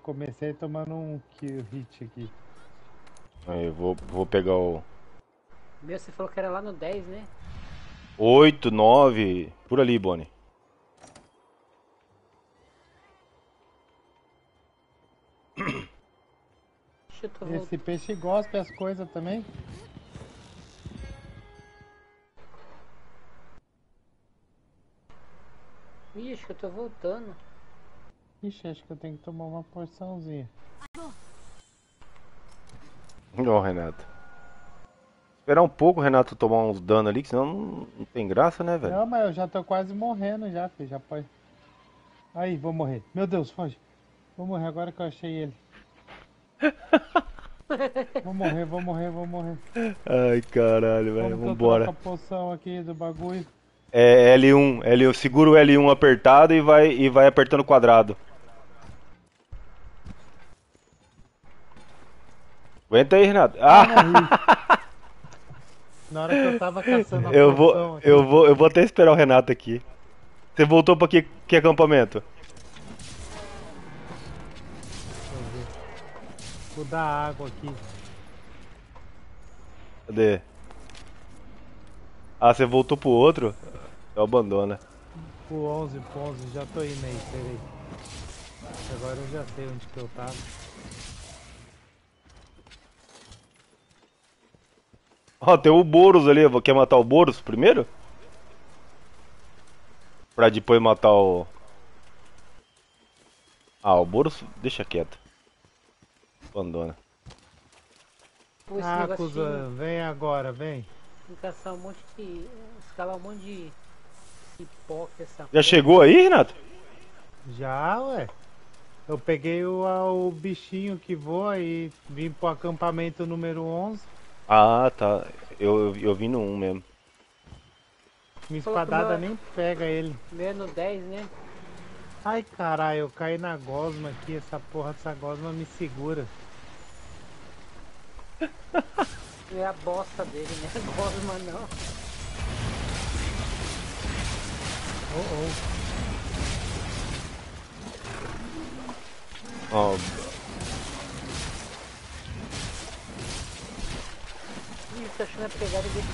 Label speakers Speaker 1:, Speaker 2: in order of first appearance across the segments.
Speaker 1: comecei tomando um kill hit aqui.
Speaker 2: Aí, eu vou pegar o...
Speaker 3: Meu, você falou que era lá no 10, né?
Speaker 2: 8, 9, por ali, Bonnie.
Speaker 3: Ixi, eu tô
Speaker 1: Esse
Speaker 3: voltando.
Speaker 1: peixe gosta das coisas também.
Speaker 3: Ixi, eu tô voltando.
Speaker 1: Ixi, acho que eu tenho que tomar uma porçãozinha.
Speaker 2: Não, Renato. Esperar um pouco o Renato tomar uns danos ali, que senão não tem graça, né, velho?
Speaker 1: Não, mas eu já tô quase morrendo já, filho. Já pode. Aí, vou morrer. Meu Deus, foge. Vou morrer agora que eu achei ele. Vou morrer, vou morrer, vou morrer.
Speaker 2: Ai, caralho, velho.
Speaker 1: Como que eu
Speaker 2: Vambora.
Speaker 1: troco a poção aqui do bagulho?
Speaker 2: É L1, segura o L1 apertado e vai apertando o quadrado. Aguenta aí, Renato. Ah!
Speaker 1: Morri. Na hora que eu tava caçando a
Speaker 2: Eu
Speaker 1: poção aqui.
Speaker 2: eu vou até esperar o Renato aqui. Você voltou pra que acampamento?
Speaker 1: Deixa eu ver. Vou dar água aqui.
Speaker 2: Cadê? Ah, você voltou pro outro? Eu abandono.
Speaker 1: Pro 11, pro 11. Já tô indo aí, peraí. Agora eu já sei onde que eu tava.
Speaker 2: Ó, tem o Boros ali. Quer matar o Boros primeiro? Pra depois matar o... Ah, o Boros deixa quieto. Abandona.
Speaker 3: Pô, esse
Speaker 1: Ah,
Speaker 3: negócio
Speaker 1: Kuzan, vem agora, vem.
Speaker 3: de caçar um monte de... escalar um monte de pipoca, essa
Speaker 2: Já
Speaker 3: porra.
Speaker 2: chegou aí, Renato?
Speaker 1: Já, ué. Eu peguei o bichinho que voa e vim pro acampamento número 11.
Speaker 2: Ah, tá. Eu vim no 1 mesmo.
Speaker 1: Minha
Speaker 3: Falou que o
Speaker 1: espadada
Speaker 3: meu-
Speaker 1: nem pega ele.
Speaker 3: Meu é no 10, né?
Speaker 1: Ai, caralho, eu caí na gosma aqui. Essa porra dessa gosma me segura.
Speaker 3: É a bosta dele, né? Gosma não.
Speaker 1: Oh,
Speaker 2: Ó,
Speaker 3: Ih, tô achando a pegada dele.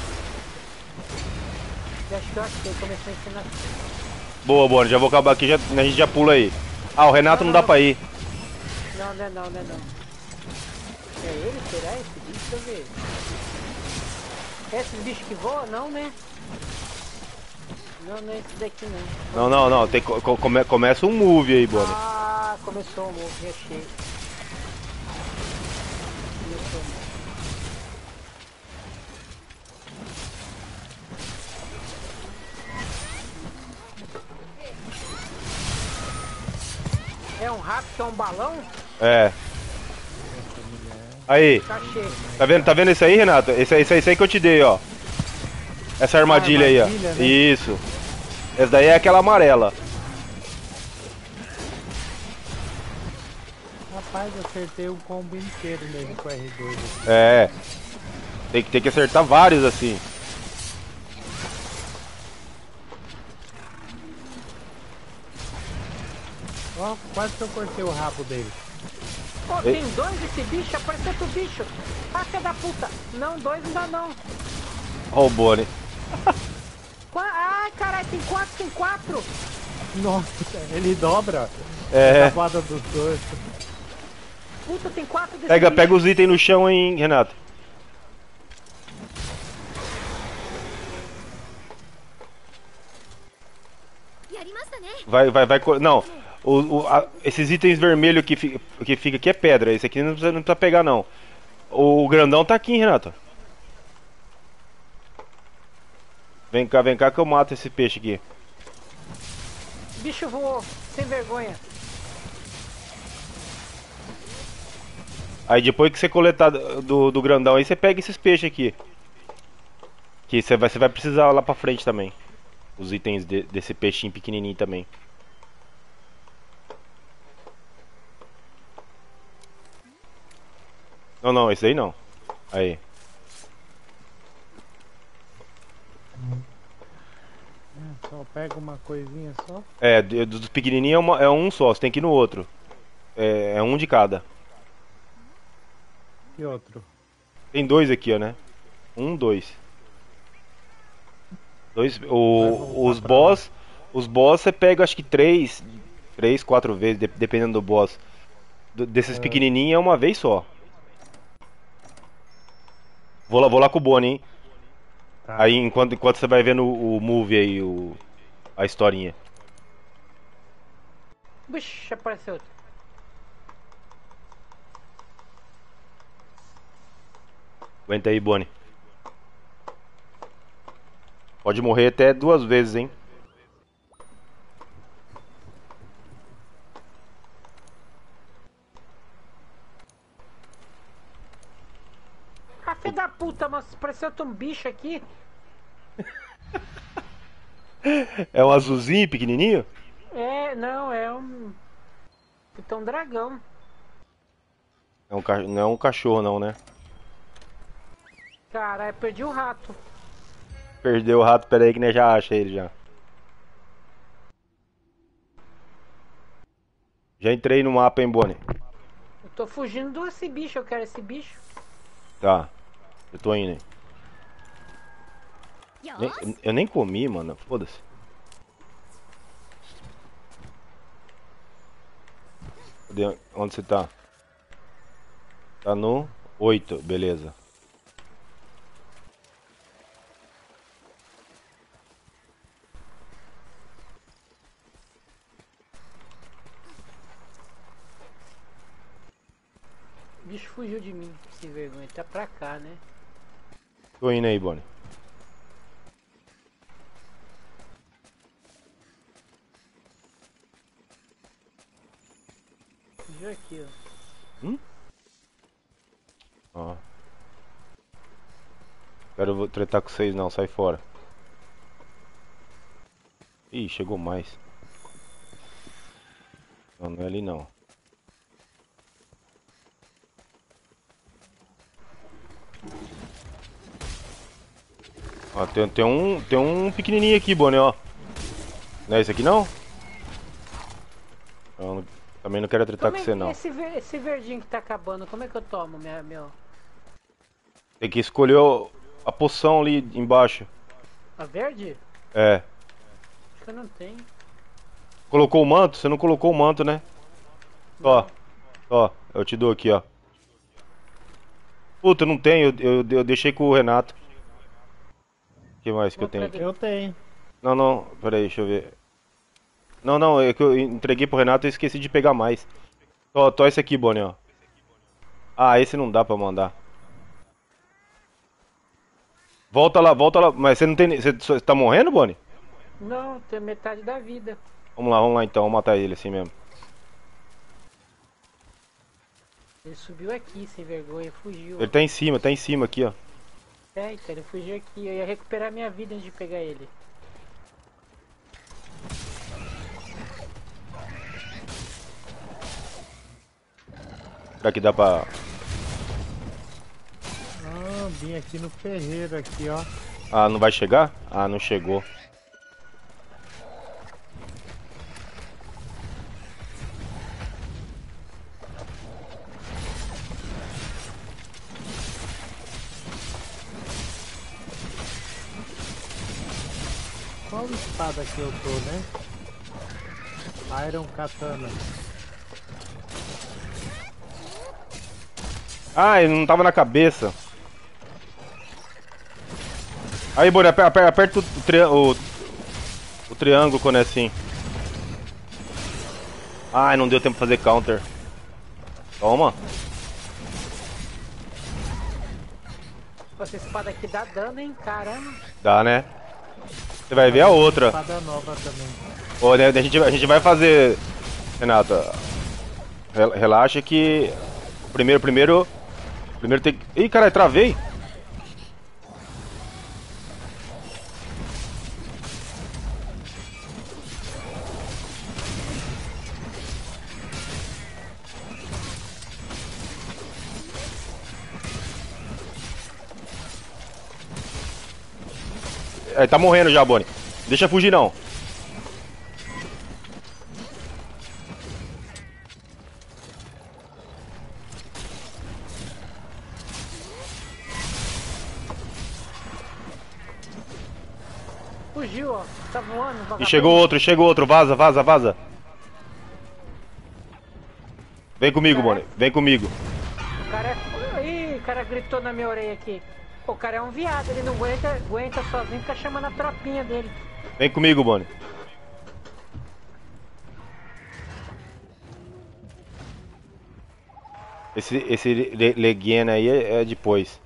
Speaker 3: Já acho que eu achei, começou a ensinar.
Speaker 2: boa, Bonnie. Já vou acabar aqui, a gente já pula aí. Ah, o Renato não dá pra ir.
Speaker 3: Não, não é não, não é não. É ele? Será esse bicho? Deixa eu ver. É esse bicho que voa? Não, né? Não, não é esse daqui não.
Speaker 2: Não. Tem, começa um move aí, Bonnie.
Speaker 3: Ah, começou o move, achei. Começou o move. É um rato que é um balão?
Speaker 2: É. Aí,
Speaker 3: Achei.
Speaker 2: tá vendo isso aí, Renato? Esse aí que eu te dei, ó. Essa armadilha aí, ó.
Speaker 1: armadilha, né?
Speaker 2: Isso. Essa daí é aquela amarela.
Speaker 1: rapaz, eu acertei o combo inteiro nele com o R2 aqui.
Speaker 2: É. Tem que acertar vários assim.
Speaker 1: Ó, quase que eu cortei o rabo dele.
Speaker 3: Pô, tem dois desse bicho? Apareceu outro bicho. Ah, filha da puta. Não, dois não dá não.
Speaker 2: Ó o Bonnie.
Speaker 3: Ai, caralho, tem quatro.
Speaker 1: Nossa, ele dobra
Speaker 2: É.
Speaker 1: a tabuada dos dois.
Speaker 3: Puta, tem quatro desse
Speaker 2: Pega
Speaker 3: bicho.
Speaker 2: os itens no chão, hein, Renato. Não. Esses itens vermelhos que fica aqui é pedra. Esse aqui não precisa pegar, não. O grandão tá aqui, Renato. Vem cá que eu mato esse peixe aqui.
Speaker 3: Bicho voou, sem vergonha.
Speaker 2: Aí depois que você coletar do grandão aí, você pega esses peixes aqui. Que você vai precisar lá pra frente também. Os itens desse peixinho pequenininho também. Não, esse aí não. Aí.
Speaker 1: Só pega uma coisinha só.
Speaker 2: É, dos pequenininhos é um só, você tem que ir no outro. É um de cada.
Speaker 1: E outro?
Speaker 2: Tem dois aqui, ó, né? Um, dois. Dois.
Speaker 1: Vai
Speaker 2: Os
Speaker 1: voltar pra
Speaker 2: boss. Os boss você pega acho que três. Três, quatro vezes, dependendo do boss. Desses pequenininhos é uma vez só. Vou lá com o Bonnie, hein?
Speaker 1: Tá.
Speaker 2: Aí enquanto você vai vendo o movie aí, a historinha.
Speaker 3: Bicho, apareceu outro.
Speaker 2: Aguenta aí, Bonnie. Pode morrer até duas vezes, hein?
Speaker 3: Ah, filho da puta, mas apareceu outro bicho aqui.
Speaker 2: É um azulzinho pequenininho?
Speaker 3: É, não, é um. Então, um dragão.
Speaker 2: Não é um cachorro, não, né?
Speaker 3: Caralho, perdi o rato.
Speaker 2: Perdeu o rato, pera aí que né, já acha ele já. Já entrei no mapa, hein, Bonnie?
Speaker 3: Eu tô fugindo desse bicho, eu quero esse bicho.
Speaker 2: Tá. Eu tô indo, hein. Eu nem comi, mano. Foda-se. Onde você tá? Tá no 8, beleza.
Speaker 3: O bicho fugiu de mim, sem vergonha. Tá pra cá, né?
Speaker 2: Tô indo aí, Bonnie.
Speaker 3: Fugiu aqui, ó.
Speaker 2: Ó. Quero tretar com vocês não, sai fora. Ih, chegou mais. Não, não é ali não. Ó, tem um pequenininho aqui, Bonnie, ó. Não é esse aqui não? Também não quero tretar
Speaker 3: Como
Speaker 2: com
Speaker 3: é
Speaker 2: você
Speaker 3: que
Speaker 2: não.
Speaker 3: esse verdinho que tá acabando, como é que eu tomo, meu?
Speaker 2: Tem que escolher a poção ali embaixo.
Speaker 3: A verde?
Speaker 2: É.
Speaker 3: Acho que eu não tenho.
Speaker 2: Colocou o manto? Você não colocou o manto, né? Ó,
Speaker 3: Não.
Speaker 2: ó, eu te dou aqui, ó. Puta, eu não tenho, eu deixei com o Renato. O que mais que eu tenho?
Speaker 1: Eu tenho.
Speaker 2: Não, não, peraí, deixa eu ver. Não, não, é que eu entreguei pro Renato e esqueci de pegar mais. Tó esse aqui, Bonnie, ó. Ah, esse não dá pra mandar. Volta lá. Mas você não tem. Você tá morrendo, Bonnie?
Speaker 3: Não, tem metade da vida.
Speaker 2: Vamos lá então, vamos matar ele assim mesmo.
Speaker 3: Ele subiu aqui, sem vergonha, fugiu.
Speaker 2: Ele
Speaker 3: Ó.
Speaker 2: tá em cima aqui, ó.
Speaker 3: É, então ele fugiu aqui. Eu ia recuperar minha vida antes de pegar ele.
Speaker 2: Será que dá pra.
Speaker 1: Ah, vim aqui no ferreiro aqui, ó.
Speaker 2: Ah, não vai chegar? Ah, não chegou.
Speaker 1: Qual espada que eu tô, né? Iron Katana.
Speaker 2: Ah, ele não tava na cabeça. Aí, Bonnie, aperta o triângulo quando é assim. Ai, não deu tempo pra fazer counter. Toma.
Speaker 3: Essa espada aqui dá dano, hein? Caramba.
Speaker 2: Dá, né? Você vai ver a outra.
Speaker 1: Espada nova também.
Speaker 2: Ô, né, a gente vai fazer. Renato, relaxa que. Primeiro tem que. Ih, caralho, travei. É, tá morrendo já, Bonnie. Deixa fugir não.
Speaker 3: fugiu, ó. Tá voando,
Speaker 2: E
Speaker 3: vagabundo.
Speaker 2: chegou outro. Vaza, vaza, vaza. Vem comigo,
Speaker 3: Cara,
Speaker 2: Bonnie. Vem comigo.
Speaker 3: O cara é... Ih, o cara gritou na minha orelha aqui. Pô, o cara é um viado, ele não aguenta sozinho, fica chamando a tropinha dele.
Speaker 2: Vem comigo, Bonnie. Esse Leguena aí é depois.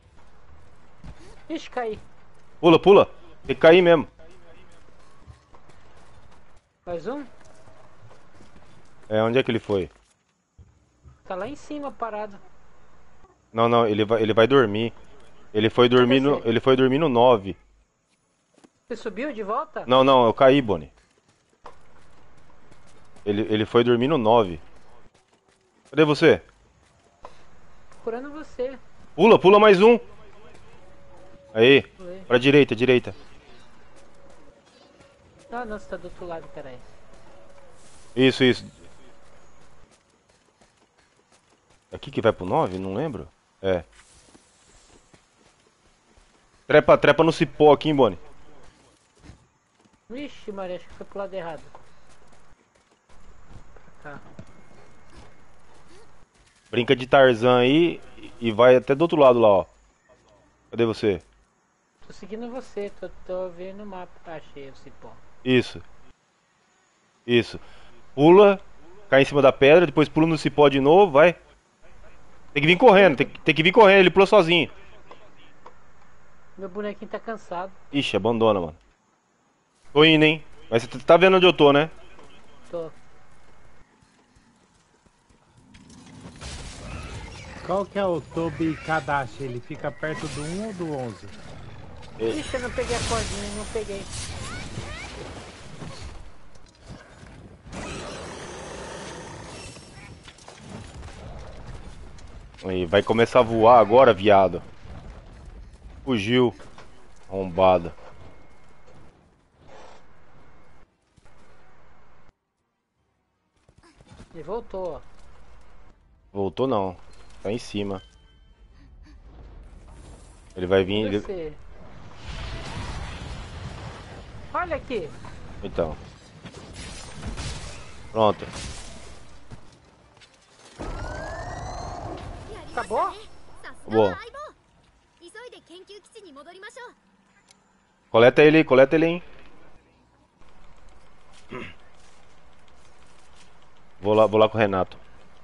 Speaker 3: Ixi, caí.
Speaker 2: Pula, pula. Tem que cair mesmo.
Speaker 3: Mais um?
Speaker 2: É, onde é que ele foi?
Speaker 3: Tá lá em cima, parado.
Speaker 2: Não, não, ele vai dormir. Ele foi dormir no,
Speaker 3: descer.
Speaker 2: ele foi dormir no 9.
Speaker 3: Você subiu de volta?
Speaker 2: Não, não, eu caí, Bonnie. Ele foi dormir no 9. Cadê você?
Speaker 3: Procurando você.
Speaker 2: Pula, pula mais um. Aí,
Speaker 3: Pulei.
Speaker 2: pra direita, direita.
Speaker 3: Ah, não, você tá do outro lado, peraí.
Speaker 2: Isso, isso. Aqui que vai pro 9? Não lembro. É. Trepa, trepa no cipó aqui, hein, Bonnie.
Speaker 3: Vixe, Maria, acho que foi pro lado errado. Pra cá.
Speaker 2: Brinca de Tarzan aí e vai até do outro lado lá, ó. Cadê você?
Speaker 3: Tô seguindo você, tô vendo o mapa. Achei o cipó.
Speaker 2: Isso. Isso. Pula, cai em cima da pedra, depois pula no cipó de novo, vai. Tem que vir correndo, tem que vir correndo, ele pula sozinho.
Speaker 3: Meu bonequinho tá cansado.
Speaker 2: Ixi, abandona, mano. Tô indo, hein? Mas você tá vendo onde eu tô, né?
Speaker 3: Tô.
Speaker 1: Qual que é o Tobi Kadashi? Ele fica perto do 1 ou do 11?
Speaker 3: Ixi, eu não peguei a cordinha, não peguei.
Speaker 2: Aí, vai começar a voar agora, viado. Fugiu. Arrombado.
Speaker 3: Ele voltou, ó.
Speaker 2: Voltou não. Tá em cima. Ele vai vir.
Speaker 3: Cadê você? Olha aqui.
Speaker 2: Então. Pronto.
Speaker 3: Acabou?
Speaker 2: Boa. Coleta ele, hein? Vou lá com o Renato.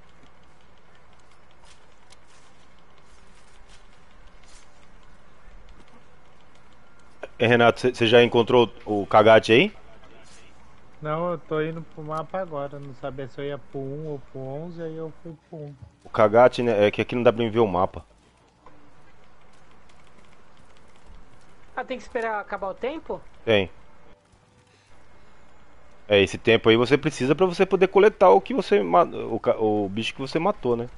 Speaker 2: Renato, você já encontrou o Kagate aí?
Speaker 1: Não, eu tô indo pro mapa agora. Não sabia se eu ia pro 1 ou pro 11, aí eu fui pro 1.
Speaker 2: O Kagate, né? É que aqui não dá pra ver o mapa.
Speaker 3: Ah, tem que esperar acabar o tempo?
Speaker 2: Tem. É, esse tempo aí você precisa pra você poder coletar o que você o bicho que você matou, né?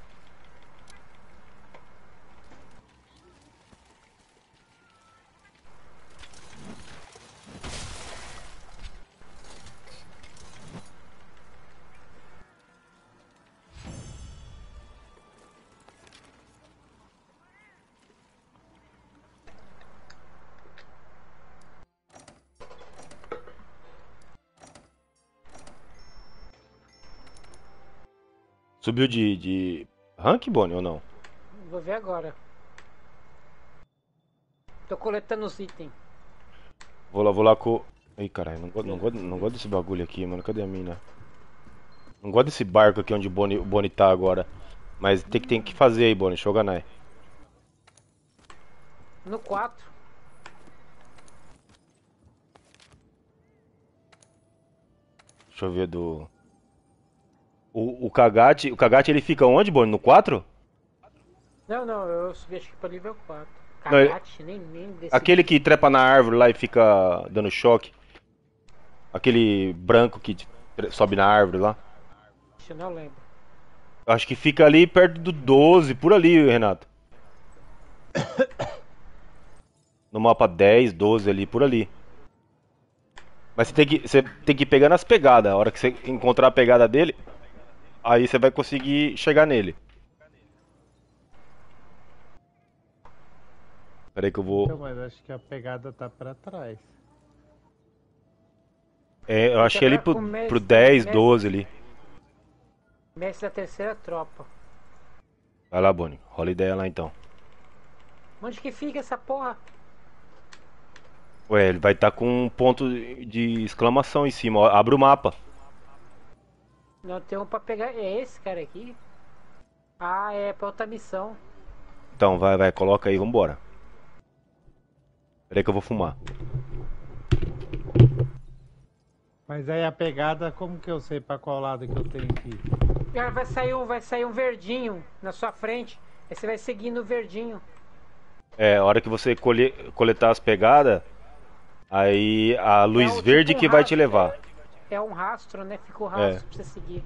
Speaker 2: Subiu de rank, Bonnie, ou não?
Speaker 3: Vou ver agora. Tô coletando os itens.
Speaker 2: Vou lá com... Ih, caralho, não gosto desse bagulho aqui, mano. Cadê a mina? Não gosto desse barco aqui onde o Bonnie tá agora. Mas tem que fazer aí, Bonnie. Shogunai.
Speaker 3: No 4.
Speaker 2: Deixa eu ver do... O Kagate ele fica onde, Bonnie? No 4?
Speaker 3: Não, não, eu subi acho que pra nível 4.
Speaker 2: Não, ele-
Speaker 3: Cagate, nem desse.
Speaker 2: Aquele que trepa na árvore lá e fica dando choque. Aquele branco que sobe na árvore lá.
Speaker 3: Eu não lembro.
Speaker 2: Acho que fica ali perto do 12, por ali, Renato. No mapa 10, 12 ali, por ali. Mas você tem que ir pegando as pegadas. A hora que você encontrar a pegada dele, aí você vai conseguir chegar nele. Pera aí que eu
Speaker 1: Então,
Speaker 2: vou...
Speaker 1: mas acho que a pegada tá pra trás.
Speaker 2: É, eu achei ali
Speaker 3: pra- com
Speaker 2: pro,
Speaker 3: o mestre-
Speaker 2: pro 10,
Speaker 3: mestre-
Speaker 2: 12 ali.
Speaker 3: Mestre da terceira tropa.
Speaker 2: Vai lá, Bonnie. Rola ideia lá então.
Speaker 3: Onde que fica essa porra?
Speaker 2: Ué, ele vai estar com um ponto de exclamação em cima. Ó. Abre o mapa.
Speaker 3: Não tem um pra pegar. É esse cara aqui? Ah, é pra outra missão.
Speaker 2: Então, vai, coloca aí, vambora. Peraí que eu vou fumar.
Speaker 1: Mas aí a pegada, como que eu sei pra qual lado que eu tenho que ir?
Speaker 3: Ah, vai sair um verdinho na sua frente. Aí você vai seguindo o verdinho.
Speaker 2: É, a hora que você coletar as pegadas, aí a luz
Speaker 3: tipo
Speaker 2: verde
Speaker 3: um
Speaker 2: que vai te
Speaker 3: rastro,
Speaker 2: levar.
Speaker 3: É um rastro, né? Fica o rastro
Speaker 2: É.
Speaker 3: pra você seguir.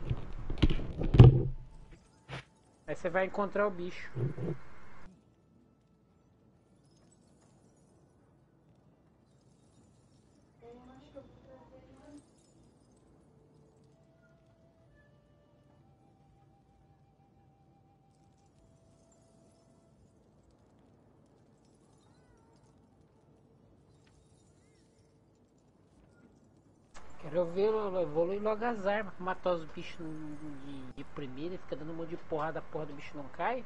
Speaker 3: Aí você vai encontrar o bicho. Quero ver evoluir logo as armas, matar os bichos de primeira e fica dando um monte de porrada, a porra do bicho não cai.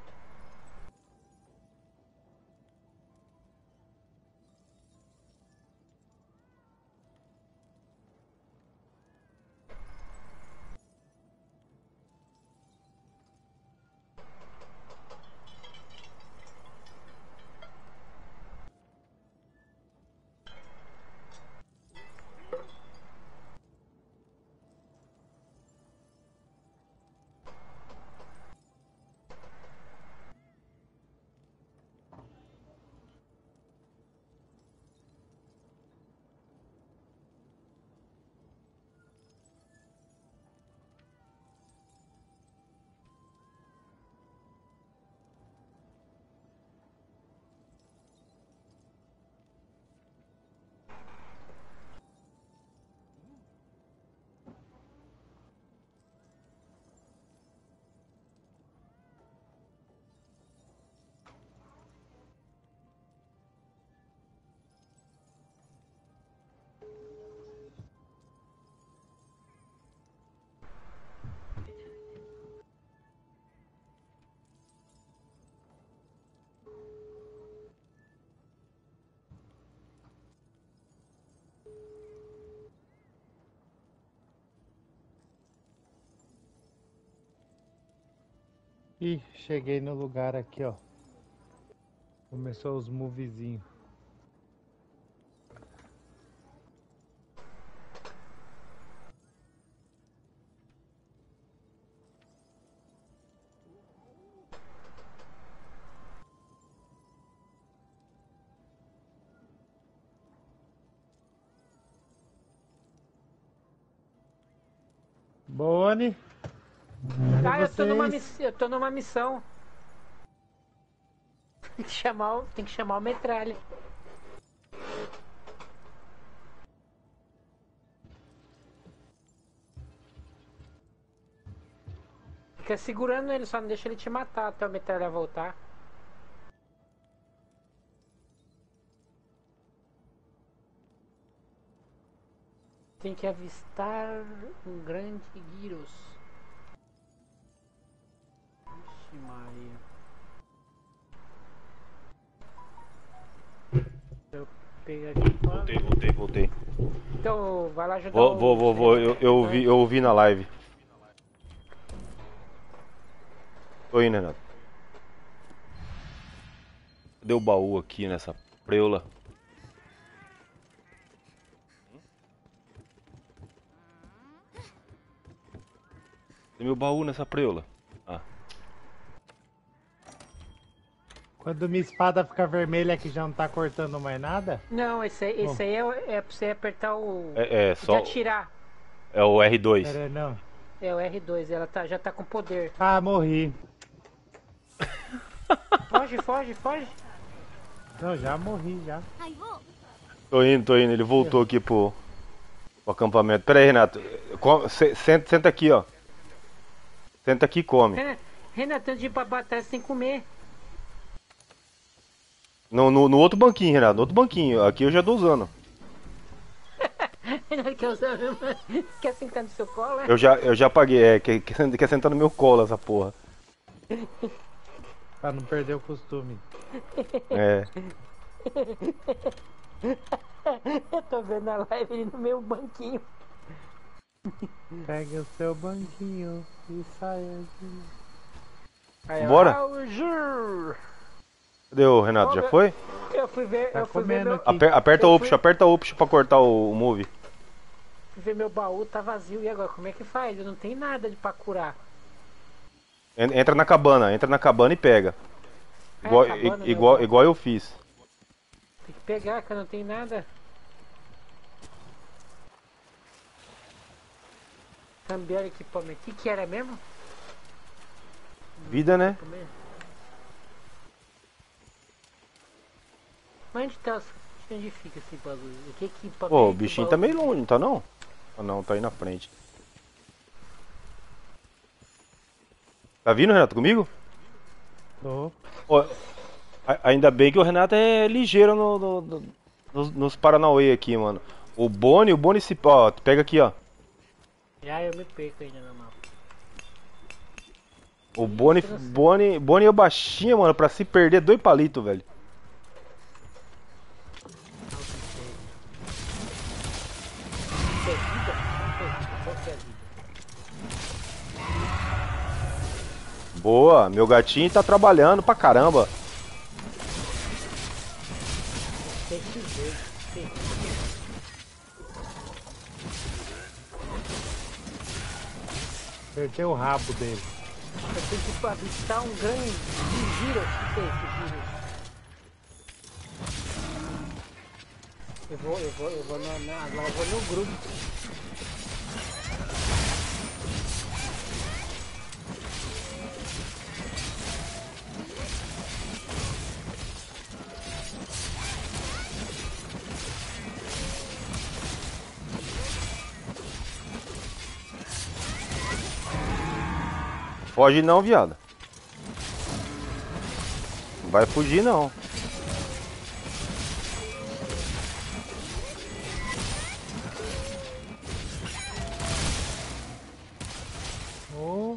Speaker 1: Ih, cheguei no lugar aqui, ó. Começou os movezinhos. Boni.
Speaker 3: Ah,
Speaker 1: Vocês.
Speaker 3: eu tô numa missão. Tem que chamar o metralha. Fica segurando ele, só não deixa ele te matar até o metralha voltar. Tem que avistar um grande Gyros. Vixe Maria. Eu peguei aqui.
Speaker 2: Voltei.
Speaker 3: Então, vai lá ajudar
Speaker 2: Vou. Eu ouvi na live. Tô indo, Renato. Cadê o baú aqui nessa preula? Tem meu baú nessa preula. Ah.
Speaker 1: Quando minha espada fica vermelha que já não tá cortando mais nada?
Speaker 3: Não, esse aí é pra você apertar o.
Speaker 2: É
Speaker 3: De
Speaker 2: só.
Speaker 3: atirar.
Speaker 2: É o R2.
Speaker 1: Pera aí, não.
Speaker 3: É o R2, ela já tá com poder.
Speaker 1: Ah, morri.
Speaker 3: Foge.
Speaker 1: Não, já morri, já.
Speaker 2: Tô indo. Ele voltou aqui pro acampamento. Pera aí, Renato. Senta aqui, ó. Senta aqui e come.
Speaker 3: Renato, antes de ir pra batalha, você tem que comer.
Speaker 2: No outro banquinho, Renato. No outro banquinho. Aqui eu já tô usando.
Speaker 3: Renato quer usar mesmo. Quer sentar no seu colo, é?
Speaker 2: Eu já paguei, quer sentar no meu colo essa porra.
Speaker 1: Pra não perder o costume.
Speaker 2: É.
Speaker 3: Eu tô vendo a live ali no meu banquinho.
Speaker 1: Pegue o seu banquinho e saia de...
Speaker 3: Aí, ó,
Speaker 2: Bora?
Speaker 3: Raul Jur.
Speaker 2: Cadê o Renato? Já foi?
Speaker 3: Eu fui ver,
Speaker 1: Tá
Speaker 3: eu fui ver
Speaker 1: comendo
Speaker 3: meu,
Speaker 1: aqui.
Speaker 2: Aperta
Speaker 3: Eu
Speaker 2: o
Speaker 3: fui-
Speaker 2: Option, aperta o Option pra cortar o move.
Speaker 3: fui ver meu baú, tá vazio. E agora, como é que faz? Eu não tenho nada pra curar.
Speaker 2: Entra na cabana e pega.
Speaker 3: Ah,
Speaker 2: Igual,
Speaker 3: cabana,
Speaker 2: igual,
Speaker 3: meu
Speaker 2: igual eu fiz.
Speaker 3: Tem que pegar, que eu não tenho nada. Cambiar equipamento. O que era mesmo?
Speaker 2: Vida, né?
Speaker 3: Mas onde tá? Onde fica esse bagulho? Que equipamento?
Speaker 2: Pô, o bichinho tá
Speaker 3: baú?
Speaker 2: meio longe, não tá não? Ah não, tá aí na frente. Tá vindo, Renato, comigo?
Speaker 1: Tô.
Speaker 2: Ó, ainda bem que o Renato é ligeiro nos Paranauê aqui, mano. O Boni se... Ó, pega aqui, ó.
Speaker 3: Ah, eu me perco ainda no mapa.
Speaker 2: O Boni é o baixinho, mano, pra se perder 2 palitos, velho.
Speaker 3: Isso é vida? Qual que é a vida?
Speaker 2: Boa, meu gatinho tá trabalhando pra caramba.
Speaker 3: Tem que ver. Tem.
Speaker 1: Apertei o rabo dele.
Speaker 3: Eu tenho que avistar um grande giro. O que é esse giro? Eu vou agora eu vou no grupo.
Speaker 2: Foge não, viado. Não vai fugir não.
Speaker 1: Oh,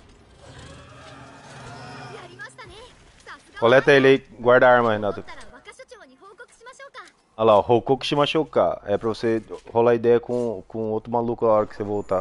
Speaker 2: Coleta ele aí, guarda a arma, Renato. Olha lá, o Hokoku Shimashouka. É pra você rolar ideia com outro maluco na hora que você voltar.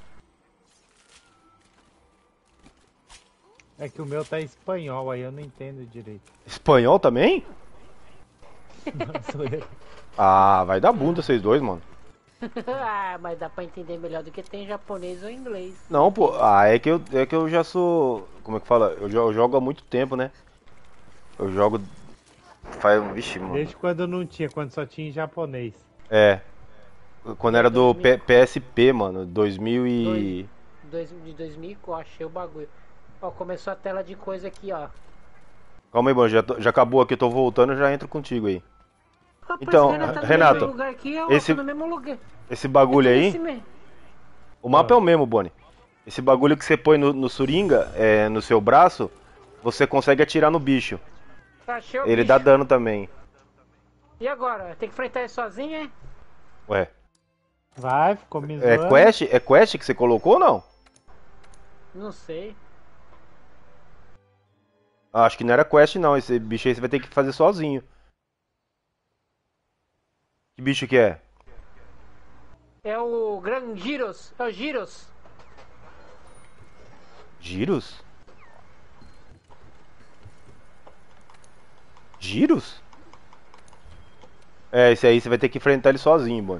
Speaker 1: é que o meu tá em espanhol, aí eu não entendo direito.
Speaker 2: Espanhol também?
Speaker 1: Não, sou eu.
Speaker 2: Ah, vai dar bunda vocês dois, mano.
Speaker 3: Ah, mas dá pra entender melhor do que tem japonês ou inglês.
Speaker 2: Não, pô. Ah, é que eu já sou... Como é que fala? Eu jogo há muito tempo, né? Eu jogo... Faz... Vixe, mano.
Speaker 1: Desde quando não tinha, quando só tinha em japonês.
Speaker 2: É. Quando era do PSP, mano. 2000 e...
Speaker 3: De 2004, achei o bagulho. Ó, começou a tela de coisa aqui, ó.
Speaker 2: Calma aí, mano. Já acabou aqui, eu tô voltando, eu já entro contigo aí.
Speaker 3: Rapaz,
Speaker 2: Então,
Speaker 3: esse tá no
Speaker 2: Renato,
Speaker 3: mesmo lugar aqui, eu
Speaker 2: esse-
Speaker 3: tô no mesmo lugar.
Speaker 2: Esse bagulho aí...
Speaker 3: Esse mesmo.
Speaker 2: O mapa é o mesmo, Bonnie. Esse bagulho que você põe no Suringa, no seu braço, você consegue atirar no bicho.
Speaker 3: Achei o
Speaker 2: Ele
Speaker 3: bicho.
Speaker 2: dá dano também.
Speaker 3: E agora? Tem que enfrentar ele sozinho, é?
Speaker 2: Ué.
Speaker 1: Vai, ficou me
Speaker 2: É
Speaker 1: zoando.
Speaker 2: quest? É quest que você colocou ou não?
Speaker 3: Não sei.
Speaker 2: Ah, acho que não era quest não. Esse bicho aí você vai ter que fazer sozinho. Que bicho que é?
Speaker 3: É o Gran Giros. É o Giros.
Speaker 2: Giros? Giros? É, esse aí você vai ter que enfrentar ele sozinho, Bonnie.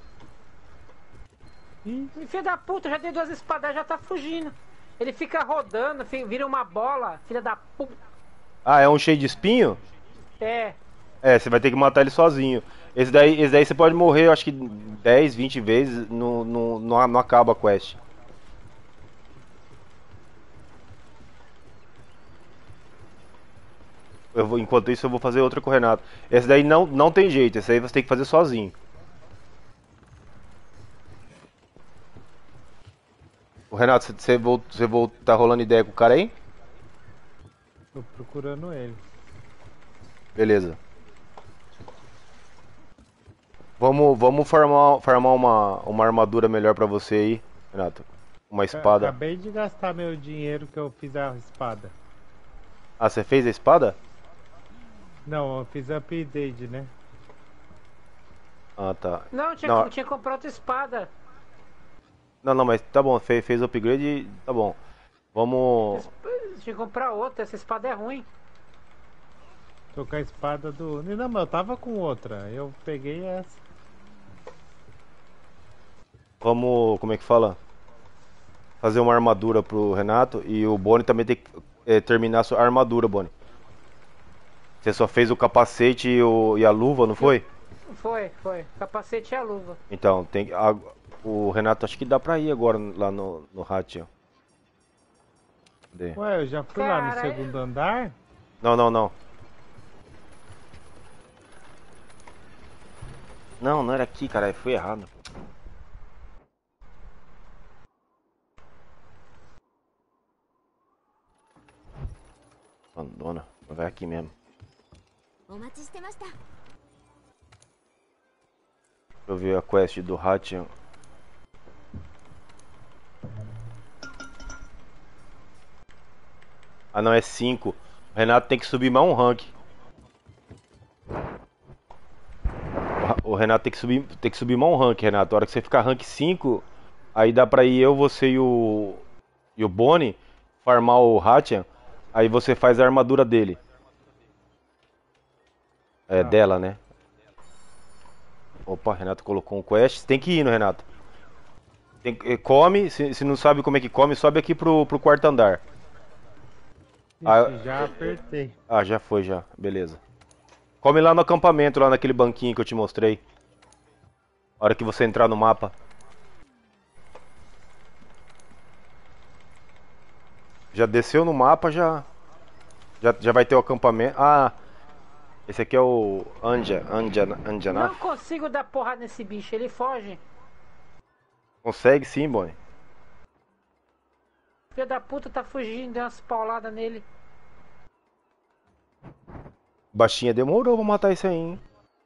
Speaker 3: Filho da puta, já dei 2 espadas, já tá fugindo. Ele fica rodando, vira uma bola. Filha da puta.
Speaker 2: Ah, é um cheio de espinho?
Speaker 3: É.
Speaker 2: É, você vai ter que matar ele sozinho. Esse daí você pode morrer, eu acho que 10, 20 vezes, não acaba a quest. Enquanto isso eu vou fazer outra com o Renato. Esse daí não tem jeito, esse aí você tem que fazer sozinho. O Renato, você tá rolando ideia com o cara aí?
Speaker 1: Tô procurando ele.
Speaker 2: Beleza. Vamos farmar uma armadura melhor pra você aí, Renato. Uma espada.
Speaker 1: Acabei de gastar meu dinheiro que eu fiz a espada.
Speaker 2: Ah, você fez a espada?
Speaker 1: Não, eu fiz update, né?
Speaker 2: Ah, tá.
Speaker 3: Não,
Speaker 2: Não,
Speaker 3: tinha que comprar outra espada.
Speaker 2: não, mas tá bom, fez o upgrade e tá bom. Vamos.
Speaker 3: Tinha que comprar outra, essa espada é ruim.
Speaker 1: Tô com a espada do... Não, mas eu tava com outra. Eu peguei essa.
Speaker 2: Vamos, como é que fala? Fazer uma armadura pro Renato e o Boni também tem que terminar a sua armadura, Boni. Você só fez o capacete e a luva, não foi?
Speaker 3: Foi. Capacete e a luva.
Speaker 2: Então, o Renato acho que dá pra ir agora lá no Hatch. Cadê?
Speaker 1: Ué, eu já fui lá no
Speaker 3: Cara,
Speaker 1: segundo andar?
Speaker 2: Não. Não era aqui, cara, foi errado. Abandona, vai aqui mesmo. Deixa eu ver a quest do Hatch. Ah, não, é 5. O Renato tem que subir mais um rank. O Renato tem que subir mais um rank, Renato. A hora que você ficar rank 5, aí dá pra ir eu, você e o Boni farmar o Hatchan. Aí você faz a armadura dele. É, dela, né? Opa, Renato colocou um quest. Tem que ir no Renato. Come, se não sabe como é que come, sobe aqui pro quarto andar.
Speaker 1: Ixi, já apertei.
Speaker 2: Ah, já foi, já. Beleza. Come lá no acampamento, lá naquele banquinho que eu te mostrei. A hora que você entrar no mapa. Já desceu no mapa, já vai ter o acampamento. Ah, esse aqui é o Anjanaf.
Speaker 3: Não consigo dar porrada nesse bicho, ele foge.
Speaker 2: Consegue sim, Bonnie.
Speaker 3: Filho da puta tá fugindo, deu umas pauladas nele.
Speaker 2: Baixinha demorou pra matar isso aí, hein?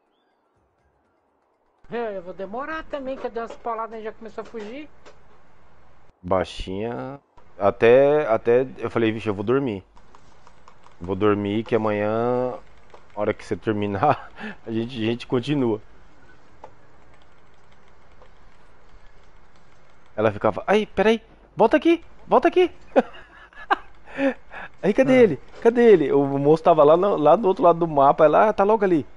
Speaker 3: Eu vou demorar também, que eu dei umas pauladas e já começou a fugir.
Speaker 2: Baixinha. Até eu falei, vixe, eu vou dormir. Vou dormir que amanhã, a hora que você terminar, a gente continua. Ela ficava, ai, peraí, volta aqui. Aí, cadê ele? Cadê ele? O moço tava lá do outro lado do mapa, ela tá logo ali.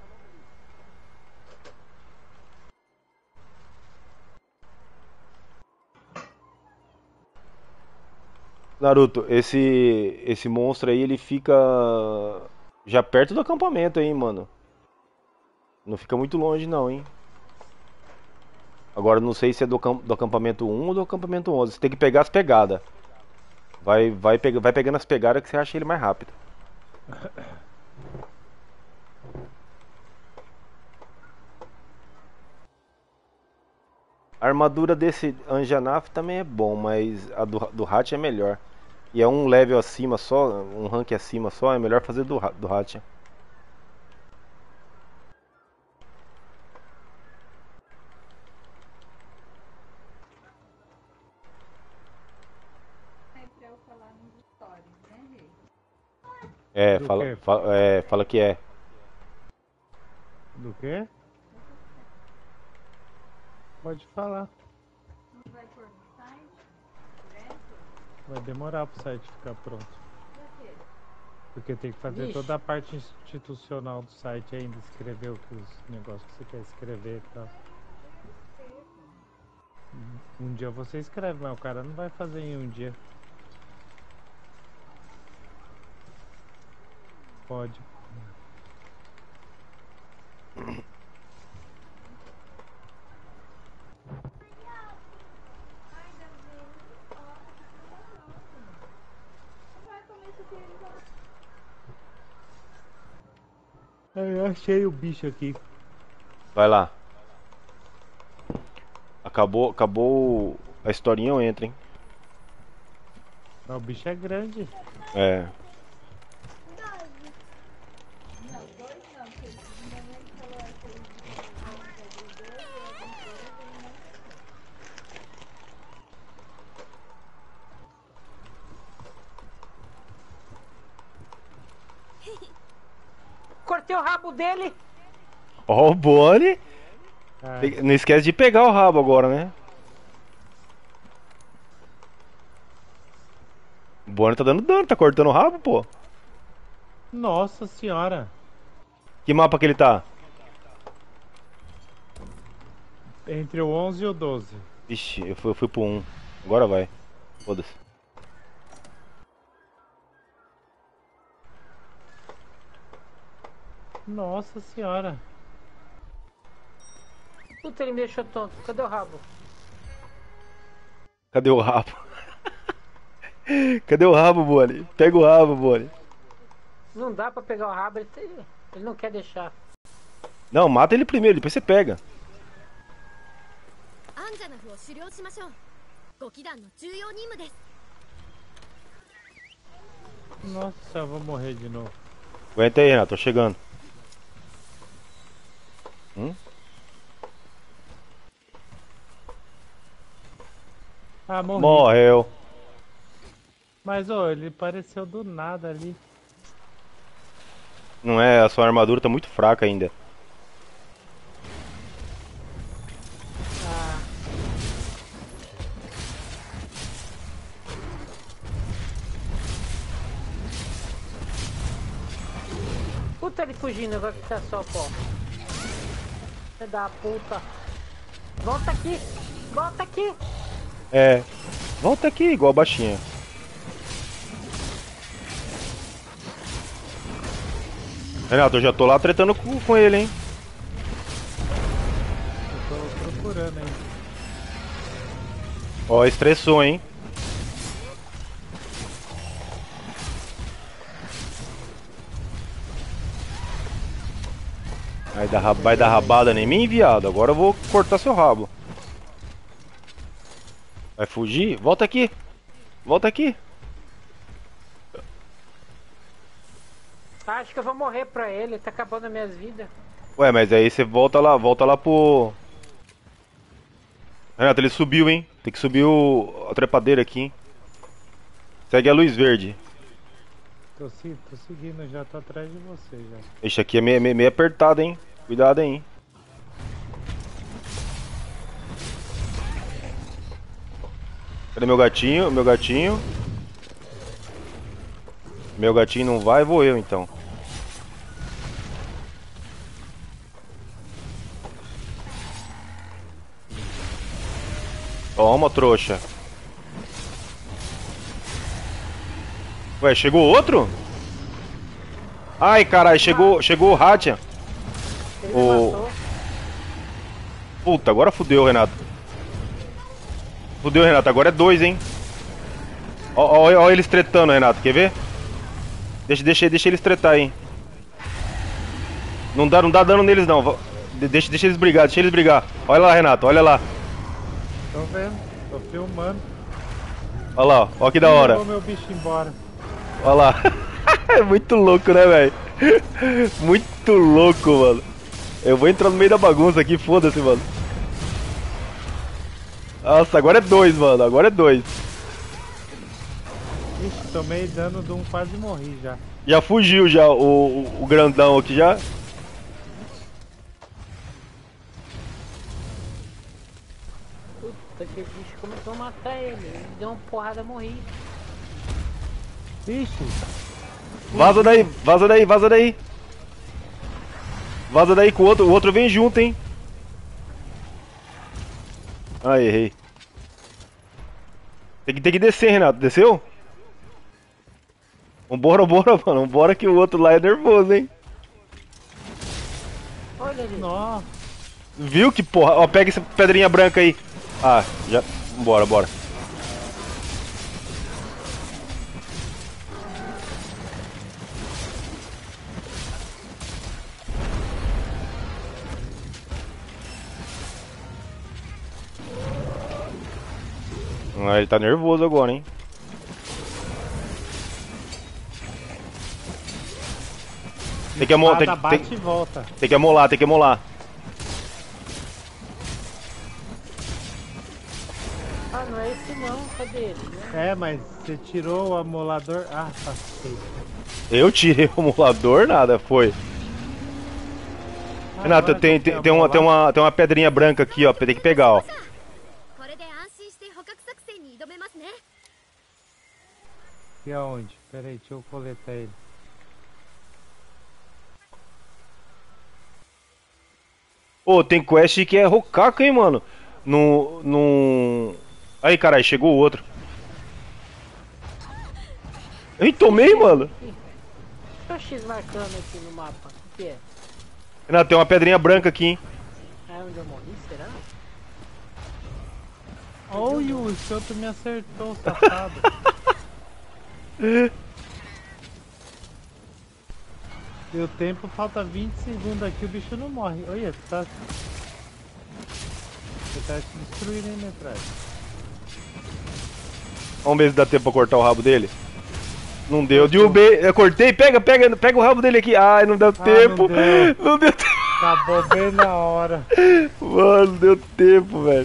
Speaker 2: Naruto, esse monstro aí, ele fica já perto do acampamento aí, mano. Não fica muito longe não, hein. Agora não sei se é do acampamento 1 ou do acampamento 11. Você tem que pegar as pegadas. Vai pegando as pegadas que você acha ele mais rápido. A armadura desse Anjanaf também é bom, mas a do Hatch é melhor. E é um level acima só, um rank acima só, é melhor fazer do Hatch. É,
Speaker 1: Do
Speaker 2: fala,
Speaker 1: quê?
Speaker 2: fala que é.
Speaker 1: Do quê? Pode falar. Vai demorar pro site ficar pronto. Porque tem que fazer
Speaker 3: Vixe.
Speaker 1: toda a parte institucional do site ainda, escrever os negócios que você quer escrever e tal. Um dia você escreve, mas o cara não vai fazer em um dia. Pode. Eu achei o bicho aqui.
Speaker 2: Vai lá. Acabou a historinha, eu entro, hein?
Speaker 1: Ah, o bicho é grande.
Speaker 2: É.
Speaker 3: matei o rabo dele.
Speaker 2: Ó o Bonnie.
Speaker 1: É.
Speaker 2: Não esquece de pegar o rabo agora, né? O Bonnie tá dando dano, tá cortando o rabo, pô.
Speaker 1: Nossa senhora.
Speaker 2: Que mapa que ele tá?
Speaker 1: Entre o 11 e o 12.
Speaker 2: Ixi, eu fui pro 1. Agora vai. Foda-se.
Speaker 1: Nossa senhora.
Speaker 3: Puta, ele me deixou tonto. Cadê o rabo?
Speaker 2: Cadê o rabo? Cadê o rabo, Bonnie? Pega o rabo, Bonnie.
Speaker 3: Não dá pra pegar o rabo, ele não quer deixar.
Speaker 2: Não, mata ele primeiro, depois você pega.
Speaker 4: アンジャナフを狩猟しましょう。ご騎団の重要任務です。
Speaker 1: Nossa, eu vou morrer de novo.
Speaker 2: Aguenta aí, Renato, tô chegando.
Speaker 1: Ah, morri.
Speaker 2: Morreu.
Speaker 1: Mas, ô, ele apareceu do nada ali.
Speaker 2: Não é, a sua armadura tá muito fraca ainda.
Speaker 3: Puta, ele fugindo, agora que tá só pó. Filho da puta. Volta aqui! Volta aqui!
Speaker 2: É. Volta aqui, igual a baixinha. Renato, eu já tô lá tretando com ele, hein?
Speaker 1: Eu tô procurando aí.
Speaker 2: Ó, estressou, hein? Vai dar rabada em mim, viado. Agora eu vou cortar seu rabo. Vai fugir? Volta aqui. Volta aqui.
Speaker 3: Acho que eu vou morrer pra ele, tá acabando as minhas vidas.
Speaker 2: Ué, mas aí você volta lá pro... Renato, ele subiu, hein? Tem que subir a trepadeira aqui, hein? Segue a luz verde.
Speaker 1: Tô seguindo, já tô atrás de você já.
Speaker 2: Ixi, aqui é meio apertado, hein? Cuidado aí, hein? Cadê meu gatinho? Meu gatinho. Meu gatinho não vai, vou eu então. Toma, trouxa. Ué, chegou outro? Ai, caralho, chegou o Hatia.
Speaker 3: Ele me matou.
Speaker 2: Puta, agora fudeu, Renato. Fudeu, Renato, agora é 2, hein? Ó eles tretando, Renato, quer ver? Deixa eles tretar aí. Não dá dano neles não. Deixa eles brigar, Olha lá, Renato, olha lá.
Speaker 1: Tô vendo, tô filmando.
Speaker 2: Olha lá, ó que da hora.
Speaker 1: Levou meu bicho embora.
Speaker 2: Olha lá. É muito louco, né, velho? Muito louco, mano. Eu vou entrar no meio da bagunça aqui, foda-se, mano. Nossa, agora é 2, mano. Agora é 2.
Speaker 1: Ixi, tomei dano de um, quase morri já.
Speaker 2: Já fugiu já o grandão aqui já.
Speaker 3: Puta, que bicho começou a matar ele. Ele deu uma porrada e morri.
Speaker 1: Ixi,
Speaker 2: Vaza daí, vaza daí, vaza daí. Vaza daí com o outro vem junto, hein. Ah, errei. Tem que descer, Renato. Desceu? Vambora, mano. Vambora que o outro lá é nervoso, hein.
Speaker 3: Olha ali.
Speaker 1: nossa.
Speaker 2: Viu que porra? Ó, pega essa pedrinha branca aí. Ah, já. Bora. Ah, ele tá nervoso agora, hein. Tem que amolar,
Speaker 1: Espada bate e volta.
Speaker 2: tem que amolar.
Speaker 3: Ah, não é esse não. Cadê ele? Né?
Speaker 1: É, mas você tirou o amolador. Ah, passei.
Speaker 2: Eu tirei o amolador, nada, foi. Renato,
Speaker 1: Agora
Speaker 2: tem,
Speaker 1: que
Speaker 2: tem, tem, uma, tem, uma, tem uma pedrinha branca aqui, ó. Tem que pegar, ó.
Speaker 4: これで安心して捕獲作戦に挑めますね。
Speaker 1: E aonde? Pera aí, deixa eu coletar ele.
Speaker 2: Ô, tem quest que é Rocaco, hein, mano. No. Aí, caralho, chegou o outro. Eu tomei, mano.
Speaker 3: Tô X marcando aqui no mapa. O que é?
Speaker 2: Renato, tem uma pedrinha branca aqui, hein.
Speaker 3: Ah, onde eu morri, será?
Speaker 1: Olha, o outro me acertou, safado. Deu tempo, falta 20 segundos aqui, o bicho não morre. Olha, tá. Você tá se destruindo, hein, metralha?
Speaker 2: Vamos ver se dá tempo pra cortar o rabo dele. Não deu, derrubei, eu cortei, pega o rabo dele aqui. Ai, não deu tempo.
Speaker 1: Não deu.
Speaker 2: Não deu tempo.
Speaker 1: Acabou bem na hora.
Speaker 2: Mano, não deu tempo, velho.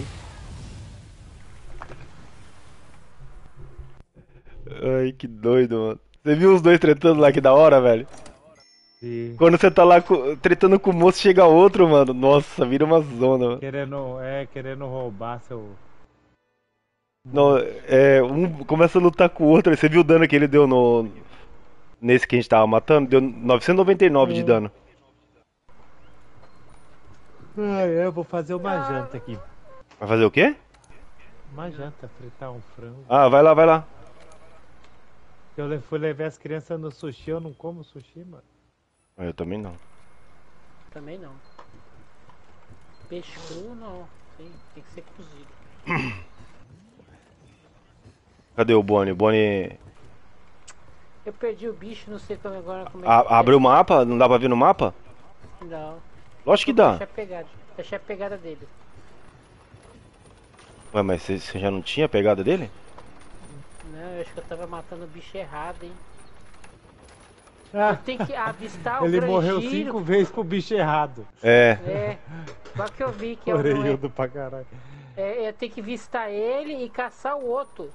Speaker 2: Ai, que doido, mano. Você viu os dois tretando lá, que da hora, velho?
Speaker 1: Sim.
Speaker 2: Quando você tá lá tretando com o moço, chega outro, mano. Nossa, vira uma zona, mano.
Speaker 1: Querendo roubar seu.
Speaker 2: Não, um começa a lutar com o outro. Você viu o dano que ele deu no. Nesse que a gente tava matando? Deu 999 de dano.
Speaker 1: Eu vou fazer uma janta aqui.
Speaker 2: Vai fazer o quê?
Speaker 1: Uma janta, fritar um frango.
Speaker 2: Ah, vai lá, vai lá.
Speaker 1: Eu fui levar as crianças no sushi, eu não como sushi, mano.
Speaker 2: Eu também não.
Speaker 3: Também não. Peixe cru não. Tem que ser cozido.
Speaker 2: Cadê o Bonnie? O Bonnie.
Speaker 3: Eu perdi o bicho, não sei como agora como é que
Speaker 2: Abre o mapa? Não dá pra ver no mapa?
Speaker 3: Não.
Speaker 2: Lógico que dá.
Speaker 3: Deixa a pegada dele.
Speaker 2: Ué, mas você já não tinha a pegada dele?
Speaker 3: Não, eu acho que eu tava matando o bicho errado, hein.
Speaker 1: Ah,
Speaker 3: Tem que avistar o
Speaker 1: ele morreu
Speaker 3: granjiro.
Speaker 1: 5 vezes pro bicho errado.
Speaker 2: É.
Speaker 3: É. Agora que eu vi que eu não
Speaker 1: Orelhudo pra caralho.
Speaker 3: é tem que vistar ele e caçar o outro.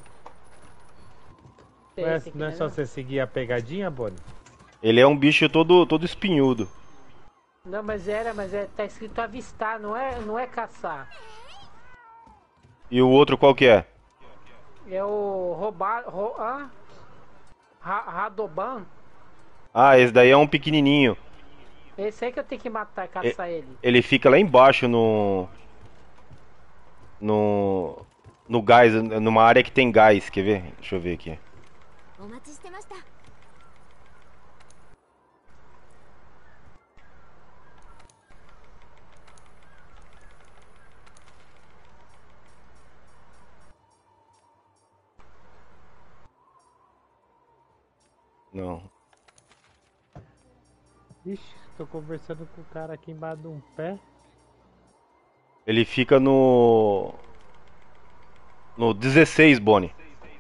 Speaker 1: Ué,
Speaker 3: Esse aqui,
Speaker 1: não é
Speaker 3: né,
Speaker 1: só você seguir a pegadinha, Bonnie?
Speaker 2: Ele é um bicho todo espinhudo.
Speaker 3: Não, mas tá escrito avistar, não é caçar.
Speaker 2: E o outro qual que é?
Speaker 3: É o roubar. Radoban.
Speaker 2: Ah, esse daí é um pequenininho.
Speaker 3: Esse aí que eu tenho que matar, caçar ele.
Speaker 2: Ele fica lá embaixo no gás, numa área que tem gás. Quer ver? Deixa eu ver aqui.
Speaker 4: お待ちしてました。
Speaker 2: Não.
Speaker 1: Ixi, tô conversando com o cara aqui embaixo de um pé.
Speaker 2: Ele fica no 16, Bonnie.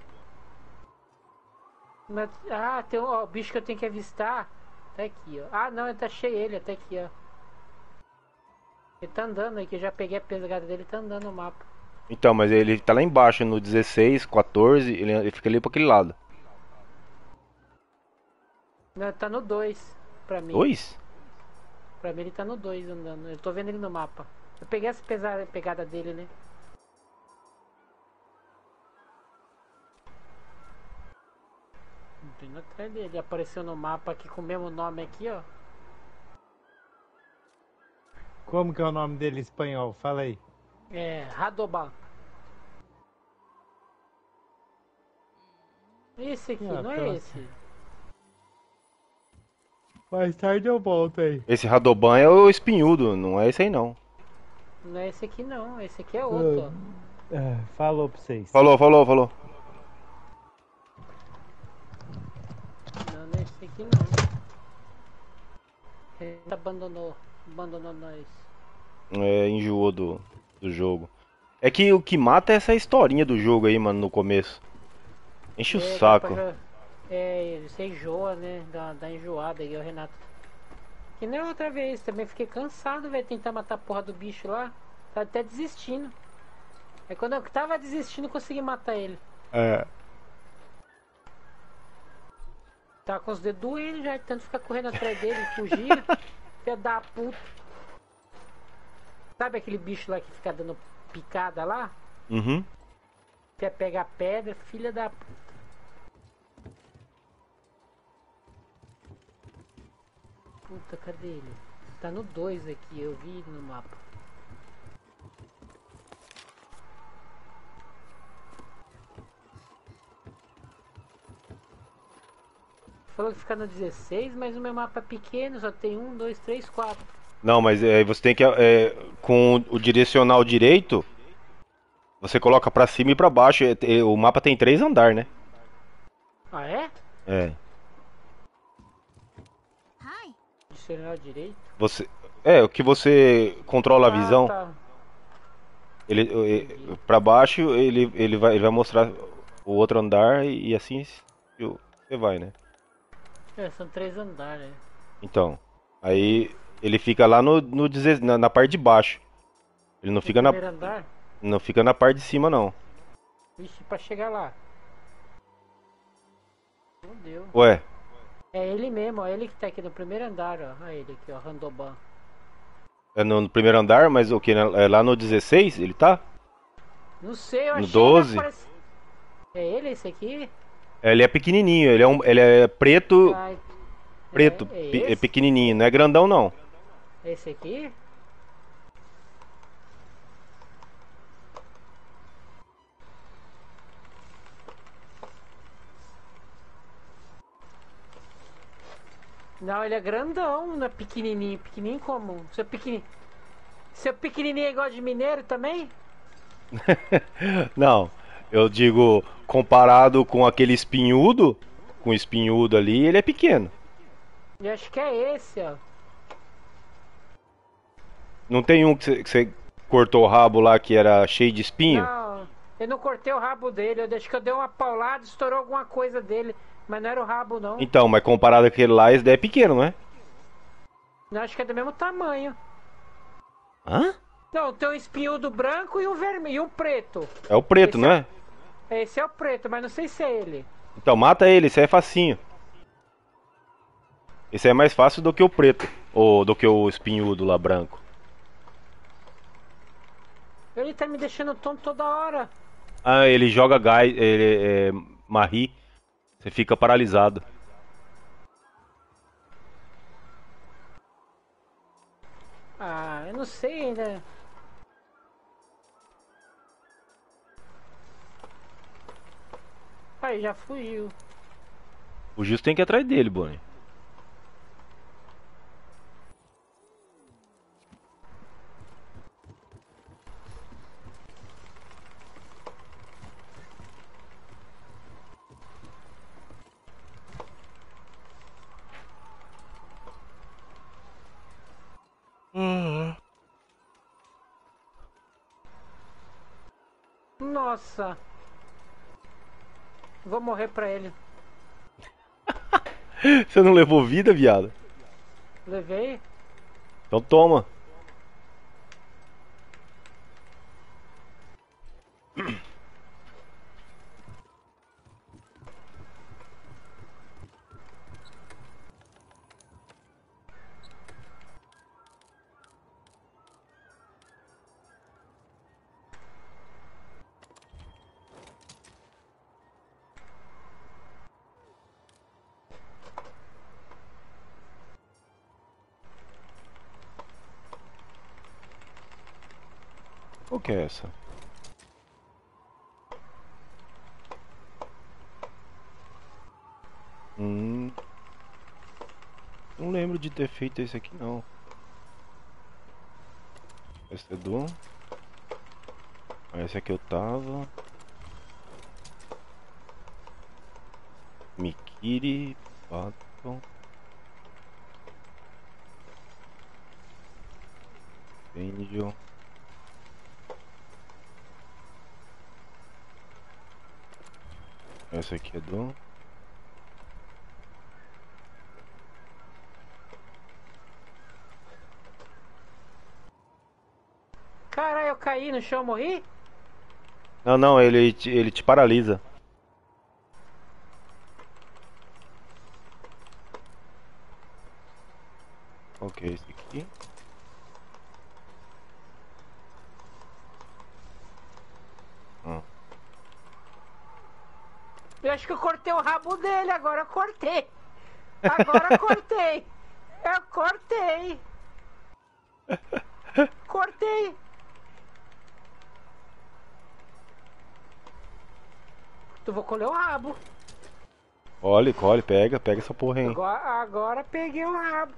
Speaker 3: Mas, tem o bicho que eu tenho que avistar. Tá aqui, ó. Ah, não, eu achei ele, até aqui, ó. Ele tá andando aqui, eu já peguei a pesgada dele, tá andando no mapa.
Speaker 2: Então, mas ele tá lá embaixo no 16, 14, ele fica ali pra aquele lado.
Speaker 3: Não, tá no 2, pra mim.
Speaker 2: 2?
Speaker 3: Pra mim ele tá no 2 andando. Eu tô vendo ele no mapa. Eu peguei essa pegada dele, né? Tô indo atrás dele. Apareceu no mapa aqui com o mesmo nome aqui, ó.
Speaker 1: Como que é o nome dele em espanhol? Fala aí.
Speaker 3: É, Radoban. Esse aqui, não é esse.
Speaker 1: Mais tarde eu volto aí.
Speaker 2: Esse Radoban é o espinhudo, não é esse aí não.
Speaker 3: Não é esse aqui não, esse aqui é outro, ó.
Speaker 1: Falou pra vocês.
Speaker 2: Falou.
Speaker 3: Não é esse aqui não. Ele abandonou nós.
Speaker 2: Enjoou do jogo. É que o que mata é essa historinha do jogo aí, mano, no começo. Enche o saco.
Speaker 3: Você enjoa, né? Dá enjoada aí, o Renato. Que nem outra vez, também fiquei cansado, velho, tentar matar a porra do bicho lá. Tá até desistindo. Aí quando eu tava desistindo, consegui matar ele.
Speaker 2: É.
Speaker 3: Tá com os dedos doendo já, de tanto ficar correndo atrás dele, fugir. Filha da puta. Sabe aquele bicho lá que fica dando picada lá?
Speaker 2: Uhum.
Speaker 3: Quer pegar pedra, filha da... Puta, cadê ele? Tá no 2 aqui, eu vi no mapa. Falou que fica no 16, mas o meu mapa é pequeno, só tem 1, 2, 3, 4.
Speaker 2: Não, mas você tem que. Com o direcional direito, você coloca pra cima e pra baixo. O mapa tem 3 andares, né?
Speaker 3: Ah, é?
Speaker 2: É.
Speaker 4: はい。
Speaker 3: Adicionar direito?
Speaker 2: Você. O que você controla a visão,
Speaker 3: tá.
Speaker 2: ele,
Speaker 3: Entendi.
Speaker 2: pra baixo, ele vai mostrar o outro andar e assim você vai, né?
Speaker 3: É, são 3 andares, né?
Speaker 2: Então. Aí ele fica lá na parte de baixo. Ele não
Speaker 3: No
Speaker 2: fica
Speaker 3: primeiro andar?
Speaker 2: não fica na parte de cima, não.
Speaker 3: Vixe, pra chegar lá. Meu Deus.
Speaker 2: Ué,
Speaker 3: É ele mesmo, ó. Ele que tá aqui no primeiro andar, ó. Olha ele aqui, ó. Randoban.
Speaker 2: é no primeiro andar, mas o que? É lá no 16 ele tá?
Speaker 3: Não sei, eu
Speaker 2: No
Speaker 3: achei ele
Speaker 2: 12?
Speaker 3: aparece... É ele esse aqui?
Speaker 2: Ele é pequenininho, ele é preto,
Speaker 3: Ai,
Speaker 2: preto,
Speaker 3: é
Speaker 2: é
Speaker 3: esse?
Speaker 2: pequenininho, não é grandão não.
Speaker 3: Esse aqui? Não, ele é grandão, não é pequenininho. Pequenininho como? Seu pequenininho é igual de mineiro também?
Speaker 2: Não, eu digo, comparado com aquele espinhudo, com o espinhudo ali, ele é pequeno.
Speaker 3: Eu acho que é esse, ó.
Speaker 2: Não tem um que você cortou o rabo lá que era cheio de espinho?
Speaker 3: Não, eu não cortei o rabo dele. Eu acho que eu dei uma paulada, estourou alguma coisa dele. Mas não era o rabo, não.
Speaker 2: Então, mas comparado com aquele lá, esse daí é pequeno, não é?
Speaker 3: Eu acho que é do mesmo tamanho.
Speaker 2: Hã?
Speaker 3: Não, tem um espinhudo branco e um vermelho e um preto.
Speaker 2: É o preto,
Speaker 3: Esse
Speaker 2: não é?
Speaker 3: Esse é o preto, mas não sei se é ele.
Speaker 2: Então, mata ele, esse aí é facinho. Esse aí é mais fácil do que o preto, ou do que o espinhudo lá branco.
Speaker 3: Ele tá me deixando tonto toda hora.
Speaker 2: Ah, ele joga gás, ele é marri, você fica paralisado.
Speaker 3: Ah, eu não sei ainda. Aí, já fugiu.
Speaker 2: O Justo tem que ir atrás dele, Bonnie.
Speaker 3: Nossa. Vou morrer pra ele.
Speaker 2: Você não levou vida, viado?
Speaker 3: Levei.
Speaker 2: Então toma. Qual que é essa? Hum, não lembro de ter feito esse aqui não. Esse é do... Esse aqui eu tava. Mikiri, Baton, Angel. Essa aqui é do...
Speaker 3: Caralho, eu caí no chão, morri?
Speaker 2: Não, não, ele te paralisa. Ok, esse aqui.
Speaker 3: Eu acho que eu cortei o rabo dele, agora eu cortei. Agora eu cortei. Eu cortei. Cortei. Tu vou colher o rabo.
Speaker 2: Colhe, colhe, pega essa porra aí.
Speaker 3: Agora peguei o rabo.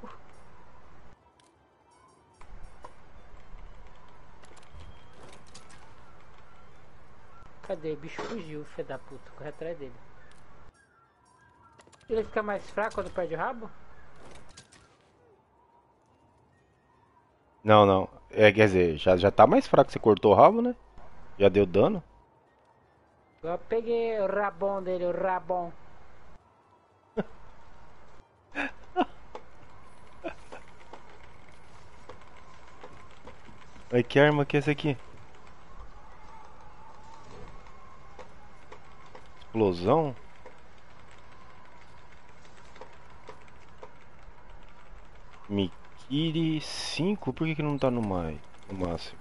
Speaker 3: Cadê? O bicho fugiu, filho da puta. Corre atrás dele. Ele fica mais fraco quando perde o rabo?
Speaker 2: Não, não. É, quer dizer, já tá mais fraco. Você cortou o rabo, né? Já deu dano.
Speaker 3: Eu peguei o rabão dele, o rabão.
Speaker 2: Ai, que arma que é essa aqui? Explosão? Mikiri 5? Por que não tá no máximo?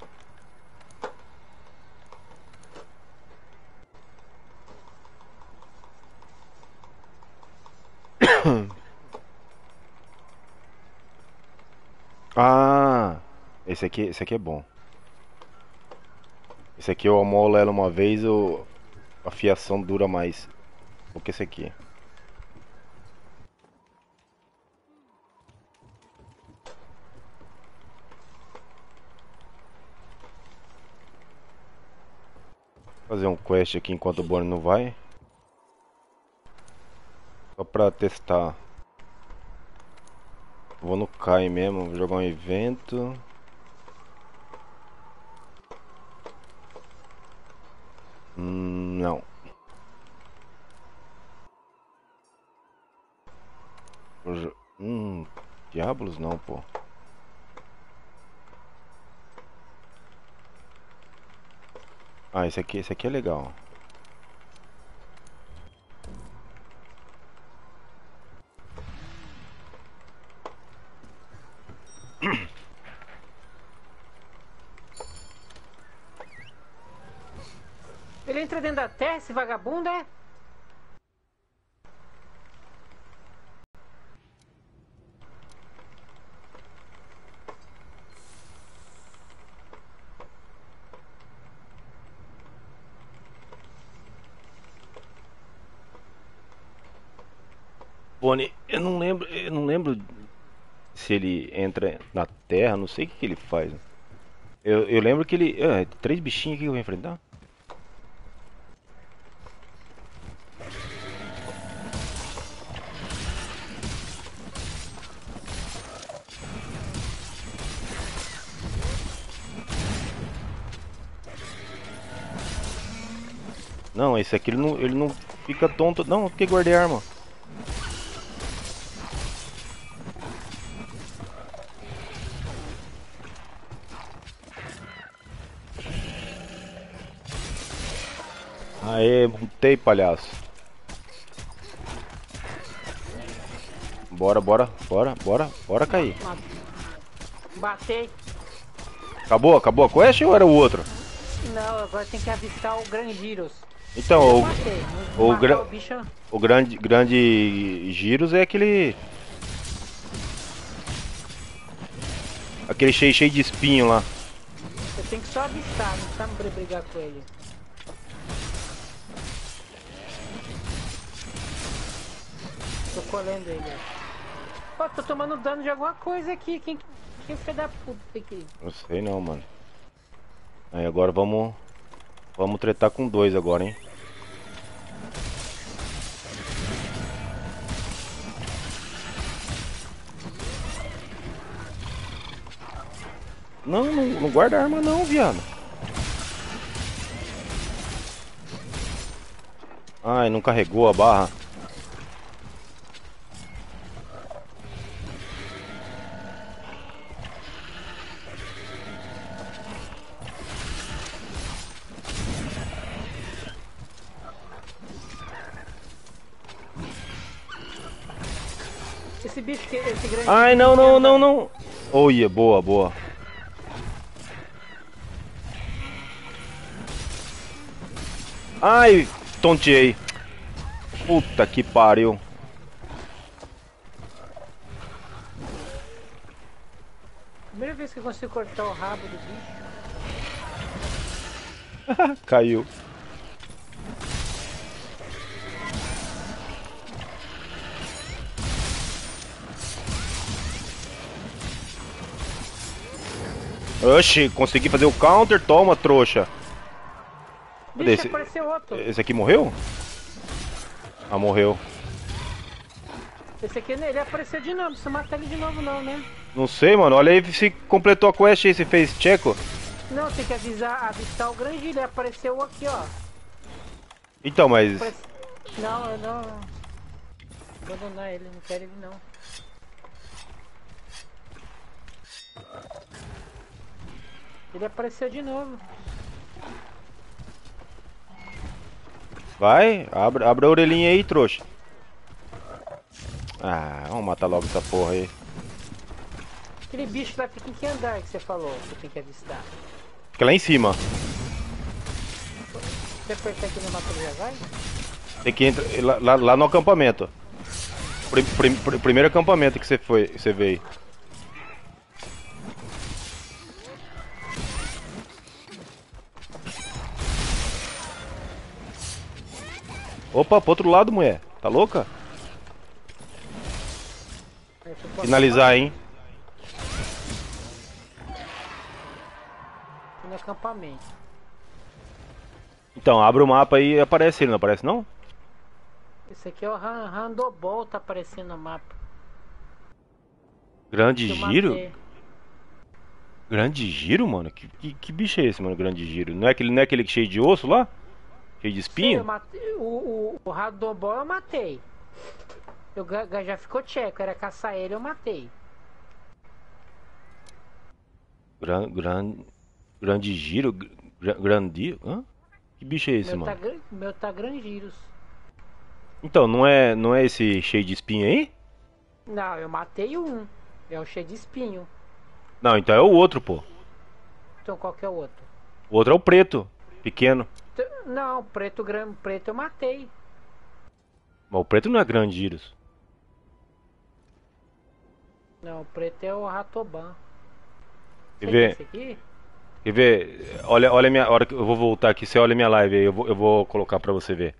Speaker 2: Ah, esse aqui é bom. Esse aqui eu amolo ela uma vez, a fiação dura mais do que esse aqui. Fazer um quest aqui enquanto o Bonnie não vai. Só pra testar. Vou no Kai mesmo, vou jogar um evento. Não. Diablos não, pô. Ah, esse aqui é legal.
Speaker 3: Ele entra dentro da terra, esse vagabundo, é?
Speaker 2: Bonnie, eu não lembro se ele entra na terra, não sei o que ele faz. Eu lembro que ele. 3 bichinhos aqui que eu vou enfrentar. Não, esse aqui ele não fica tonto. Não, porque guardei a arma. Aê, montei, palhaço. Bora cair.
Speaker 3: Batei.
Speaker 2: Acabou a quest ou era o outro?
Speaker 3: Não, agora tem que avistar o Grandiros.
Speaker 2: Então,
Speaker 3: Eu matei.
Speaker 2: o
Speaker 3: bicho.
Speaker 2: o grande Giros é aquele cheio de espinho lá.
Speaker 3: Eu tenho que só avistar, não tá pra brigar com ele. Tô colhendo ele. Ó, tô tomando dano de alguma coisa aqui. Quem filho da puta aqui?
Speaker 2: Não sei não, mano. Aí agora vamos tretar com 2 agora, hein. Não guarda arma não, viado. Ai, não carregou a barra.
Speaker 3: Esse bicho, esse grande...
Speaker 2: Ai, não. Olha, boa. Ai, tonteei. Puta que pariu.
Speaker 3: Primeira vez que eu consigo cortar o rabo do bicho.
Speaker 2: Caiu. Oxi, consegui fazer o counter, toma, trouxa. Cadê
Speaker 3: Bicho,
Speaker 2: esse?
Speaker 3: apareceu outro.
Speaker 2: Esse aqui morreu? Ah, morreu.
Speaker 3: Esse aqui, ele apareceu de novo, não precisa matar ele de novo não, né?
Speaker 2: Não sei, mano. Olha aí se completou a quest aí, se fez checo.
Speaker 3: Não, tem que avistar o Grangir, ele apareceu aqui, ó.
Speaker 2: Então, mas...
Speaker 3: Não, eu não... Vou abandonar ele, não quero ele não. Ele apareceu de novo.
Speaker 2: Vai, abre a orelhinha aí, trouxa. Ah, vamos matar logo essa porra aí.
Speaker 3: Aquele bicho lá fica em que andar que você falou que tem que avistar?
Speaker 2: Fica lá em cima.
Speaker 3: Você apertar aqui no mapa ele já vai?
Speaker 2: Tem que entrar lá no acampamento. Primeiro acampamento que você veio. Opa, pro outro lado, mulher. Tá louca? Finalizar, hein?
Speaker 3: No acampamento.
Speaker 2: Então, abre o mapa aí e aparece ele, não aparece não?
Speaker 3: Esse aqui é o Randobol, tá aparecendo no mapa.
Speaker 2: Grande
Speaker 3: Que eu
Speaker 2: giro?
Speaker 3: matei.
Speaker 2: Grande giro, mano? Que bicho é esse, mano? Grande giro. Não é aquele cheio de osso lá? Cheio de
Speaker 3: Sim,
Speaker 2: espinho?
Speaker 3: eu matei, o Randobol eu matei. Já ficou tcheco, era caçar ele, eu matei.
Speaker 2: Grande giro? Grande... Hã? Que bicho é esse, mano?
Speaker 3: Meu tá Grangiros.
Speaker 2: Então, não é esse cheio de espinho aí?
Speaker 3: Não, eu matei um. É o cheio de espinho.
Speaker 2: Não, então é o outro, pô.
Speaker 3: Então qual que é o outro?
Speaker 2: O outro é o preto, pequeno.
Speaker 3: Não, preto eu matei.
Speaker 2: Mas o preto não é grande giros.
Speaker 3: Não, o preto é o Ratoban.
Speaker 2: Quer
Speaker 3: Você
Speaker 2: ver?
Speaker 3: esse aqui?
Speaker 2: Quer ver? Olha a minha hora que eu vou voltar aqui, você olha a minha live aí, eu vou colocar pra você ver.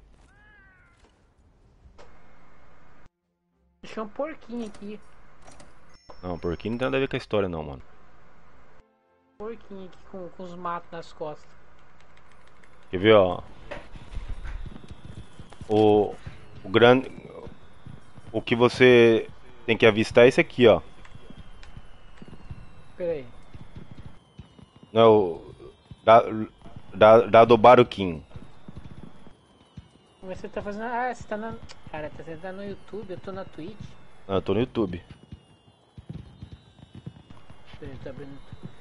Speaker 3: Deixa um porquinho aqui.
Speaker 2: Não, porque não tem nada a ver com a história não, mano.
Speaker 3: Porquinho aqui com os matos nas costas.
Speaker 2: Quer ver, ó? O grande... O que você tem que avistar é esse aqui, ó.
Speaker 3: Pera aí.
Speaker 2: Não é o... Dadobarukin.
Speaker 3: Mas você tá fazendo... Ah, você tá na... Cara, você tá no YouTube, eu tô na Twitch.
Speaker 2: Não, eu tô no YouTube.
Speaker 3: Pera aí, tô abrindo...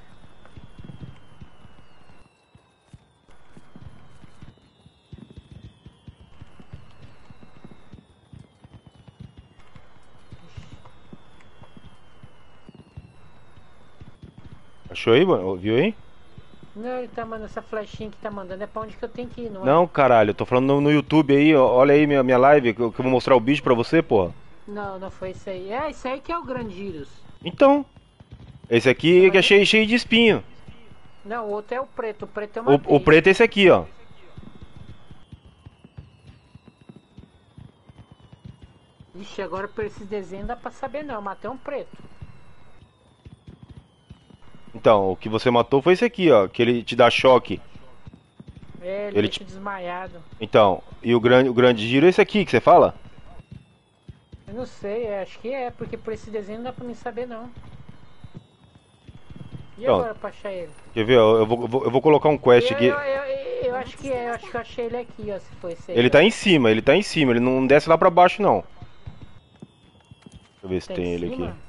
Speaker 2: Achou aí, mano? Viu aí?
Speaker 3: Não, ele tá mandando essa flechinha que tá mandando. É pra onde que eu tenho que ir, não é?
Speaker 2: Não, caralho, eu tô falando no YouTube aí, ó, olha aí minha live, que eu vou mostrar o bicho pra você, porra.
Speaker 3: Não, não foi isso aí. É, isso aí que é o Grangiros.
Speaker 2: Então, esse aqui que é cheio de espinho.
Speaker 3: Não, o outro é o preto. O preto eu matei.
Speaker 2: O preto é esse aqui, ó.
Speaker 3: Ixi, agora por esse desenho não dá pra saber não. Eu matei um preto.
Speaker 2: Então, o que você matou foi esse aqui, ó, que ele te dá choque.
Speaker 3: É, ele deixa desmaiado.
Speaker 2: Então, e o grande giro é esse aqui que você fala?
Speaker 3: Eu não sei, acho que é, porque por esse desenho não dá pra mim saber não. E
Speaker 2: Então,
Speaker 3: agora pra achar ele?
Speaker 2: Quer ver, ó, eu vou colocar um quest aqui.
Speaker 3: Eu acho que é, eu acho que eu achei ele aqui, ó, se foi esse aí.
Speaker 2: Ele tá em cima, ele não desce lá pra baixo não. Deixa eu ver se
Speaker 3: Tá
Speaker 2: tem
Speaker 3: em
Speaker 2: ele
Speaker 3: cima?
Speaker 2: aqui.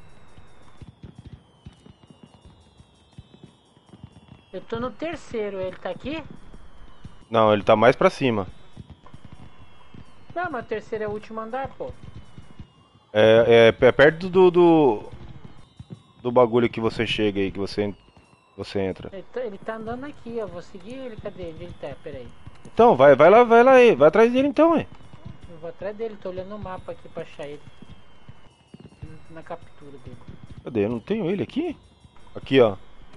Speaker 3: Eu tô no terceiro, ele tá aqui?
Speaker 2: Não, ele tá mais pra cima.
Speaker 3: Não, mas o terceiro é o último andar, pô.
Speaker 2: É perto do bagulho que você chega aí, que você entra.
Speaker 3: Ele tá andando aqui, ó. Vou seguir ele, cadê? Onde ele tá? Pera aí.
Speaker 2: Então, vai lá aí, vai atrás dele então, ué.
Speaker 3: vou atrás dele, tô olhando o mapa aqui pra achar ele. Na captura dele.
Speaker 2: Cadê? Eu não tenho ele aqui? Aqui, ó.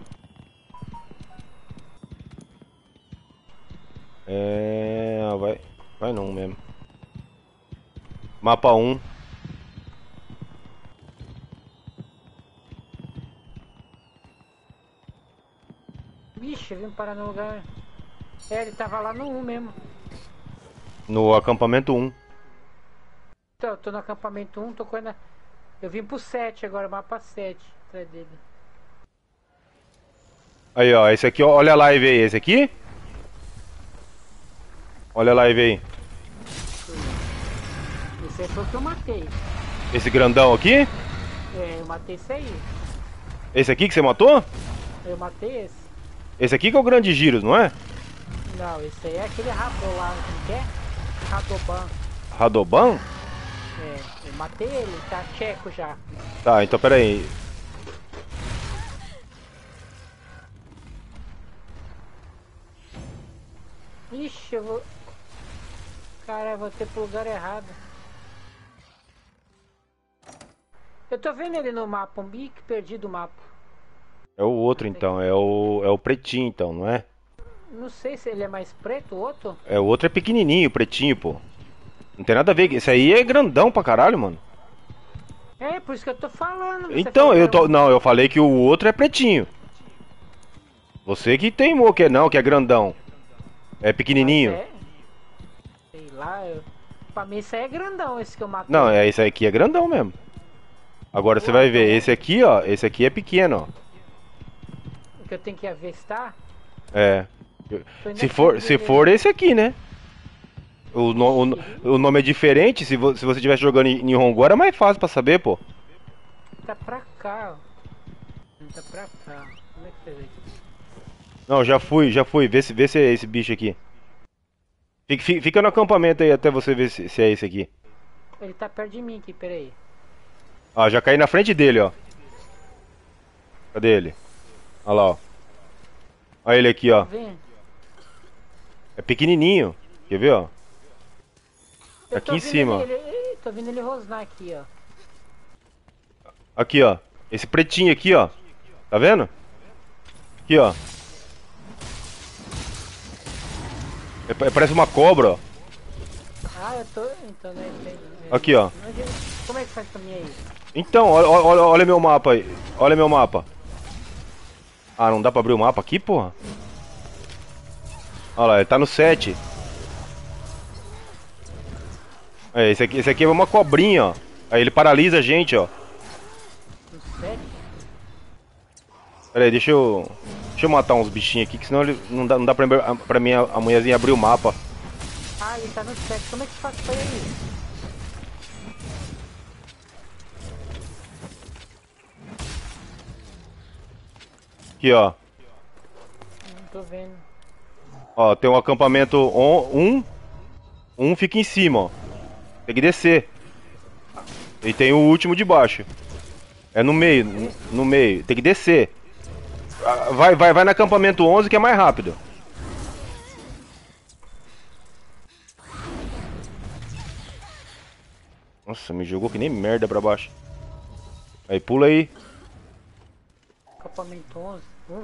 Speaker 2: Vai não mesmo. Mapa 1.
Speaker 3: Vixe, eu vim parar no lugar. É, ele tava lá no 1 mesmo.
Speaker 2: No acampamento 1.
Speaker 3: Então, eu tô no acampamento 1, tô correndo. Eu vim pro 7 agora, mapa 7 atrás dele.
Speaker 2: Aí, ó, esse aqui, ó, olha a live aí, esse aqui? Olha a live aí.
Speaker 3: Esse aí foi o que eu matei.
Speaker 2: Esse grandão aqui?
Speaker 3: É, eu matei esse aí.
Speaker 2: Esse aqui que você matou?
Speaker 3: Eu matei esse.
Speaker 2: Esse aqui que é o grande giros, não é?
Speaker 3: Não, esse aí é aquele rabo lá, como que é? Radoban.
Speaker 2: Radoban?
Speaker 3: É, eu matei ele, tá tcheco já.
Speaker 2: Tá, então pera aí.
Speaker 3: Ixi, eu vou... Cara, eu vou ter pro lugar errado. Eu tô vendo ele no mapa, um bico perdido o mapa.
Speaker 2: É o outro então, é o pretinho então, não é?
Speaker 3: Não sei se ele é mais preto, o outro.
Speaker 2: É, o outro é pequenininho, pretinho, pô. Não tem nada a ver, esse aí é grandão pra caralho, mano.
Speaker 3: É, por isso que eu tô falando. Você
Speaker 2: Então,
Speaker 3: falou
Speaker 2: eu
Speaker 3: que
Speaker 2: tô... Não, eu falei que o outro é pretinho. Você que teimou que é não, que é grandão. É pequenininho.
Speaker 3: Mas sei lá, pra mim esse aí é grandão, esse que eu matei.
Speaker 2: Não, esse aqui é grandão mesmo. Agora você vai ver, esse aqui, ó, esse aqui é pequeno, ó.
Speaker 3: O que eu tenho que avistar?
Speaker 2: É.
Speaker 3: Tô indo
Speaker 2: Se
Speaker 3: aqui
Speaker 2: for,
Speaker 3: ver
Speaker 2: se
Speaker 3: ele.
Speaker 2: for esse aqui, né? O nome é diferente, se você estivesse jogando em Hongo era mais fácil pra saber, pô.
Speaker 3: Tá pra cá, ó. Tá pra cá. Como é que fez aqui?
Speaker 2: Não, já fui, vê se é esse bicho aqui. Fica no acampamento aí até você ver se é esse aqui.
Speaker 3: Ele tá perto de mim aqui, peraí.
Speaker 2: Ah, já caí na frente dele, ó. Cadê ele? Olha lá, ó. Olha ele aqui, ó.
Speaker 3: Vem.
Speaker 2: É pequenininho. Quer ver, ó?
Speaker 3: Eu
Speaker 2: Aqui
Speaker 3: tô
Speaker 2: em
Speaker 3: vendo
Speaker 2: cima.
Speaker 3: Tô vendo ele rosnar aqui, ó.
Speaker 2: Aqui, ó. Esse pretinho aqui, ó. Tá vendo? Aqui, ó. Parece uma cobra, ó.
Speaker 3: Ah, eu tô. Então, né?
Speaker 2: Aqui, ó.
Speaker 3: Como é que faz pra mim aí?
Speaker 2: Então, olha meu mapa aí. Olha meu mapa. Ah, não dá pra abrir o mapa aqui, porra? Olha lá, ele tá no 7. É, esse aqui é uma cobrinha, ó. Aí ele paralisa a gente, ó.
Speaker 3: No 7?
Speaker 2: Pera aí, deixa eu matar uns bichinhos aqui, que senão ele não dá pra mim a mulherzinha abrir o mapa.
Speaker 3: Ah, ele tá no 7. Como é que faz pra ele?
Speaker 2: Aqui, ó.
Speaker 3: Não tô vendo.
Speaker 2: Ó, tem um acampamento um fica em cima, ó. Tem que descer. E tem o último de baixo. É no meio, no meio. Tem que descer. Ah, vai no acampamento 11 que é mais rápido. Nossa, me jogou que nem merda pra baixo. Aí, pula aí.
Speaker 3: Acampamento 11.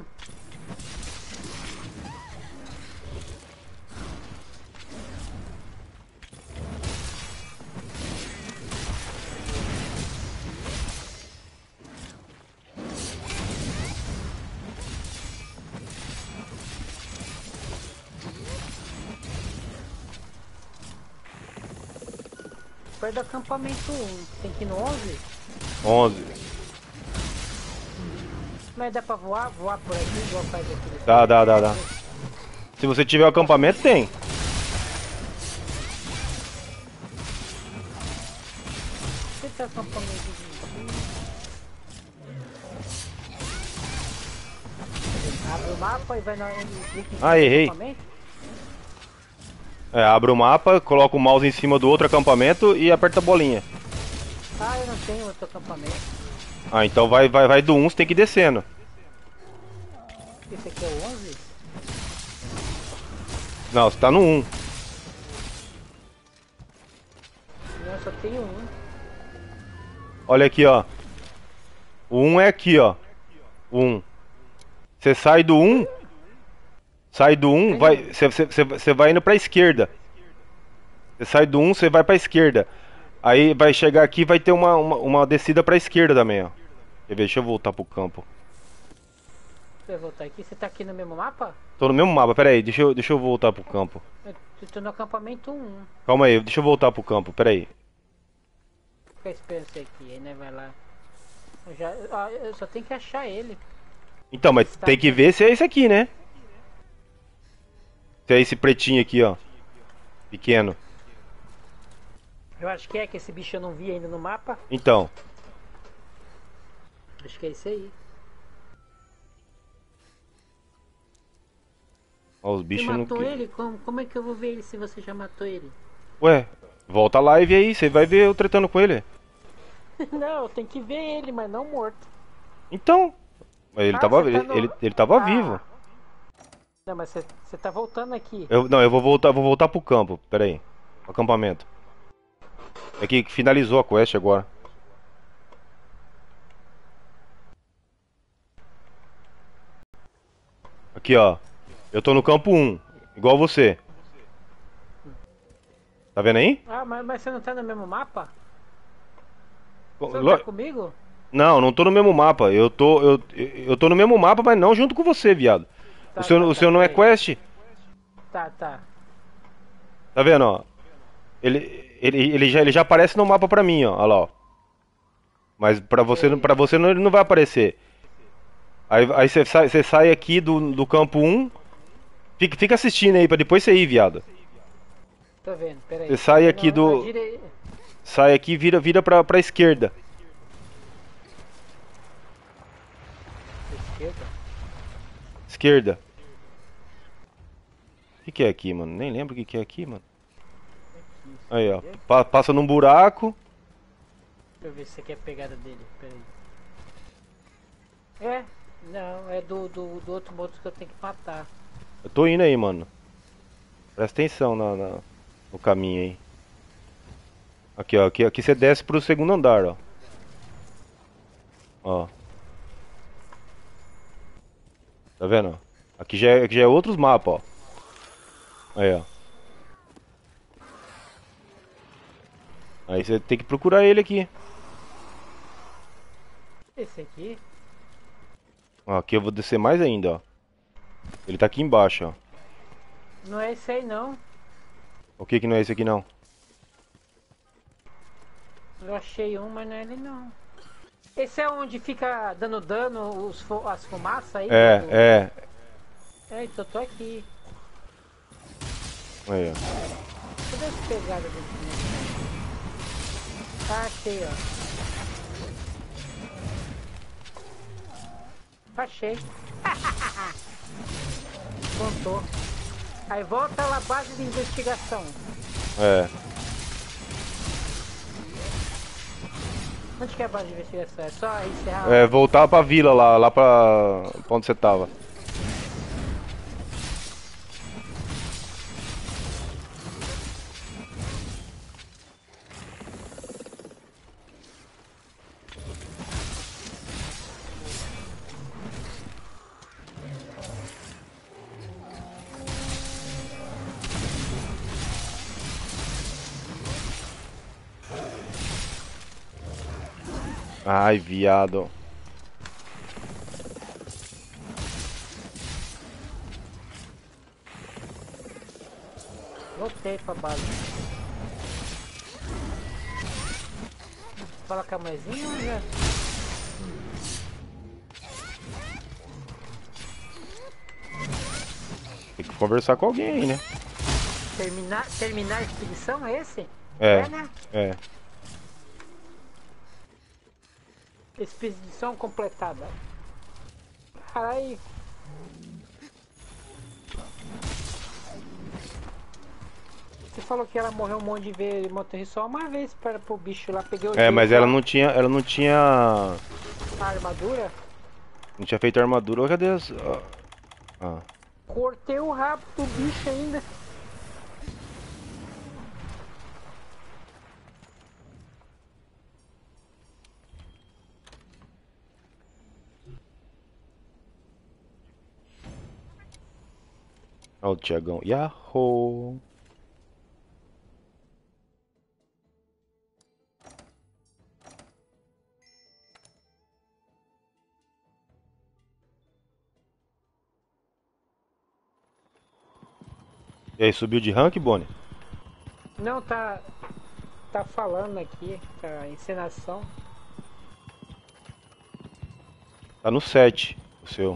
Speaker 3: Perto do acampamento 1. Tem que ir no 11?
Speaker 2: 11.
Speaker 3: Mas dá pra voar? Voar por aqui? Igual faz aqui?
Speaker 2: Dá. Se você tiver o acampamento, tem.
Speaker 3: Você tem acampamento aqui? Abre o mapa e vai na...
Speaker 2: Ah, errei.
Speaker 3: Acampamento?
Speaker 2: É, abre o mapa, coloca o mouse em cima do outro acampamento e aperta a bolinha.
Speaker 3: Ah, eu não tenho outro acampamento.
Speaker 2: Ah, então vai do 1, você tem que ir descendo.
Speaker 3: Esse aqui é o 11?
Speaker 2: Não, você tá no 1.
Speaker 3: só tenho um.
Speaker 2: Olha aqui, ó. O 1 é aqui, ó. O 1. Você sai do 1. Sai do 1, vai. Você vai indo pra esquerda. Você sai do 1, você vai pra esquerda. Aí vai chegar aqui vai ter uma descida pra esquerda também, ó. Quer ver? Deixa eu voltar pro campo.
Speaker 3: Deixa eu voltar aqui. Você tá aqui no mesmo mapa?
Speaker 2: Tô no mesmo mapa, pera aí, deixa eu voltar pro campo.
Speaker 3: Eu tô no acampamento 1.
Speaker 2: Calma aí, deixa eu voltar pro campo, pera aí.
Speaker 3: Fica esperando você aqui, aí né, vai lá. Eu só tenho que achar ele.
Speaker 2: Então, mas tem que ver se é esse aqui, né? Se é esse pretinho aqui, ó. Pequeno.
Speaker 3: Eu acho que esse bicho eu não vi ainda no mapa.
Speaker 2: Então.
Speaker 3: Acho que é esse aí.
Speaker 2: Ó, os
Speaker 3: Você
Speaker 2: bichos não.
Speaker 3: matou ele? Como é que eu vou ver ele se você já matou ele?
Speaker 2: Ué, volta a live aí, você vai ver eu tretando com ele.
Speaker 3: Não, eu tenho que ver ele, mas não morto.
Speaker 2: Então. Mas ele
Speaker 3: Ah,
Speaker 2: tava,
Speaker 3: você tá no-
Speaker 2: ele tava vivo.
Speaker 3: Não, mas você tá voltando aqui.
Speaker 2: Eu vou voltar pro campo, pera aí. Acampamento. É que finalizou a quest agora. Aqui, ó. Eu tô no campo 1, igual você. Tá vendo aí?
Speaker 3: Ah, mas você não tá no mesmo mapa? Você não
Speaker 2: Lo-
Speaker 3: tá comigo?
Speaker 2: Não tô no mesmo mapa. Eu tô no mesmo mapa, mas não junto com você, viado.
Speaker 3: Tá,
Speaker 2: o seu não é
Speaker 3: peraí.
Speaker 2: quest?
Speaker 3: Tá.
Speaker 2: Tá vendo, ó? Ele já aparece no mapa pra mim, ó. Olha lá, ó. Mas pra você não, ele não vai aparecer. Aí você sai aqui do campo 1. Fica assistindo aí pra depois você ir, viado.
Speaker 3: Tô vendo, peraí.
Speaker 2: Você sai aqui
Speaker 3: Não,
Speaker 2: do. Sai aqui e vira pra esquerda.
Speaker 3: Esquerda?
Speaker 2: Esquerda. O que é aqui, mano? Nem lembro o que é aqui, mano. Aí, ó. Passa num buraco.
Speaker 3: Deixa eu ver se você quer a pegada dele, peraí. Não, é do outro monstro que eu tenho que matar.
Speaker 2: Eu tô indo aí, mano. Presta atenção no caminho aí. Aqui, ó. Aqui você desce pro segundo andar, ó. Ó. Tá vendo? Aqui já é outros mapas, ó. Aí, ó. Aí você tem que procurar ele aqui.
Speaker 3: Esse aqui?
Speaker 2: Ó, aqui eu vou descer mais ainda, ó. Ele tá aqui embaixo, ó.
Speaker 3: Não é esse aí não.
Speaker 2: O que não é esse aqui, não?
Speaker 3: Eu achei um, mas não é ele não. Esse é onde fica dando dano as fumaças aí?
Speaker 2: É.
Speaker 3: É, então eu tô aqui.
Speaker 2: Aí, ó.
Speaker 3: Cadê as pegadas desse negócio? Ah, achei, ó. Achei. Contou. Aí volta lá, base de investigação.
Speaker 2: É.
Speaker 3: Onde que é a base de investigação? É só encerrar?
Speaker 2: É, voltar pra vila lá pra onde você tava. Ai, viado.
Speaker 3: Voltei pra base. Fala com a mãezinha ou já?
Speaker 2: Tem que conversar com alguém aí, né?
Speaker 3: Terminar a expedição é esse?
Speaker 2: É.
Speaker 3: Né?
Speaker 2: É.
Speaker 3: Expedição completada. Caralho. Você falou que ela morreu um monte de vezes, morreu só uma vez para pro bicho lá, peguei o
Speaker 2: É, mas
Speaker 3: jeito
Speaker 2: ela
Speaker 3: lá.
Speaker 2: não tinha.
Speaker 3: A armadura.
Speaker 2: Não tinha feito armadura. Cadê as. Ah.
Speaker 3: Cortei o rabo do bicho ainda.
Speaker 2: Olha o Thiagão. Yahoo! E aí, subiu de rank, Bonnie?
Speaker 3: Não, tá. Tá falando aqui, tá encenação.
Speaker 2: Tá no 7, o seu.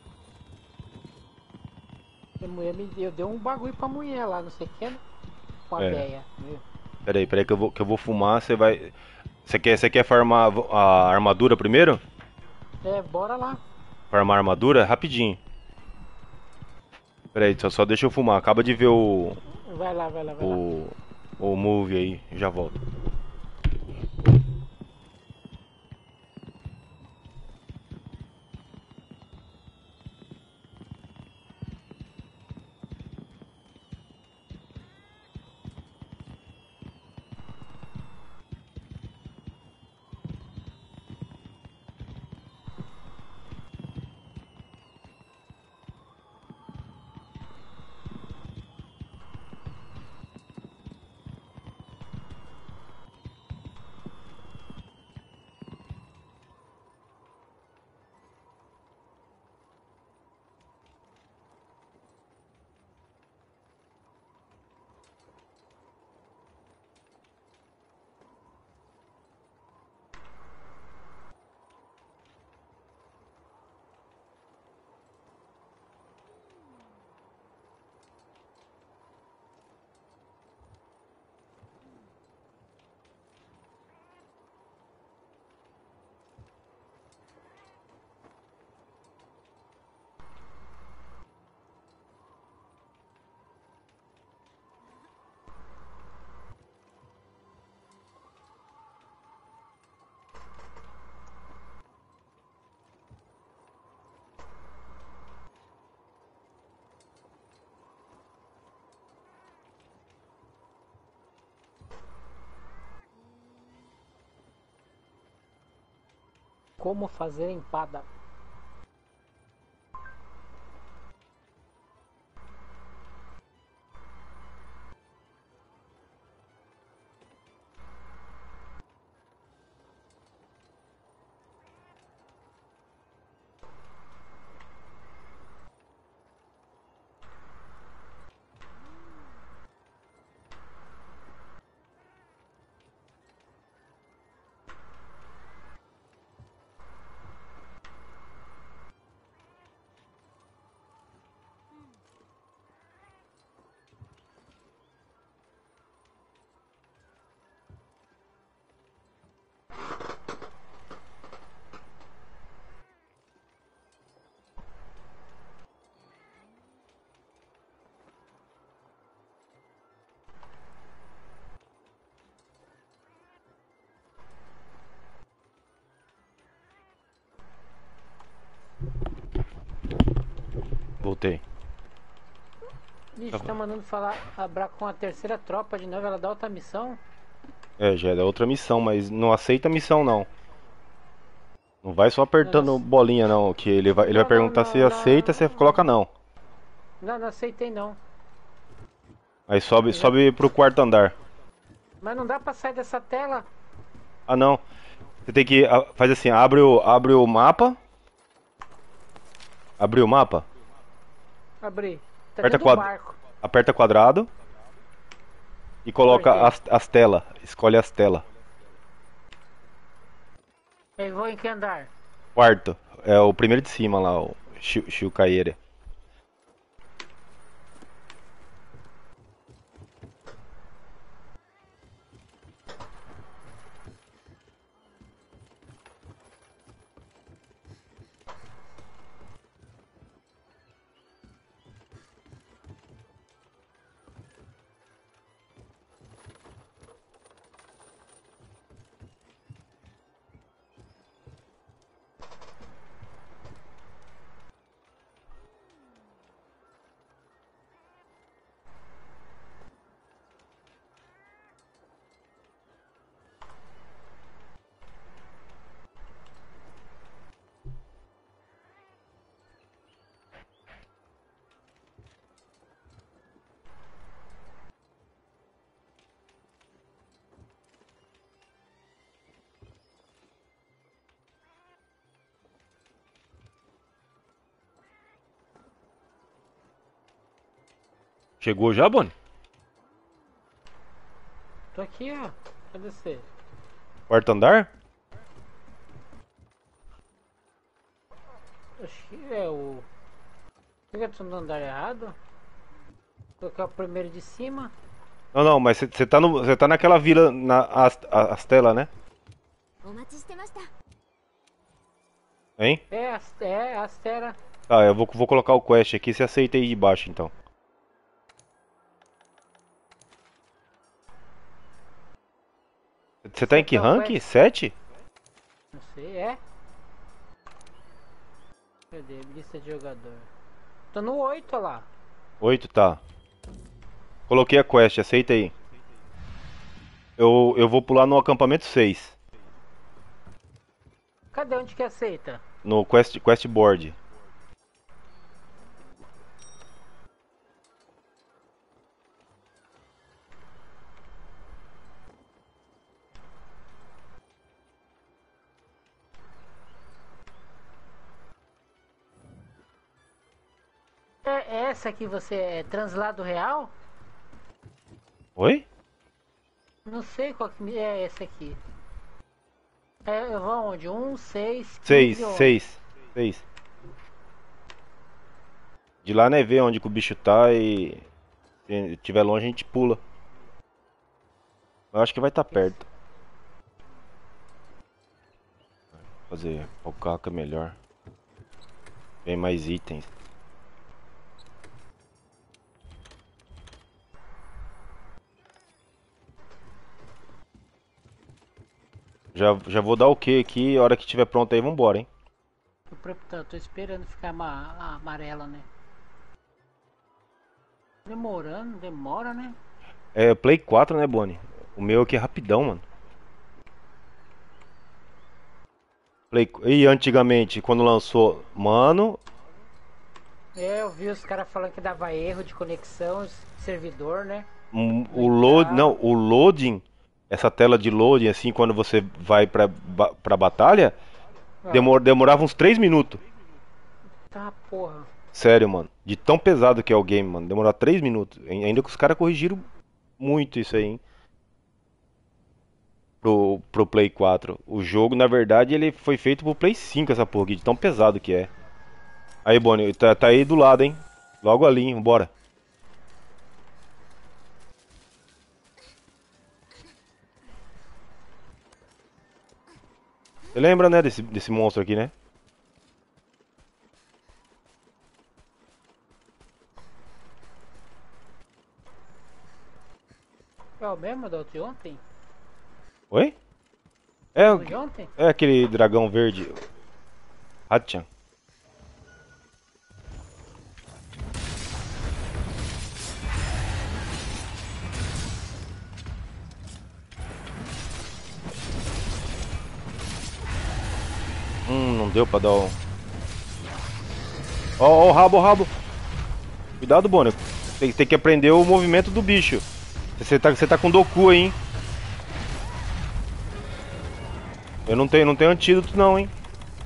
Speaker 3: A mulher me deu, deu um bagulho pra mulher lá, não sei o que, né? Com a
Speaker 2: É.
Speaker 3: véia. Viu?
Speaker 2: Pera aí que eu vou fumar, você vai... Você quer farmar a armadura primeiro?
Speaker 3: É, bora lá.
Speaker 2: Farmar a armadura? Rapidinho. Pera aí, só deixa eu fumar. Acaba de ver
Speaker 3: Vai lá, vai lá, vai lá.
Speaker 2: o move aí, já volto.
Speaker 3: Como fazer empada.
Speaker 2: Voltei.
Speaker 3: Ixi, tá mandando falar abrar com a terceira tropa de novo, ela dá outra missão.
Speaker 2: É, já é da outra missão, mas não aceita a missão não. Não vai só apertando
Speaker 3: Não,
Speaker 2: bolinha não, que ele vai
Speaker 3: não,
Speaker 2: perguntar se aceita, você coloca não.
Speaker 3: não aceitei não.
Speaker 2: Aí sobe,
Speaker 3: Já-
Speaker 2: sobe pro quarto andar.
Speaker 3: Mas não dá pra sair dessa tela.
Speaker 2: Ah não, você tem que, faz assim, abre o mapa. Abre o mapa,
Speaker 3: Abri. Tá
Speaker 2: aperta,
Speaker 3: dentro do barco.
Speaker 2: aperta quadrado e coloca
Speaker 3: Apertei.
Speaker 2: as telas, escolhe as telas.
Speaker 3: Eu vou em que andar?
Speaker 2: Quarto, é o primeiro de cima lá, o Shukaere. Chegou já, Bonnie?
Speaker 3: Tô aqui, ó. Cadê você?
Speaker 2: Quarto andar?
Speaker 3: Acho que é o... Por que eu tô no andar errado? Colocar o primeiro de cima.
Speaker 2: Não, não, mas você tá, você tá naquela vila, na Astela, né?
Speaker 4: お待ちしてました。
Speaker 2: Hein?
Speaker 3: É, a Astera.
Speaker 2: Tá, eu vou colocar o quest aqui, você aceita aí de baixo então. Você tá em que
Speaker 3: Aceitar o
Speaker 2: rank?
Speaker 3: quest.
Speaker 2: 7?
Speaker 3: Não sei, é? Cadê? Lista de jogador. Tô no 8, ó lá.
Speaker 2: 8, tá. Coloquei a quest, aceita aí. Eu vou pular no acampamento 6.
Speaker 3: Cadê onde que aceita?
Speaker 2: No quest board.
Speaker 3: É essa que você é translado real?
Speaker 2: Oi?
Speaker 3: Não sei qual que é essa aqui. É, eu vou aonde? 1, 6,
Speaker 2: 6,
Speaker 3: 15, 11.
Speaker 2: 6, 6. De lá, né, ver onde que o bicho tá e... Se tiver longe, a gente pula. Eu acho que vai estar perto. Fazer o carro que é melhor. Tem mais itens. Já vou dar o que aqui, a hora que estiver pronto aí, vambora, hein?
Speaker 3: Tô esperando ficar amarela, né? Demora, né?
Speaker 2: É Play 4, né, Bonnie? O meu aqui é rapidão, mano. E antigamente, quando lançou, mano,
Speaker 3: É, eu vi os caras falando que dava erro de conexão, servidor, né?
Speaker 2: o load, não, o loading, essa tela de loading, assim, quando você vai pra batalha,
Speaker 3: Ah,
Speaker 2: demorava uns 3 minutos.
Speaker 3: tá, porra.
Speaker 2: Sério, mano. De tão pesado que é o game, mano. Demorou 3 minutos. Ainda que os caras corrigiram muito isso aí, hein? Pro Play 4. O jogo, na verdade, ele foi feito pro Play 5, essa porra aqui, de tão pesado que é. Aí, Bonnie, tá aí do lado, hein? Logo ali, hein? Bora. Você lembra, né, desse monstro aqui, né?
Speaker 3: É o mesmo do de ontem?
Speaker 2: Oi? É,
Speaker 3: Do de ontem?
Speaker 2: é aquele dragão verde. Hatchan. Não deu pra dar o... Ó, o rabo, o rabo. Cuidado, Bonnie. Tem que aprender o movimento do bicho. Você tá com Doku aí, hein? Eu não tenho antídoto não, hein?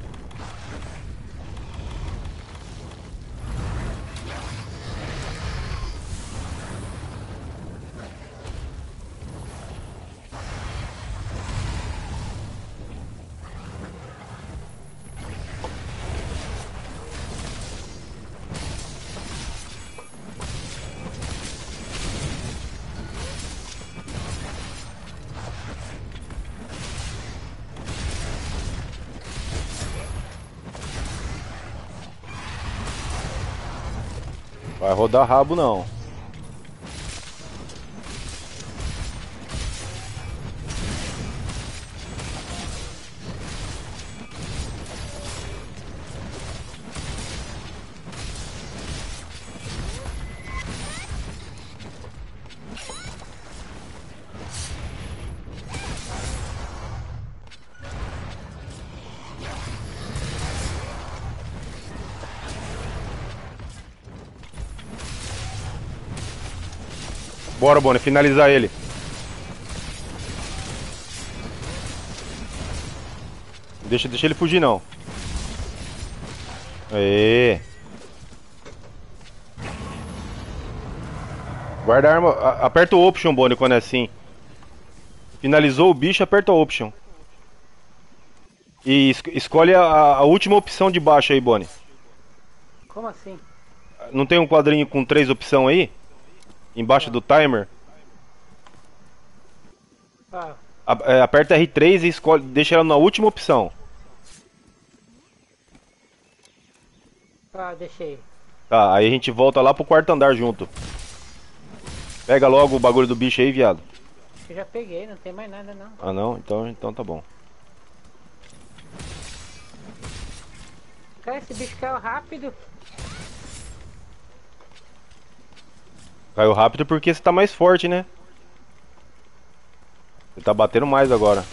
Speaker 2: Vai rodar rabo não. Bora, Bonnie, finalizar ele. Deixa ele fugir não. Aê. Guarda a arma. Aperta o Option, Bonnie, quando é assim. Finalizou o bicho, aperta o Option. E escolhe a última opção de baixo aí, Bonnie.
Speaker 3: Como assim?
Speaker 2: Não tem um quadrinho com 3 opções aí? Embaixo do timer?
Speaker 3: Ah,
Speaker 2: Aperta R3 e escolhe, deixa ela na última opção.
Speaker 3: deixei.
Speaker 2: Tá, aí a gente volta lá pro quarto andar junto. Pega logo o bagulho do bicho aí, viado.
Speaker 3: Acho que eu já peguei, não tem mais nada não.
Speaker 2: Ah não? Então tá bom.
Speaker 3: Cara, esse bicho caiu rápido.
Speaker 2: Caiu rápido porque você tá mais forte, né? Você tá batendo mais agora.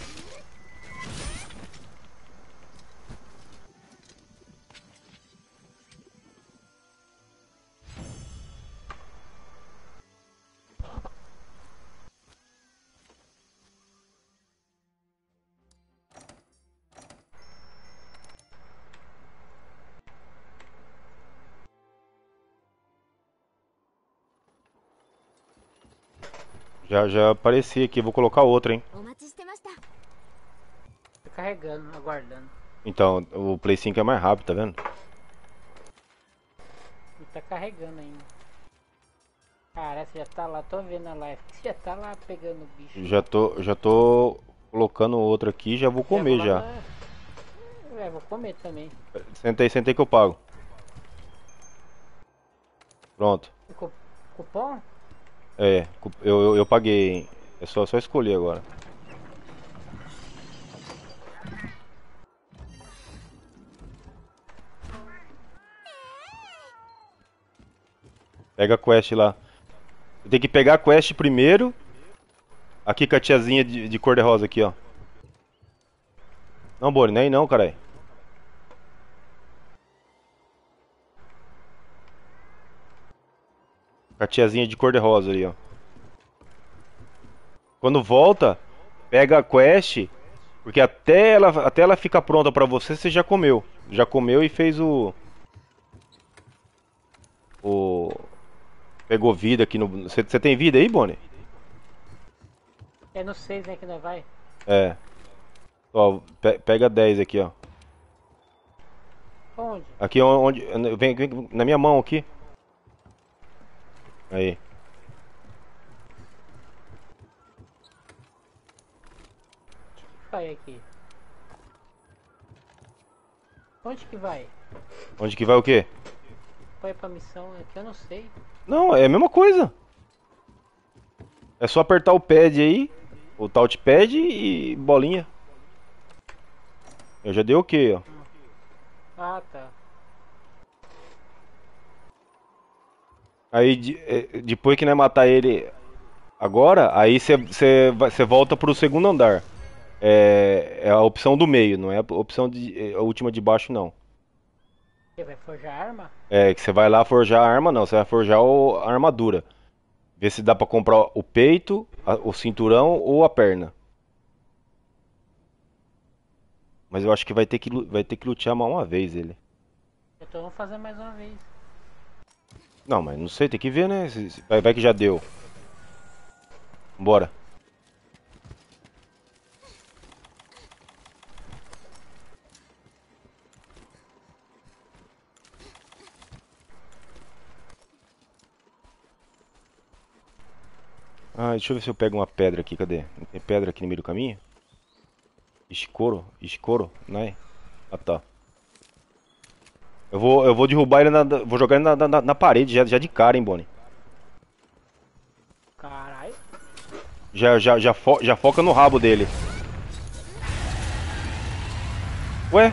Speaker 2: Já apareci aqui, vou colocar outra, hein?
Speaker 4: お待ちしてました。
Speaker 3: Tô carregando, aguardando.
Speaker 2: Então, o Play 5 é mais rápido, tá vendo?
Speaker 3: E tá carregando ainda. Cara, você já tá lá, tô vendo a live. Você já tá lá pegando o bicho.
Speaker 2: Já tô colocando outra aqui, já vou comer
Speaker 3: vou
Speaker 2: já.
Speaker 3: lá vou comer também.
Speaker 2: Senta aí que eu pago. Pronto.
Speaker 3: Cupom?
Speaker 2: É, eu paguei, hein? É só escolher agora. Pega a quest lá. Tem que pegar a quest primeiro. Aqui com a tiazinha de cor de rosa aqui, ó. Não, Boni, nem não, carai. Com a tiazinha de cor de rosa ali, ó. Quando volta, pega a quest, porque até ela ficar pronta pra você, você já comeu. Já comeu e fez o pegou vida aqui no. Você tem vida aí, Bonnie?
Speaker 3: É no 6, né, que nós vai?
Speaker 2: É. Ó, pega 10 aqui, ó.
Speaker 3: Onde?
Speaker 2: Aqui onde. Vem na minha mão aqui. Aí.
Speaker 3: Vai aqui. Onde que vai?
Speaker 2: Onde que vai o quê?
Speaker 3: Vai pra missão aqui, eu não sei.
Speaker 2: Não, é a mesma coisa. É só apertar o pad aí, o touchpad e bolinha. Eu já dei o quê, ó.
Speaker 3: Ah, tá.
Speaker 2: Aí depois que nós matar ele agora, aí você volta pro segundo andar. É a opção do meio, não é a opção a última de baixo não.
Speaker 3: Você vai forjar arma?
Speaker 2: É que você vai lá forjar a arma não, você vai forjar a armadura. Ver se dá pra comprar o peito, o cinturão ou a perna. Mas eu acho que vai ter que lutear mais uma vez ele.
Speaker 3: Então vamos fazer mais uma vez.
Speaker 2: Não, mas não sei, tem que ver, né? Vai que já deu. Bora. Ah, deixa eu ver se eu pego uma pedra aqui, cadê? Não tem pedra aqui no meio do caminho? Escoro, né? Ah tá. Eu vou derrubar ele vou jogar ele na parede já de cara, hein, Bonnie.
Speaker 3: Caralho.
Speaker 2: Já foca no rabo dele. Ué?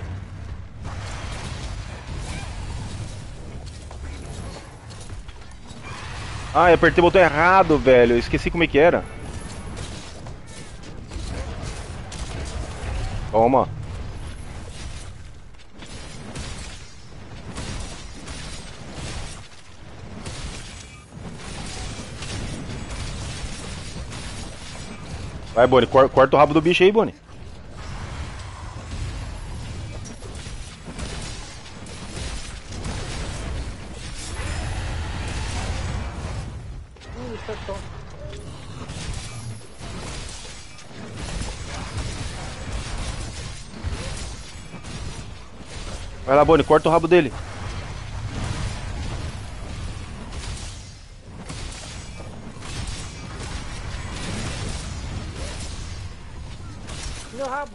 Speaker 2: Ah, eu apertei o botão errado, velho. Eu esqueci como é que era. Toma. Vai, Bonnie, corta o rabo do bicho aí, Bonnie.
Speaker 3: acertou.
Speaker 2: Vai lá, Bonnie, corta o rabo dele.
Speaker 3: Meu rabo.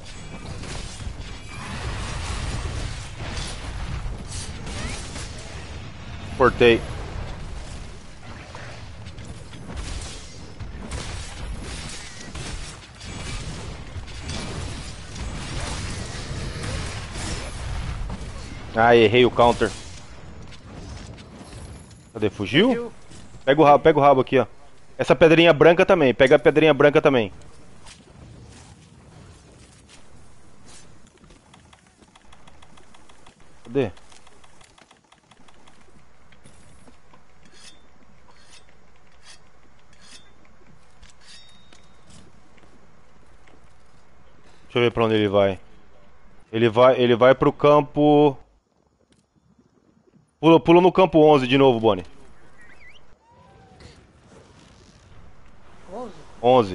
Speaker 2: Cortei. Ah, errei o counter. Cadê? Fugiu? Pega o rabo aqui, ó. Essa pedrinha branca também. Pega a pedrinha branca também. Cadê? Deixa eu ver pra onde ele vai. Ele vai pro campo... Pula no campo 11 de novo, Bonnie.
Speaker 3: 11?
Speaker 2: 11.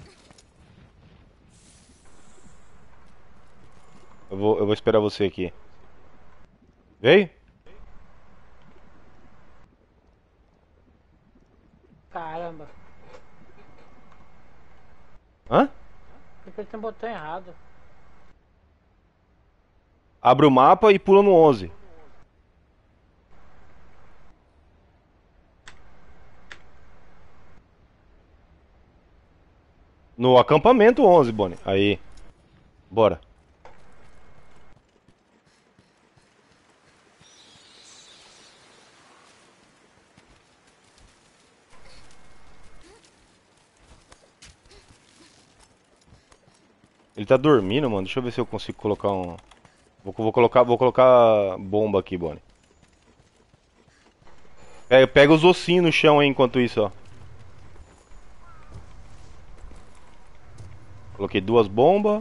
Speaker 2: Eu vou esperar você aqui. Veio?
Speaker 3: Caramba.
Speaker 2: Hã?
Speaker 3: Porque ele tem um botão errado.
Speaker 2: Abre o mapa e pula no 11. No acampamento 11, Bonnie. Aí. Bora. Ele tá dormindo, mano. Deixa eu ver se eu consigo colocar um... Vou colocar bomba aqui, Bonnie. Pega os ossinhos no chão aí enquanto isso, ó. Coloquei 2 bombas.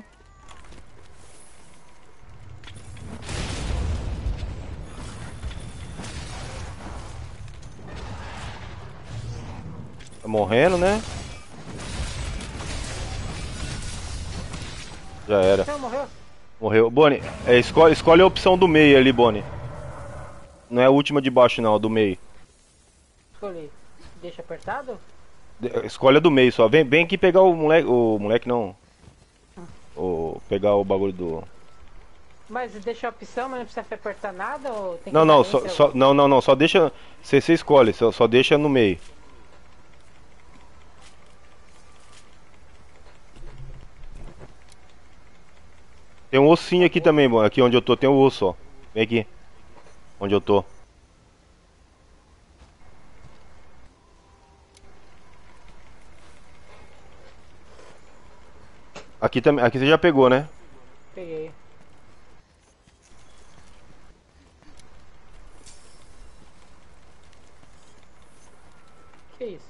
Speaker 2: Tá morrendo, né? Já era.
Speaker 3: Não, morreu.
Speaker 2: Morreu. Bonnie, escolhe a opção do meio ali, Bonnie. Não é a última de baixo, não, a do meio.
Speaker 3: Escolhi. Deixa apertado?
Speaker 2: Escolhe a do meio só. Vem aqui pegar o moleque. O moleque não. Pegar o bagulho do.
Speaker 3: Mas deixa a opção, mas não precisa apertar nada? Ou tem que
Speaker 2: Não, não,
Speaker 3: usar esse ou-
Speaker 2: não, só deixa. Você escolhe, só deixa no meio. Tem um ossinho aqui também, mano. Aqui onde eu tô tem um osso, ó. Vem aqui. Onde eu tô. Aqui também. Aqui você já pegou, né?
Speaker 3: Peguei. Que isso?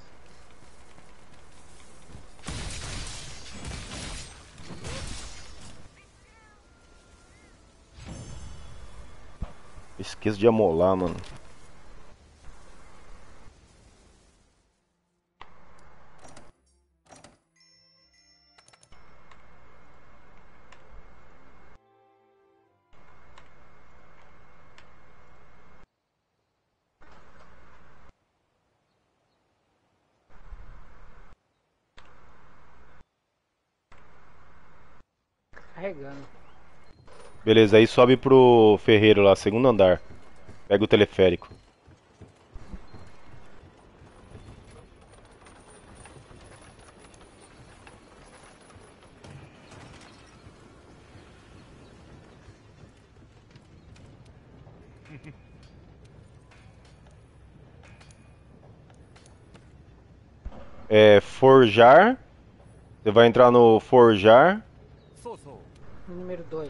Speaker 2: Esqueço de amolar, mano.
Speaker 3: Carregando.
Speaker 2: Beleza, aí sobe pro ferreiro lá, segundo andar. Pega o teleférico. É, forjar. Você vai entrar no forjar.
Speaker 3: Número 2.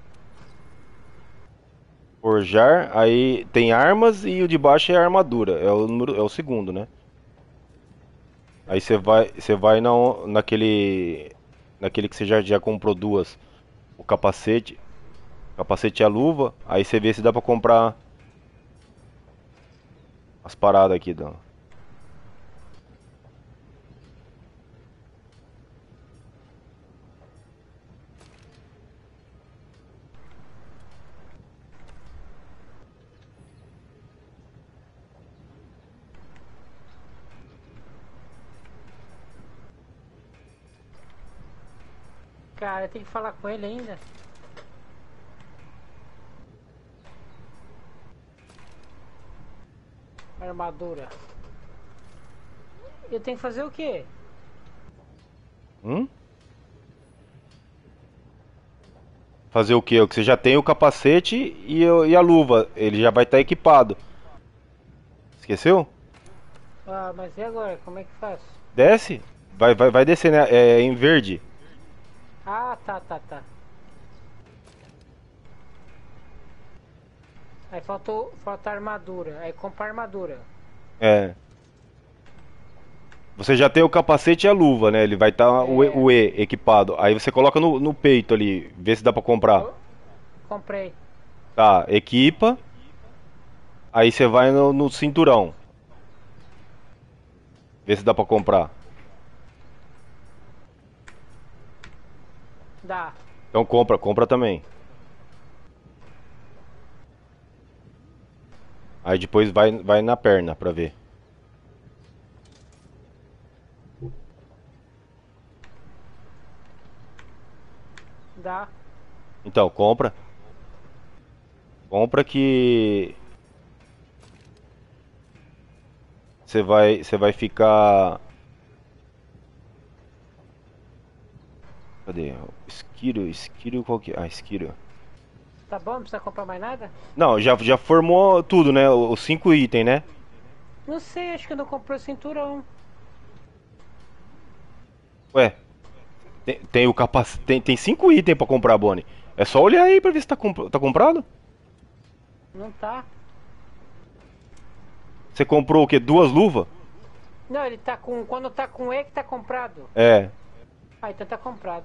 Speaker 2: Forjar, aí tem armas e o de baixo é a armadura. É o segundo, né? Aí você vai naquele que você já comprou 2. O capacete e a luva. Aí você vê se dá pra comprar as paradas aqui.
Speaker 3: Cara, tem que falar com ele ainda. Armadura. Eu tenho que fazer o quê?
Speaker 2: Fazer o quê? O que você já tem o capacete e a luva. Ele já vai estar equipado. Esqueceu?
Speaker 3: Ah, mas e agora? Como é que faz?
Speaker 2: Desce. Vai descer, né? É em verde.
Speaker 3: Ah, tá. Aí falta a armadura. Aí compra a armadura.
Speaker 2: É. Você já tem o capacete e a luva, né? Ele vai estar o E equipado. Aí você coloca no peito ali, vê se dá pra comprar.
Speaker 3: Comprei.
Speaker 2: Tá, equipa. Aí você vai no cinturão. Vê se dá pra comprar.
Speaker 3: Dá.
Speaker 2: Então compra também. Aí depois vai na perna pra ver.
Speaker 3: Dá.
Speaker 2: Então, compra. Compra que você vai ficar. Cadê? Esquiro qual que é? Ah, esquiro.
Speaker 3: Tá bom? Não precisa comprar mais nada?
Speaker 2: Não, já formou tudo, né? Os 5 itens, né?
Speaker 3: Não sei, acho que eu não comprei o cinturão.
Speaker 2: Ué, tem o capacete. Tem 5 itens pra comprar, Bonnie. É só olhar aí pra ver se tá comprado.
Speaker 3: Não tá.
Speaker 2: Você comprou o quê? 2 luvas?
Speaker 3: Não, ele tá com. Quando tá com E que tá comprado.
Speaker 2: É.
Speaker 3: Ah, então tá comprado.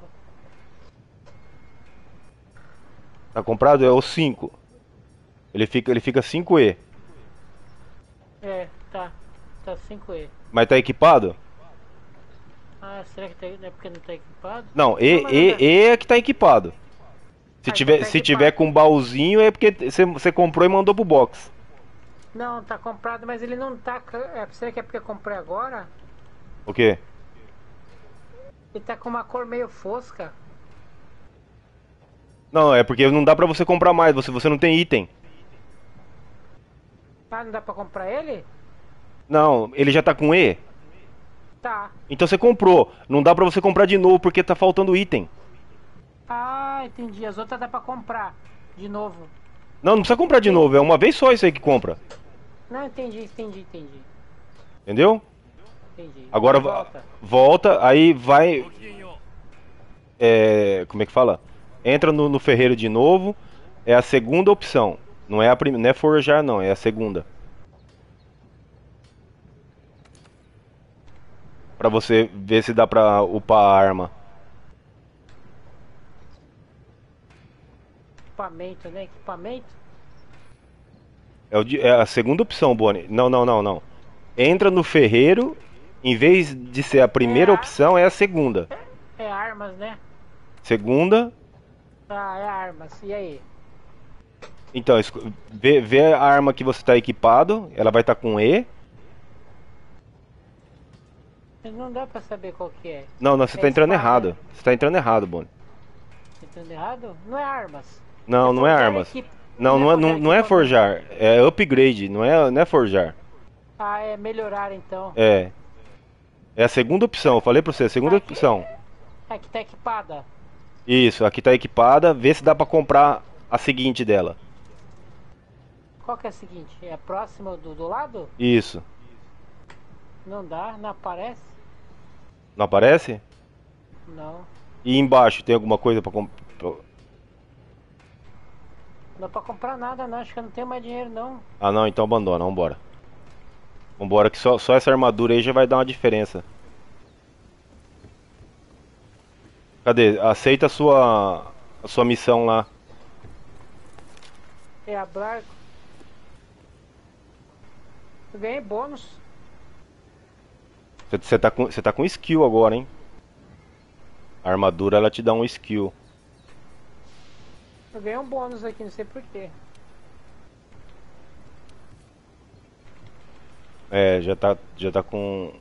Speaker 2: Tá comprado? É o 5. Ele fica 5E.
Speaker 3: É, tá. Tá 5E.
Speaker 2: Mas tá equipado?
Speaker 3: Ah, será que tá, é porque não tá equipado?
Speaker 2: Não,
Speaker 3: Não, mas não dá.
Speaker 2: E é que tá equipado. Se
Speaker 3: Ah,
Speaker 2: tiver,
Speaker 3: então tá
Speaker 2: se tiver
Speaker 3: equipado.
Speaker 2: com baúzinho é porque você comprou e mandou pro box.
Speaker 3: Não, tá comprado, mas ele não tá. Será que é porque eu comprei agora?
Speaker 2: O quê?
Speaker 3: Ele tá com uma cor meio fosca.
Speaker 2: Não, é porque não dá pra você comprar mais, você não tem item.
Speaker 3: Ah, não dá pra comprar ele?
Speaker 2: Não, ele já tá com E.
Speaker 3: Tá.
Speaker 2: Então você comprou. Não dá pra você comprar de novo porque tá faltando item.
Speaker 3: Ah, entendi. As outras dá pra comprar de novo.
Speaker 2: Não precisa comprar de novo, é uma vez só isso aí que compra.
Speaker 3: Não, entendi.
Speaker 2: Entendeu?
Speaker 3: Entendi.
Speaker 2: Agora volta, aí vai. Como é que fala? Entra no ferreiro de novo. É a segunda opção. Não é a primeira, não é forjar não, é a segunda. Pra você ver se dá pra upar a arma.
Speaker 3: Equipamento, né? Equipamento?
Speaker 2: É a segunda opção, Bonnie. Não. Entra no ferreiro, em vez de ser a primeira opção, é a segunda.
Speaker 3: É armas, né?
Speaker 2: Segunda.
Speaker 3: Ah, é armas. E aí?
Speaker 2: Então, vê a arma que você está equipado. Ela vai estar com E.
Speaker 3: Mas não dá pra saber qual que é.
Speaker 2: Não, você está entrando errado. Você está entrando errado, Bonnie.
Speaker 3: Tá entrando errado? Não é armas.
Speaker 2: Não é armas. Não é forjar. É upgrade, não é forjar.
Speaker 3: Ah, é melhorar então.
Speaker 2: É. É a segunda opção, eu falei pra você, a segunda opção.
Speaker 3: É que tá equipada.
Speaker 2: Isso, aqui tá equipada, vê se dá pra comprar a seguinte dela.
Speaker 3: Qual que é a seguinte? É a próxima do lado?
Speaker 2: Isso.
Speaker 3: Não dá, não aparece?
Speaker 2: Não aparece?
Speaker 3: Não.
Speaker 2: E embaixo tem alguma coisa pra comprar?
Speaker 3: Não dá pra comprar nada não, acho que eu não tenho mais dinheiro não.
Speaker 2: Ah não, então abandona, vambora. Vambora que só essa armadura aí já vai dar uma diferença. Cadê? Aceita a sua missão lá.
Speaker 3: É a Blarco. Eu ganhei bônus.
Speaker 2: Você tá com skill agora, hein? A armadura ela te dá um skill.
Speaker 3: Eu ganhei um bônus aqui, não sei porquê.
Speaker 2: É, já tá com.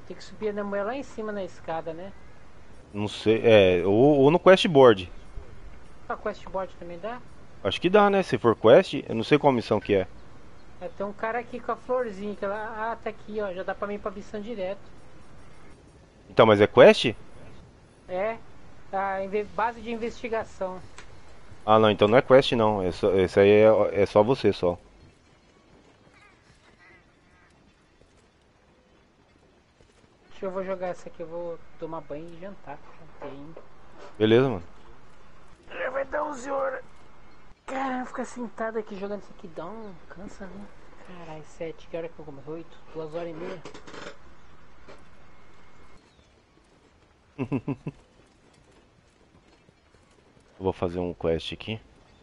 Speaker 3: Tem que subir a mulher lá em cima na escada, né?
Speaker 2: Não sei, ou no quest board.
Speaker 3: A questboard também dá?
Speaker 2: Acho que dá, né? Se for quest, eu não sei qual missão que é.
Speaker 3: É, tem um cara aqui com a florzinha, que ela... Ah, tá aqui, ó. Já dá pra mim ir pra missão direto.
Speaker 2: Então, mas é quest?
Speaker 3: É, tá, base de investigação.
Speaker 2: Ah, não, então não é quest não. Esse aí é só você só.
Speaker 3: Eu vou jogar essa aqui, eu vou tomar banho e jantar. Jantei, hein?
Speaker 2: Beleza, mano.
Speaker 3: Já vai dar 11 horas. Caramba, ficar sentado aqui jogando isso aqui dá um... Cansa, né? Caralho, 7, que hora que eu começo? 8, 2 horas e meia.
Speaker 2: Eu vou fazer um quest aqui.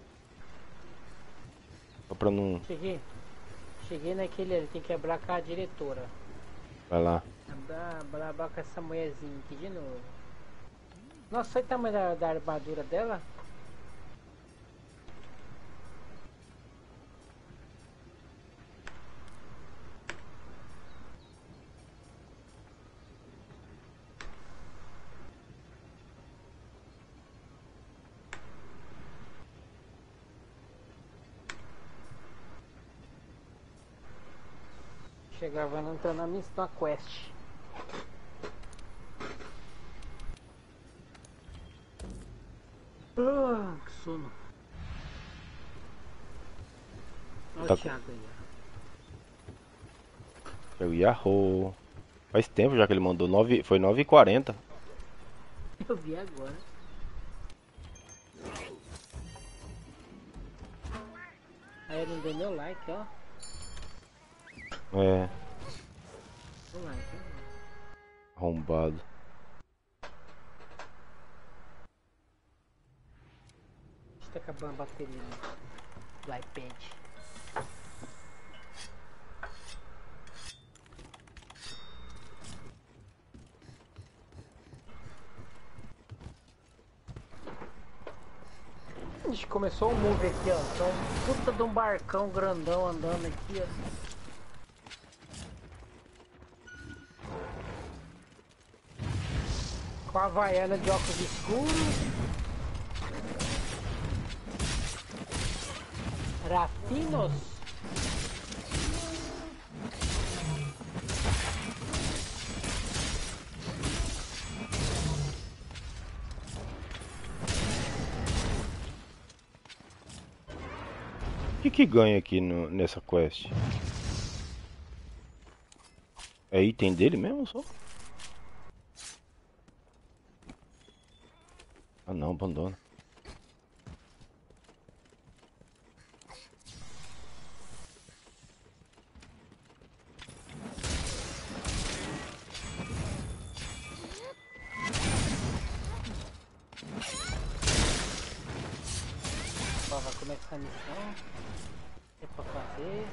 Speaker 2: Só pra não...
Speaker 3: Cheguei naquele ali, tem que quebrar com a diretora.
Speaker 2: Vai lá.
Speaker 3: Abrabar com essa mulherzinha aqui de novo. Nossa, olha o tamanho da armadura dela. Chegava não entrando na missão, na quest. Que sono. Olha
Speaker 2: Tá
Speaker 3: o Thiago aí.
Speaker 2: Eu Yahoo. Faz tempo já que ele mandou. Foi 9h40.
Speaker 3: Eu vi agora. Aí eu não dei meu like, ó.
Speaker 2: É,
Speaker 3: O like,
Speaker 2: arrombado.
Speaker 3: tá acabando a bateria do iPad. Ixi, começou o move aqui, ó. Então, puta de um barcão grandão andando aqui, ó. Com a havaiana de óculos escuros. Rafinos.
Speaker 2: O que ganha aqui nessa quest? É item dele mesmo só? Ah não, abandona.
Speaker 3: Ó, vai começar a missão. É pra fazer.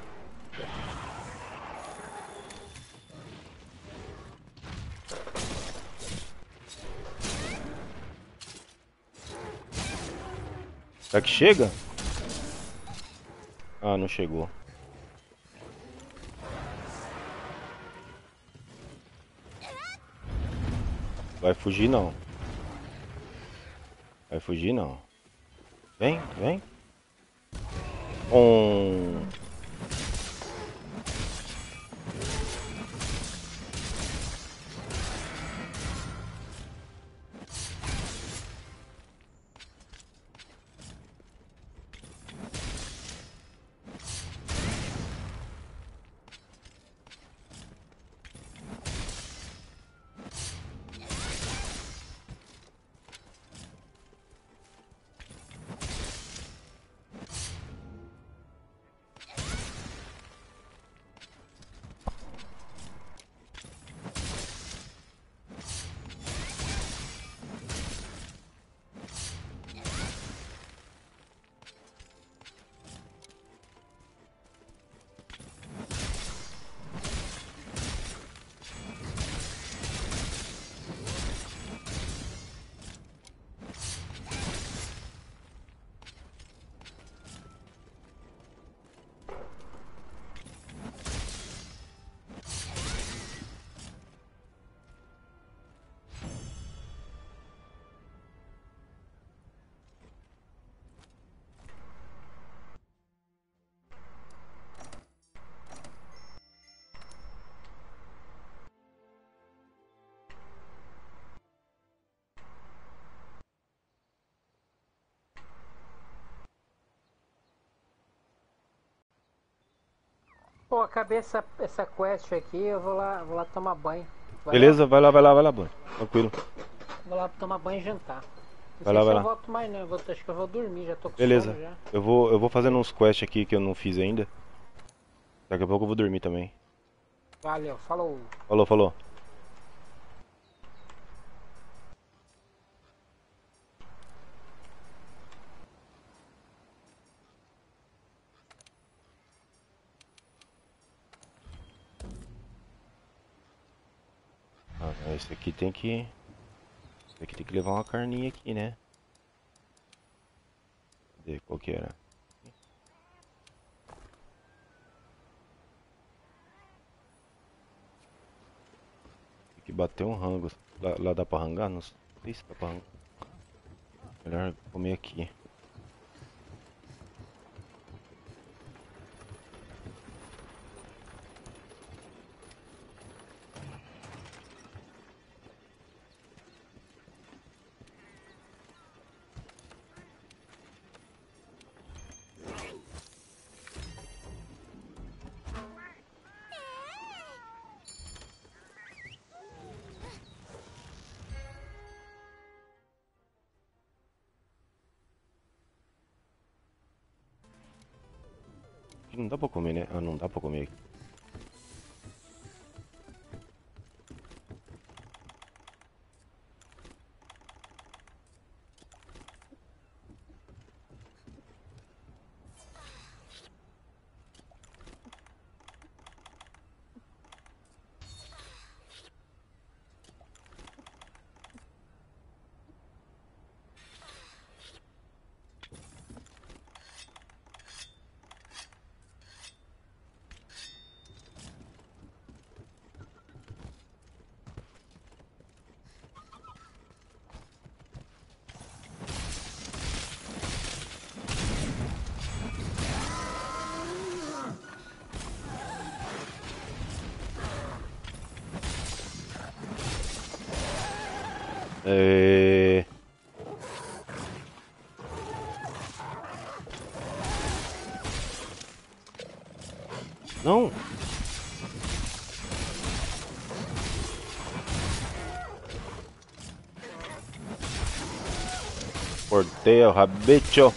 Speaker 2: Será que chega? Ah, não chegou. Vai fugir não. Vai fugir não. Vem, vem.
Speaker 3: Pô, acabei essa quest aqui, eu vou lá tomar banho. Vai
Speaker 2: Beleza, vai lá, Bruno. Tranquilo.
Speaker 3: lá? Vou lá tomar banho e jantar. Não
Speaker 2: Vai
Speaker 3: sei
Speaker 2: lá,
Speaker 3: se
Speaker 2: vai
Speaker 3: eu
Speaker 2: lá.
Speaker 3: volto mais não, acho que eu vou dormir, já tô com
Speaker 2: Beleza.
Speaker 3: sono já.
Speaker 2: Eu vou fazendo uns quests aqui que eu não fiz ainda. Daqui a pouco eu vou dormir também.
Speaker 3: Valeu, falou.
Speaker 2: Falou. Ah, esse aqui tem que. Esse aqui tem que levar uma carninha aqui, né? Cadê? Qual que era? Tem que bater um rango. Lá dá pra rangar? Não sei se dá pra rangar. Melhor comer aqui. Aqui não dá pra comer, né? Ah, não dá pra comer aqui. É... Não! Cortei o rabicho.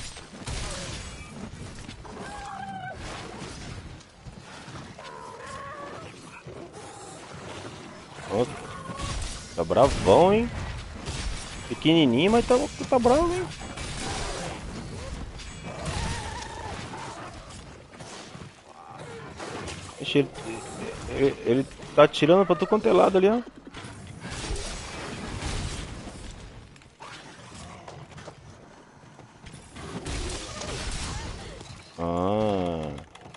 Speaker 2: Ó, tá bravão, hein? Pequenininho, mas tá bravo, hein? Ixi, ele tá atirando pra tu quanto é lado ali, ó. Ah,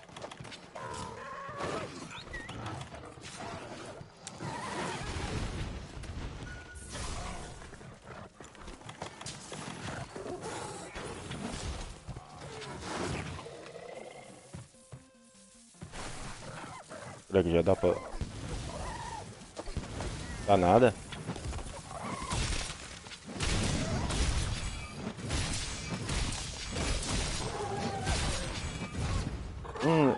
Speaker 2: será que já dá pra... Dá nada? Hum...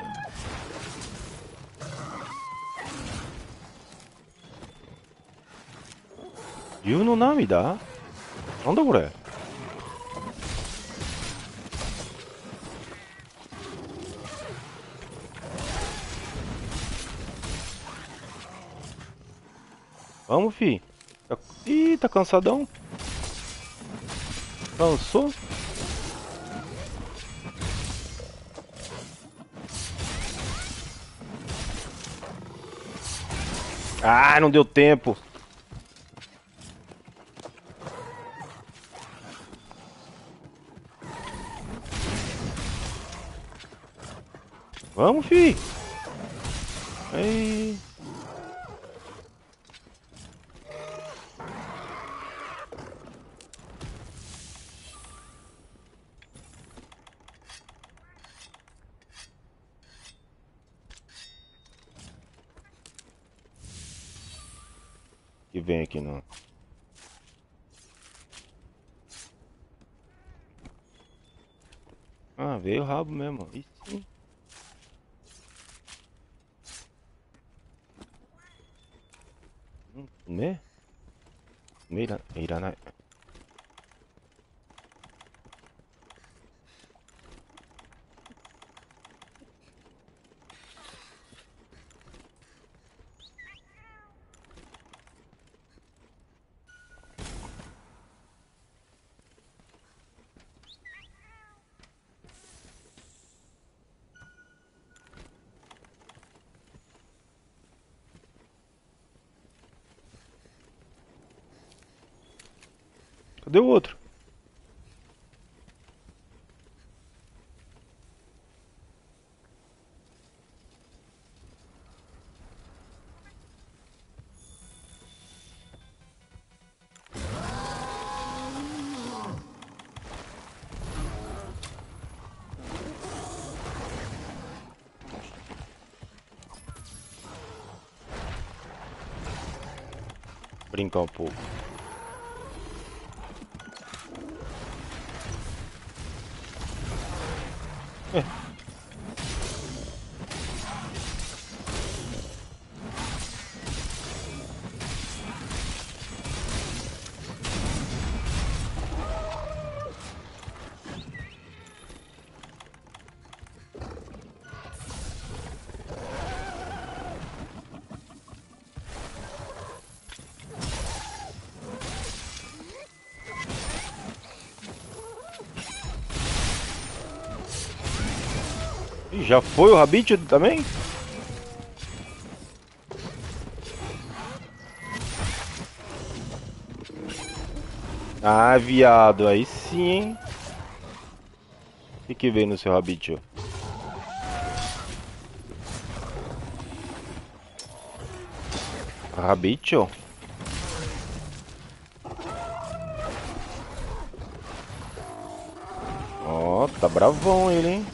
Speaker 2: Viu no nome dá? Onde é? Vamos, fi. Ih, tá cansadão? Cansou? Ah, não deu tempo. Vamos, fi. Ei. Que vem aqui não. Ah, veio o rabo mesmo. Ih, sim. 目目いらない。Cadê o outro? Brincar um pouco. Ih, já foi o Rabbit também? Ah, viado, aí sim, hein? O que veio no seu Rabbit? Rabbit? Ó, tá bravão ele, hein?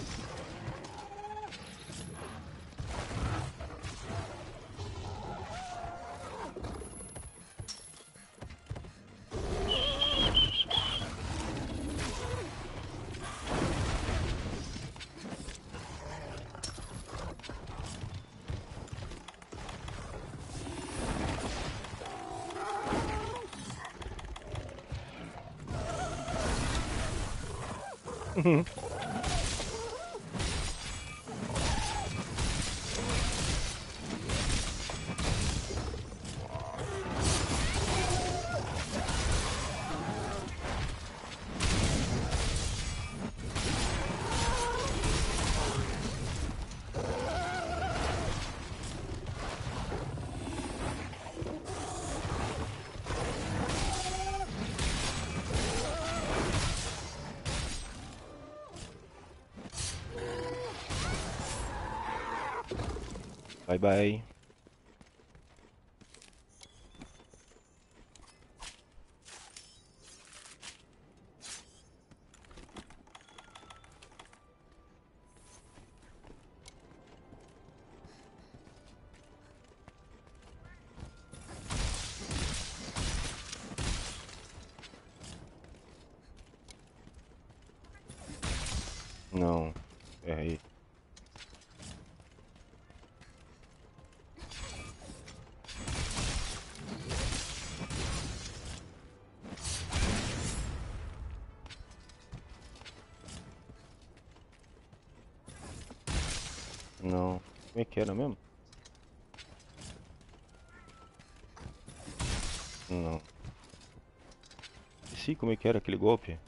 Speaker 2: Bye bye. Não, errei. Não. Como é que era mesmo? Não. Esqueci como é que era aquele golpe.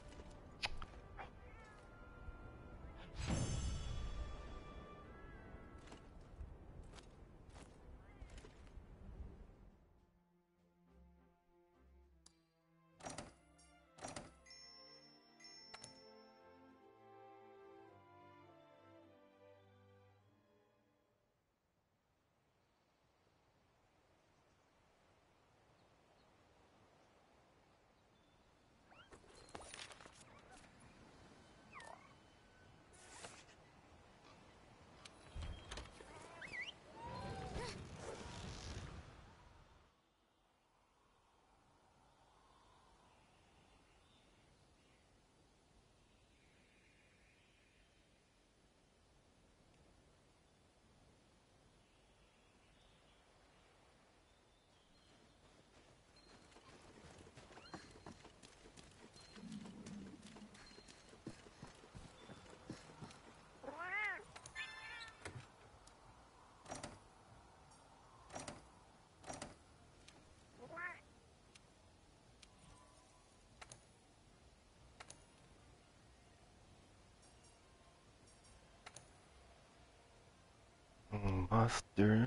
Speaker 2: Master.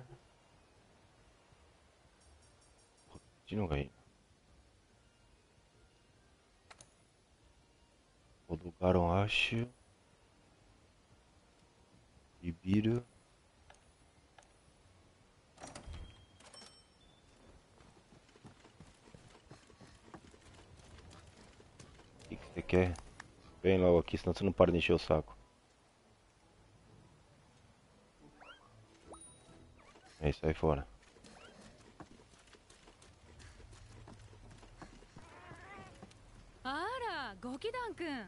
Speaker 2: De novo aí. O do Garoashi. Ibira. O que você quer? Vem logo aqui, senão você não para de encher o saco. É isso aí fora.
Speaker 4: Ara, Gokidan-kun.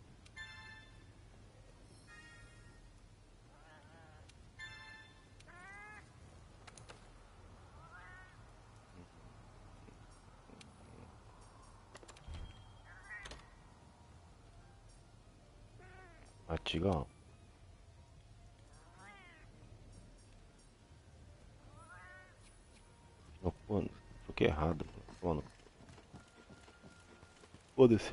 Speaker 2: Matigão. Não, pô, troquei errado, mano. Foda-se.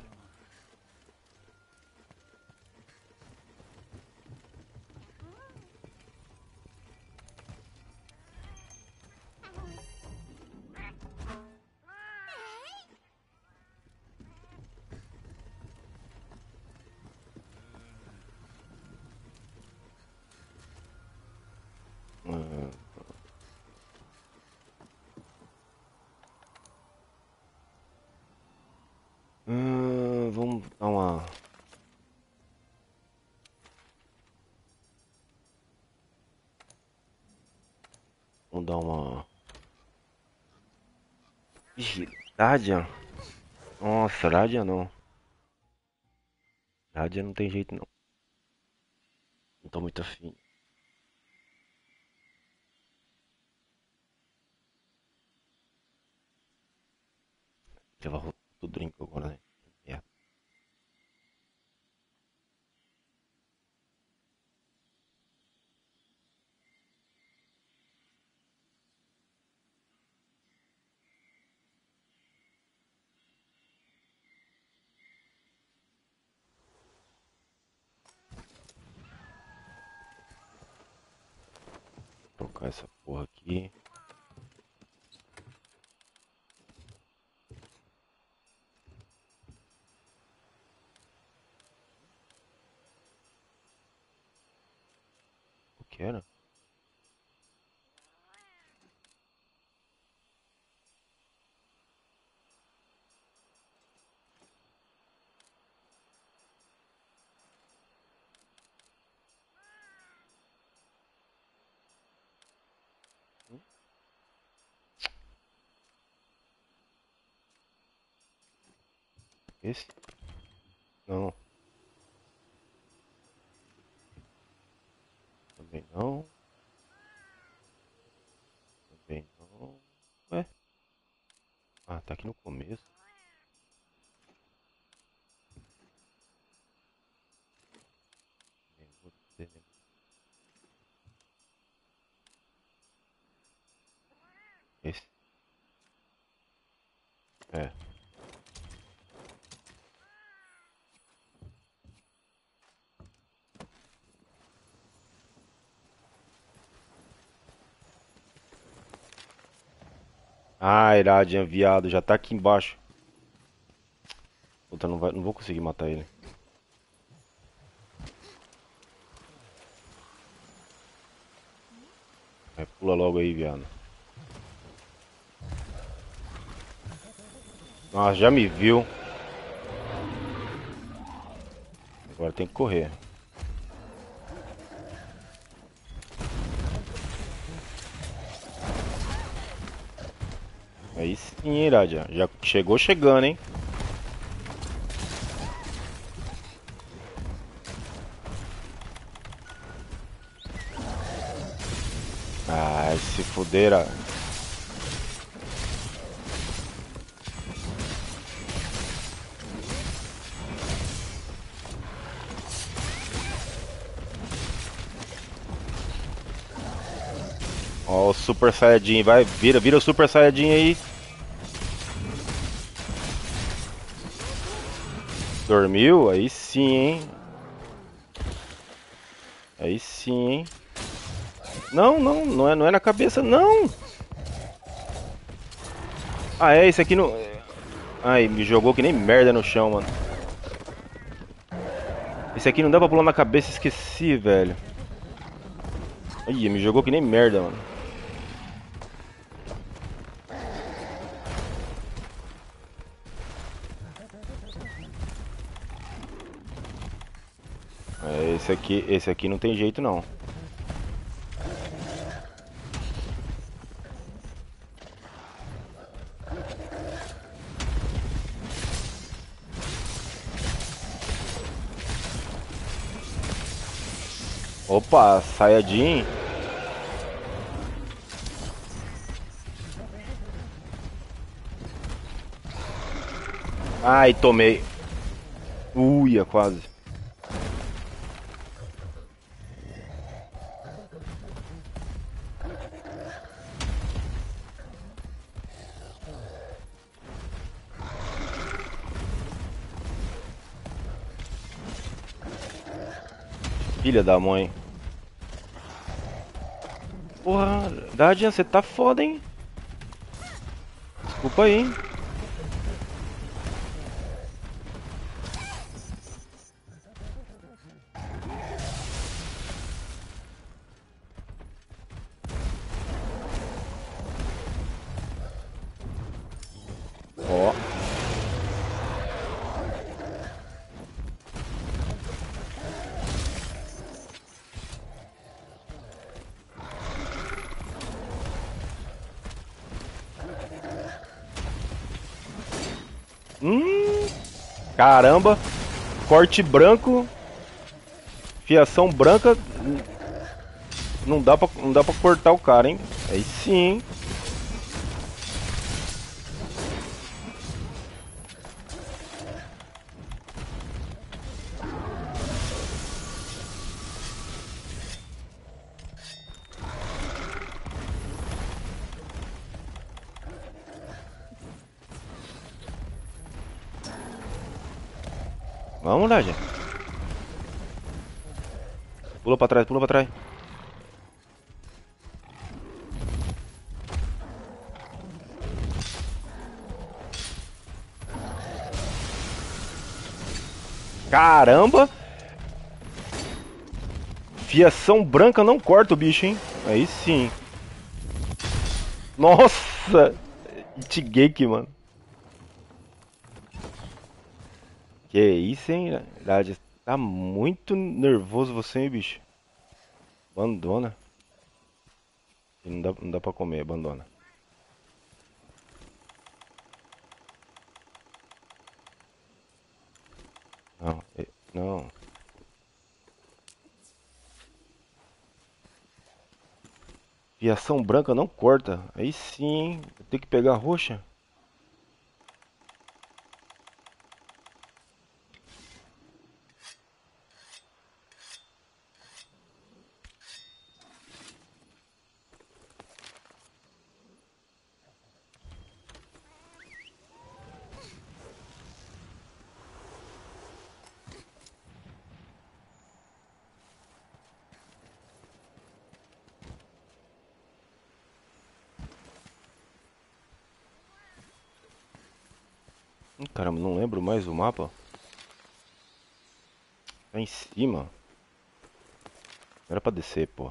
Speaker 2: Vamos dar uma. Vamos dar uma. Ixi, Radiant? Nossa, Radiant não. Radiant não tem jeito não. Não tô muito afim. Levar o drink agora, né? É. Trocar essa porra aqui. O que era? Esse? Não. Também não. Também não. Ué? Ah, tá aqui no começo. Nem vou dizer, né? Esse? É. Ah, Iradian, viado, já tá aqui embaixo. Puta, não vou conseguir matar ele. Vai, pula logo aí, viado. Nossa, já me viu. Agora tem que correr. Aí sim, Iradia. Já chegou chegando, hein? Ai, se fudeira. Ó, o Super Saiyajin, vai, vira o Super Saiyajin aí. Dormiu? Aí sim, hein? Aí sim, hein? Não, não é na cabeça, não! Ah, é, esse aqui não... Ai, me jogou que nem merda no chão, mano. Esse aqui não dá pra pular na cabeça, esqueci, velho. Ih, me jogou que nem merda, mano. É, esse aqui não tem jeito, não. Opa, Saiyajin. Ai, tomei. Uia, quase. Filha da mãe. Porra, Guardian, você tá foda, hein? Desculpa aí, hein? Ó. Caramba. Corte branco. Fiação branca. Não dá pra cortar o cara, hein? Aí sim. Vamos lá, gente. Pula pra trás, pula pra trás. Caramba! Fiação branca não corta o bicho, hein? Aí sim. Nossa! Itigeki, mano. Que isso, hein? Na verdade, tá muito nervoso você, hein, bicho? Abandona. Não dá pra comer, abandona. Não, não. Fiação branca não corta. Aí sim, hein? Eu tenho que pegar a roxa. Caramba, não lembro mais o mapa. Tá em cima. Era pra descer, pô.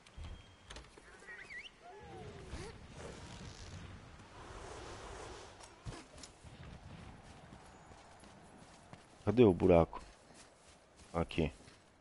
Speaker 2: Cadê o buraco? Aqui.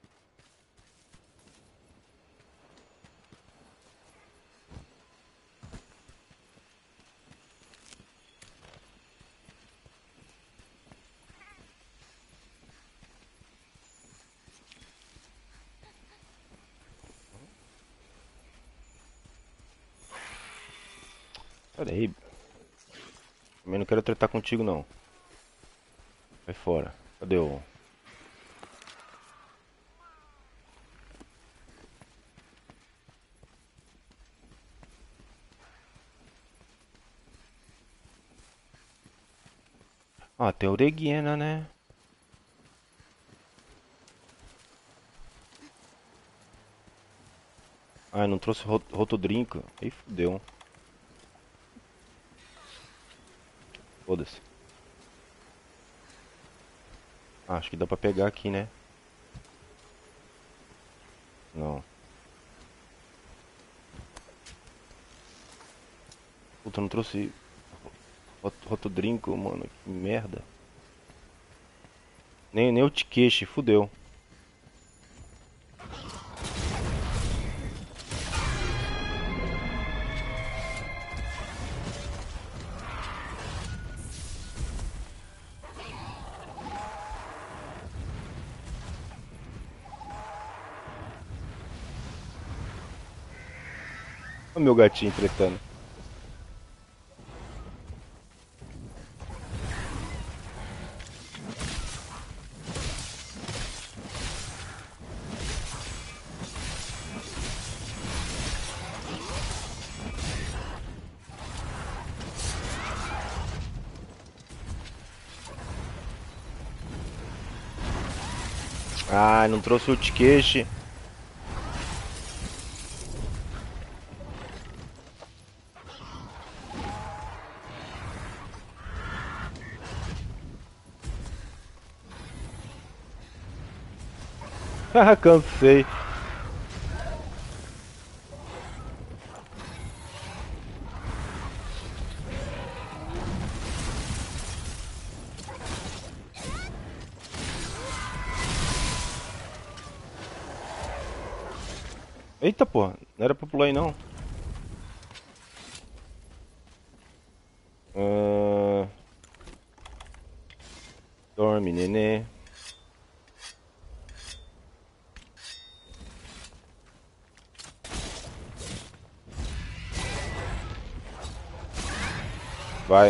Speaker 2: Pera aí. Também não quero tratar contigo, não. Vai fora. Cadê o... Ah, tem a Oreguina, né? Ai, não trouxe rotodrinco. Aí fudeu. Foda-se. Ah, acho que dá pra pegar aqui, né? Não. Puta, não trouxe rotodrinco, mano. Que merda. Nem o Tikeshi, fudeu. Olha o meu gatinho tretando. Ah, não trouxe o Tikeshi. Ah, cansei. Eita porra, não era pra pular aí não. Ah, dorme, nenê. Vai.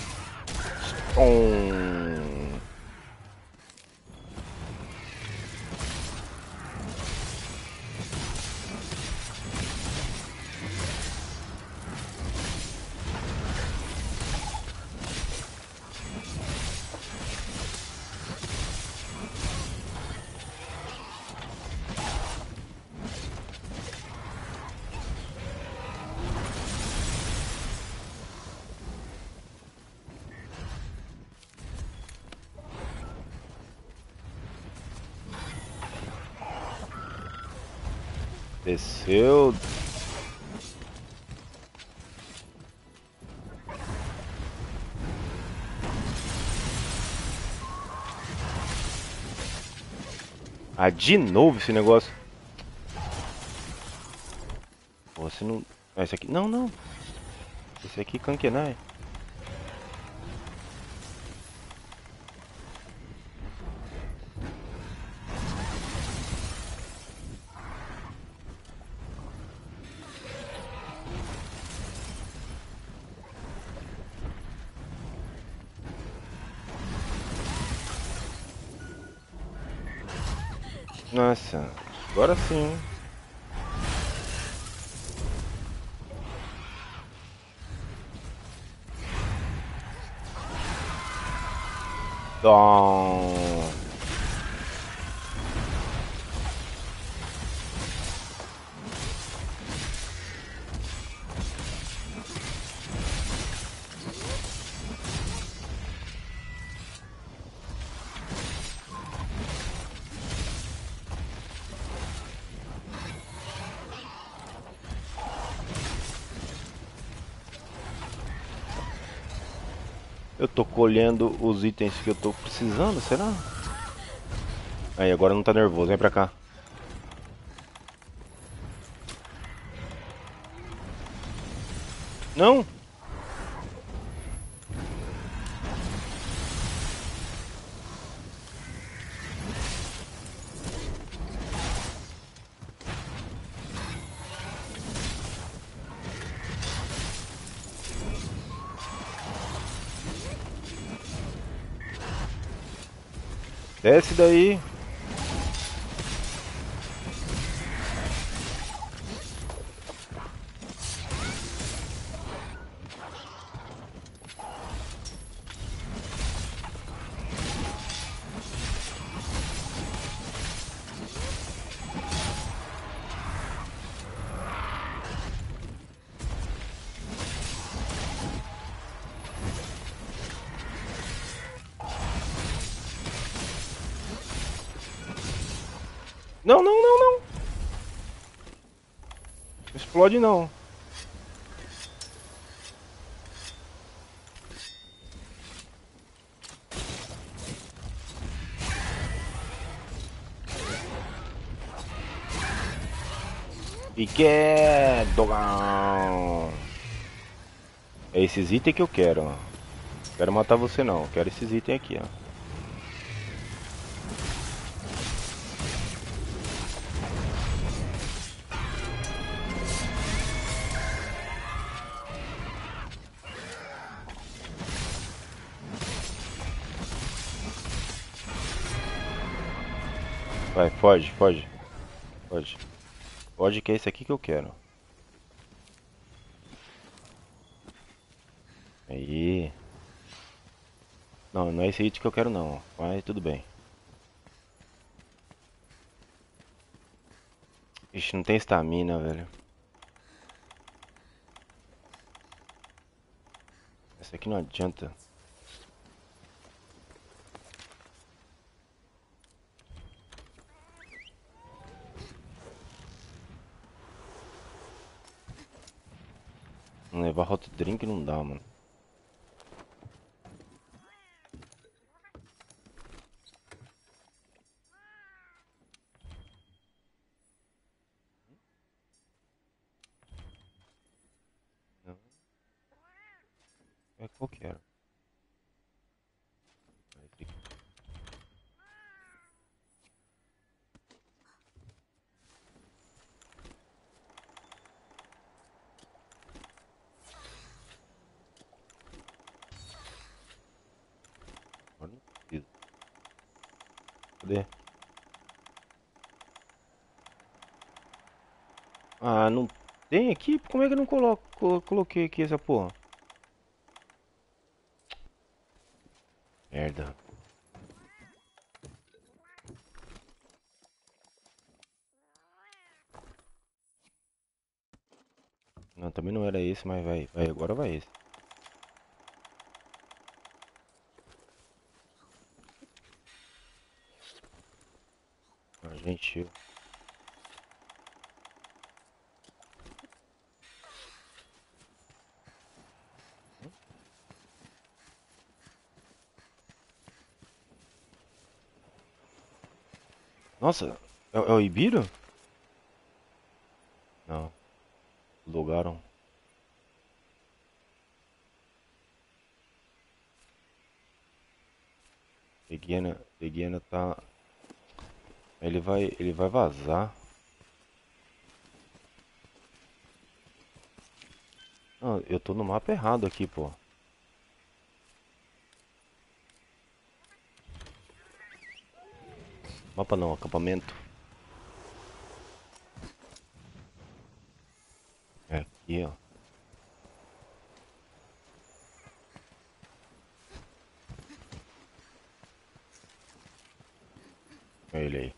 Speaker 2: Desceu. Ah, de novo esse negócio. Pô, você não... Ah, esse aqui... Não, não. Esse aqui, Kankenai. Nossa, agora sim. Dom. Eu tô colhendo os itens que eu tô precisando, será? Aí, agora não tá nervoso, vem pra cá. Não! Desce daí. Não, não, não, não. Não explode não. E que é dogão. É esses itens que eu quero, ó. Quero matar você não, quero esses itens aqui, ó. Vai, foge, foge. Foge. Foge que é esse aqui que eu quero. Aí. Não, não é esse item que eu quero não, mas tudo bem. Ixi, não tem estamina, velho. Essa aqui não adianta. Não levar hot drink não dá, mano. Não. É qual que era? Esse aqui. Agora não precisa. Cadê? Ah, não tem aqui? Como é que eu não coloquei aqui essa porra? Merda. Não, também não era esse, mas vai, vai, agora vai esse. Ah, gente, nossa, é o Ibiro? Não, logaram. Peguena tá. Ele vai vazar. Não, eu tô no mapa errado aqui, pô. Mapa não, acampamento. É aqui, ó. É ele aí.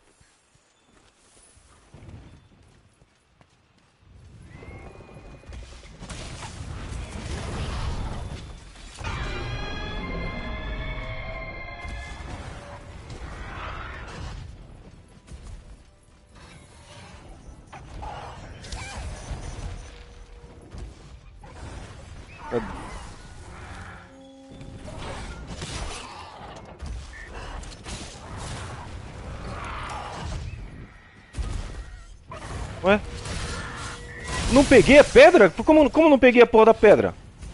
Speaker 2: Ué? Não peguei a pedra? Como não peguei a porra da pedra?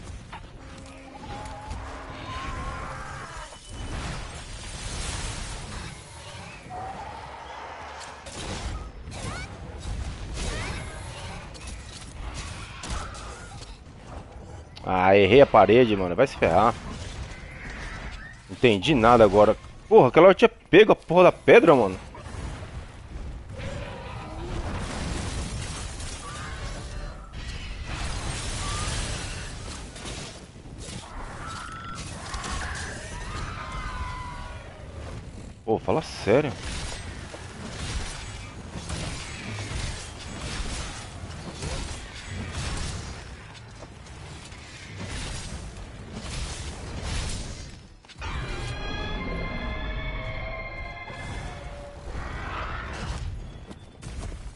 Speaker 2: Ah, errei a parede, mano. Vai se ferrar. Não entendi nada agora. Porra, aquela hora eu tinha pego a porra da pedra, mano. Pô, fala sério.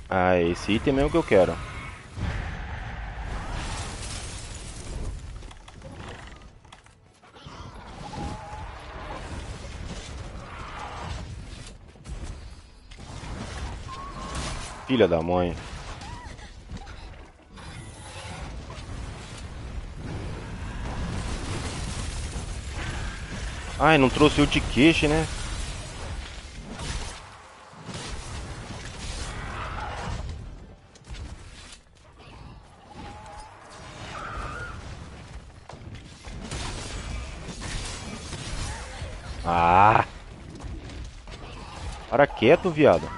Speaker 2: Ah, esse item mesmo que eu quero. Filha da mãe. Ai, não trouxe o Tiqueixe, né? Ah! Para quieto, viado.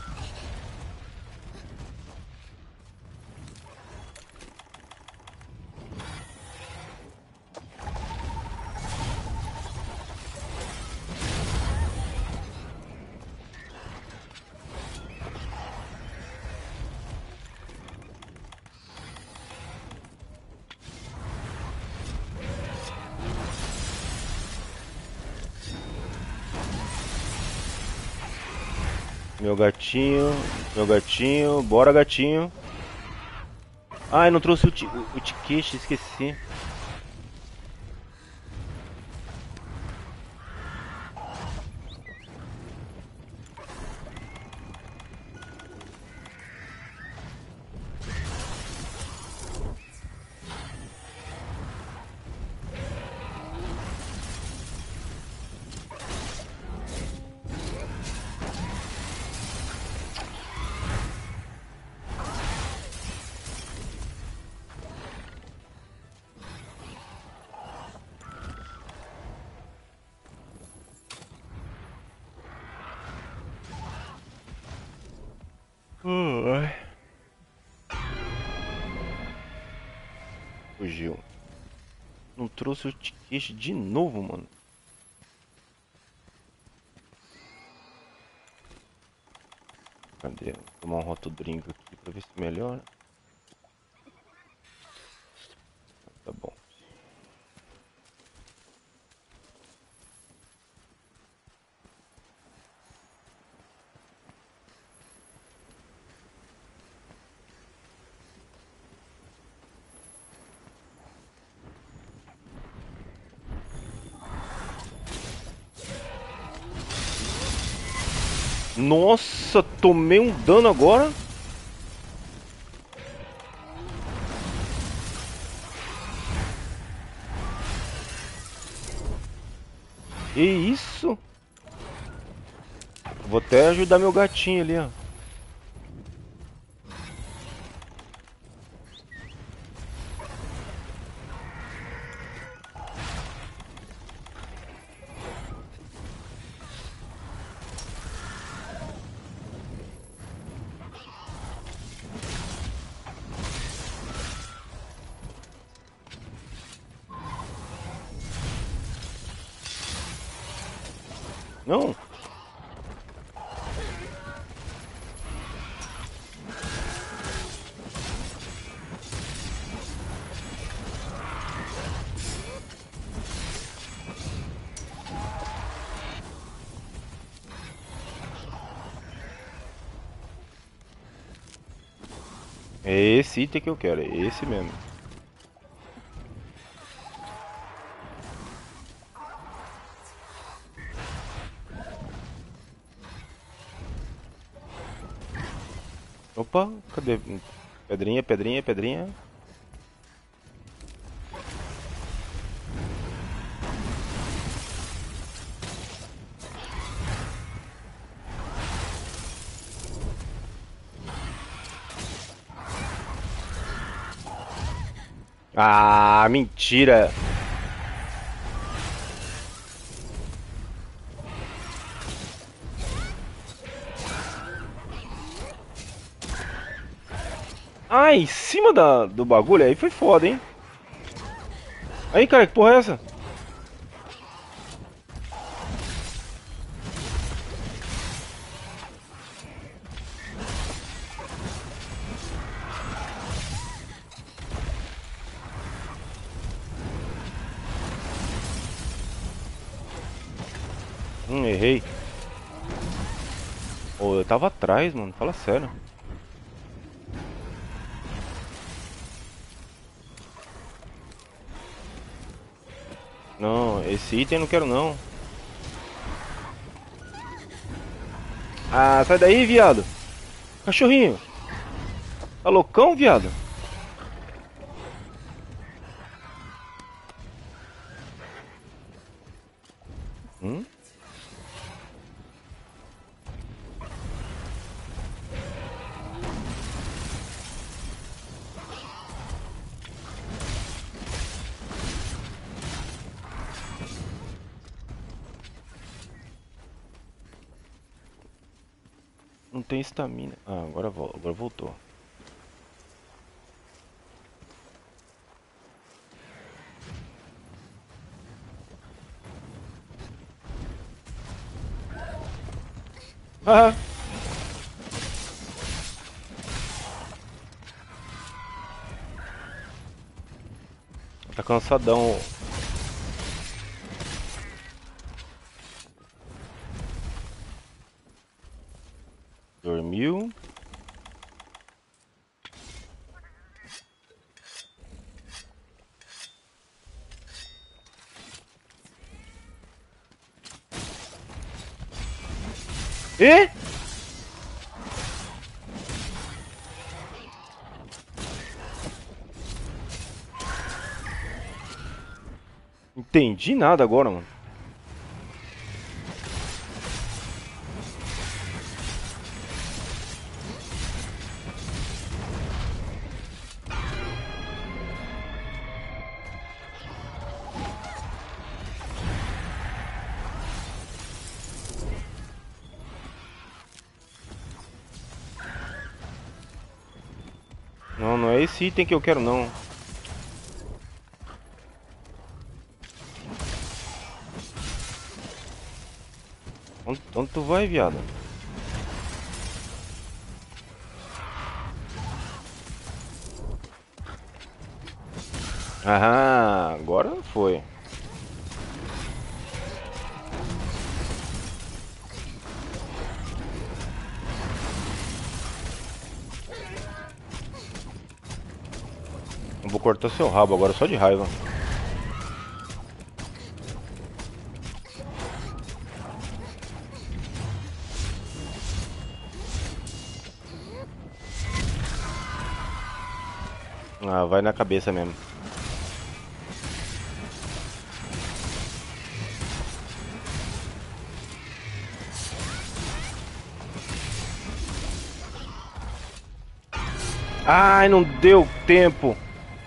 Speaker 2: Meu gatinho, bora gatinho. Ai, não trouxe o Tiqueixe, esqueci. Ai. Fugiu. Não trouxe o Tiqueixe de novo, mano. Cadê? Vou tomar um hot drink aqui pra ver se melhora. Tá bom. Nossa, tomei um dano agora. Que isso? Vou até ajudar meu gatinho ali, ó. Não. É esse item que eu quero, é esse mesmo. Opa, cadê? Pedrinha, pedrinha, pedrinha. Ah, mentira. Ah, em cima do bagulho aí foi foda, hein? Aí, cara, que porra é essa? Errei. Ô, eu tava atrás, mano. Fala sério. Não, esse item eu não quero não. Ah, sai daí, viado. Cachorrinho. Tá loucão, viado? Hum? Não tem estamina. Ah, agora voltou. Ah! Tá cansadão. Dormiu. E? Entendi nada agora, mano. Não, não é esse item que eu quero não. Onde tu vai, viado? Ah, agora foi. Eu vou cortar seu rabo agora só de raiva. Ah, vai na cabeça mesmo. Ai, não deu tempo.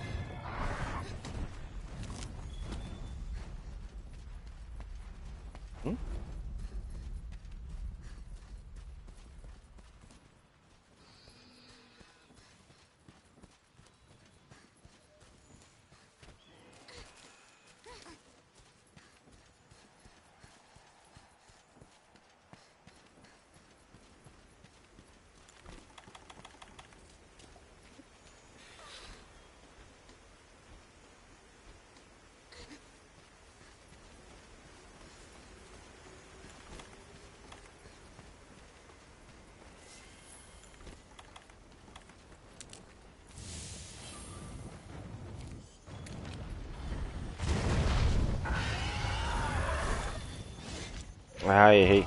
Speaker 2: Ah, errei.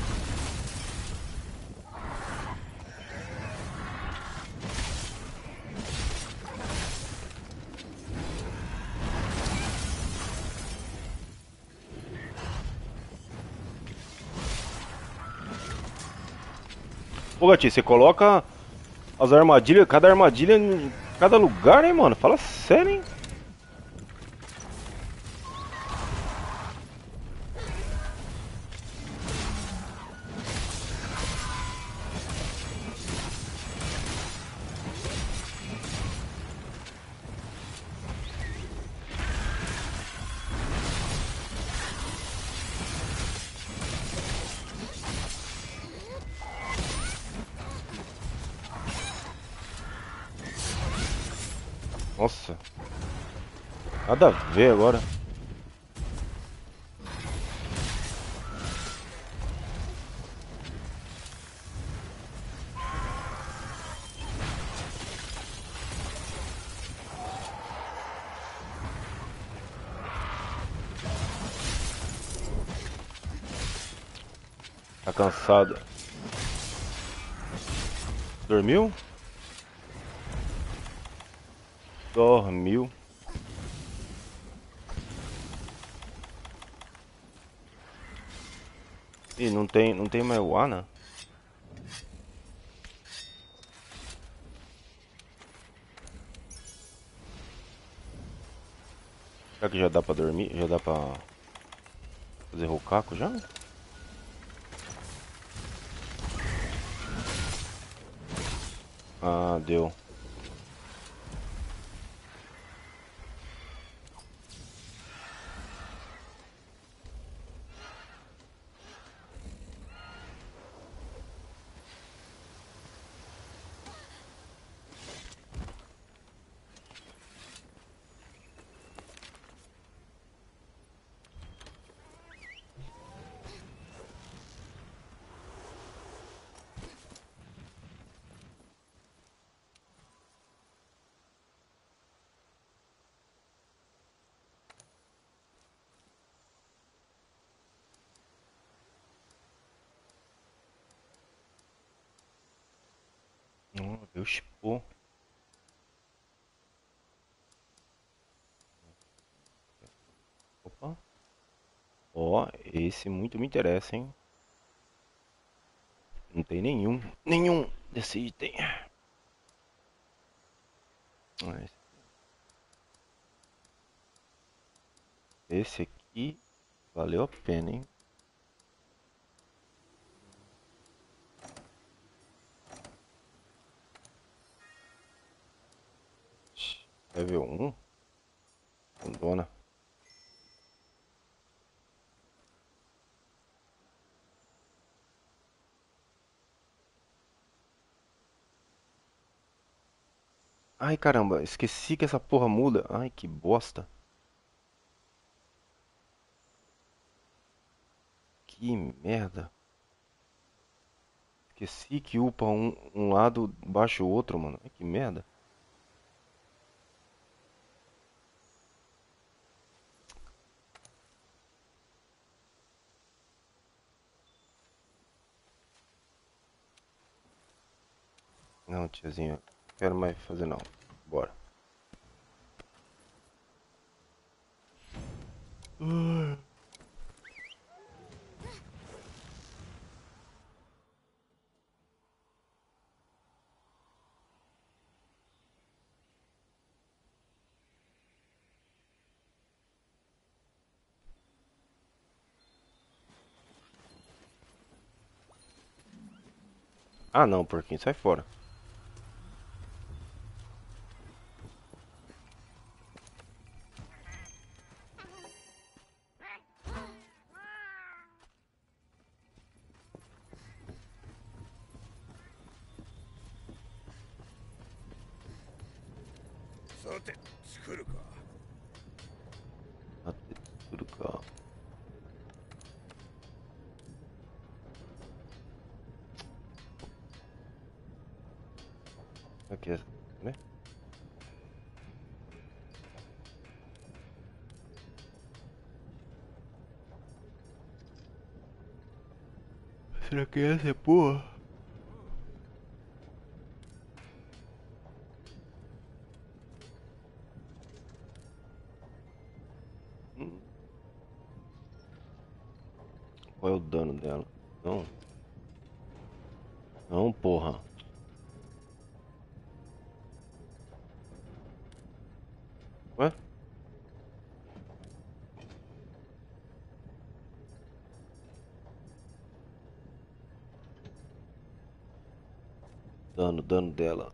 Speaker 2: Pô, Gati, você coloca as armadilhas, cada armadilha em cada lugar, hein, mano? Fala sério, hein? Nossa. Nada a ver agora. cansado. Dormiu? Dormiu. Ih, não tem mais o Ana? Será que já dá pra dormir? Já dá pra fazer rocaco já? Ah, deu. Deus, pô. Opa. Ó, esse muito me interessa, hein? Não tem nenhum desse item. Mas esse aqui valeu a pena, hein? Level 1? Dona. Ai, caramba, esqueci que essa porra muda. Ai, que bosta. Que merda. Esqueci que upa um lado, baixa o outro, mano. Ai, que merda. Não, tiazinha. Não quero mais fazer não. Bora. Ah, não, porquinho, sai fora. Até tudo cá. Aqui, né? Será que essa é boa? Hum, Qual é o dano dela? Não. Não, porra. Ué? Dano dela.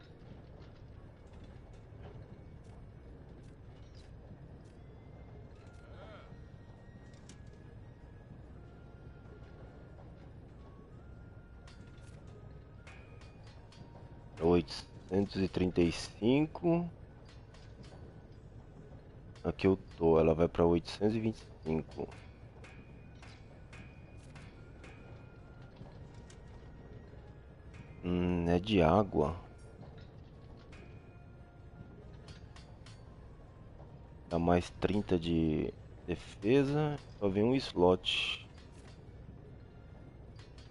Speaker 2: Oitocentos e trinta e cinco. Aqui eu tô, ela vai pra 825. É de água. Dá mais 30 de defesa. Só vem um slot.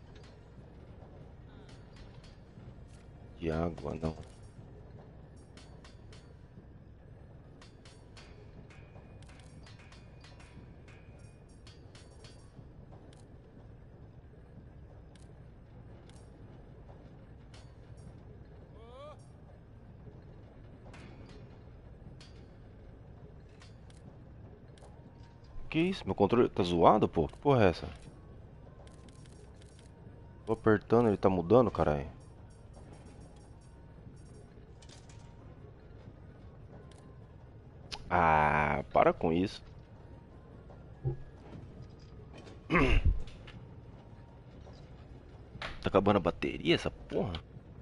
Speaker 2: De água, não. Que isso? Meu controle tá zoado, pô? Que porra é essa? Tô apertando, ele tá mudando, caralho. Ah, para com isso. Tá acabando a bateria essa porra?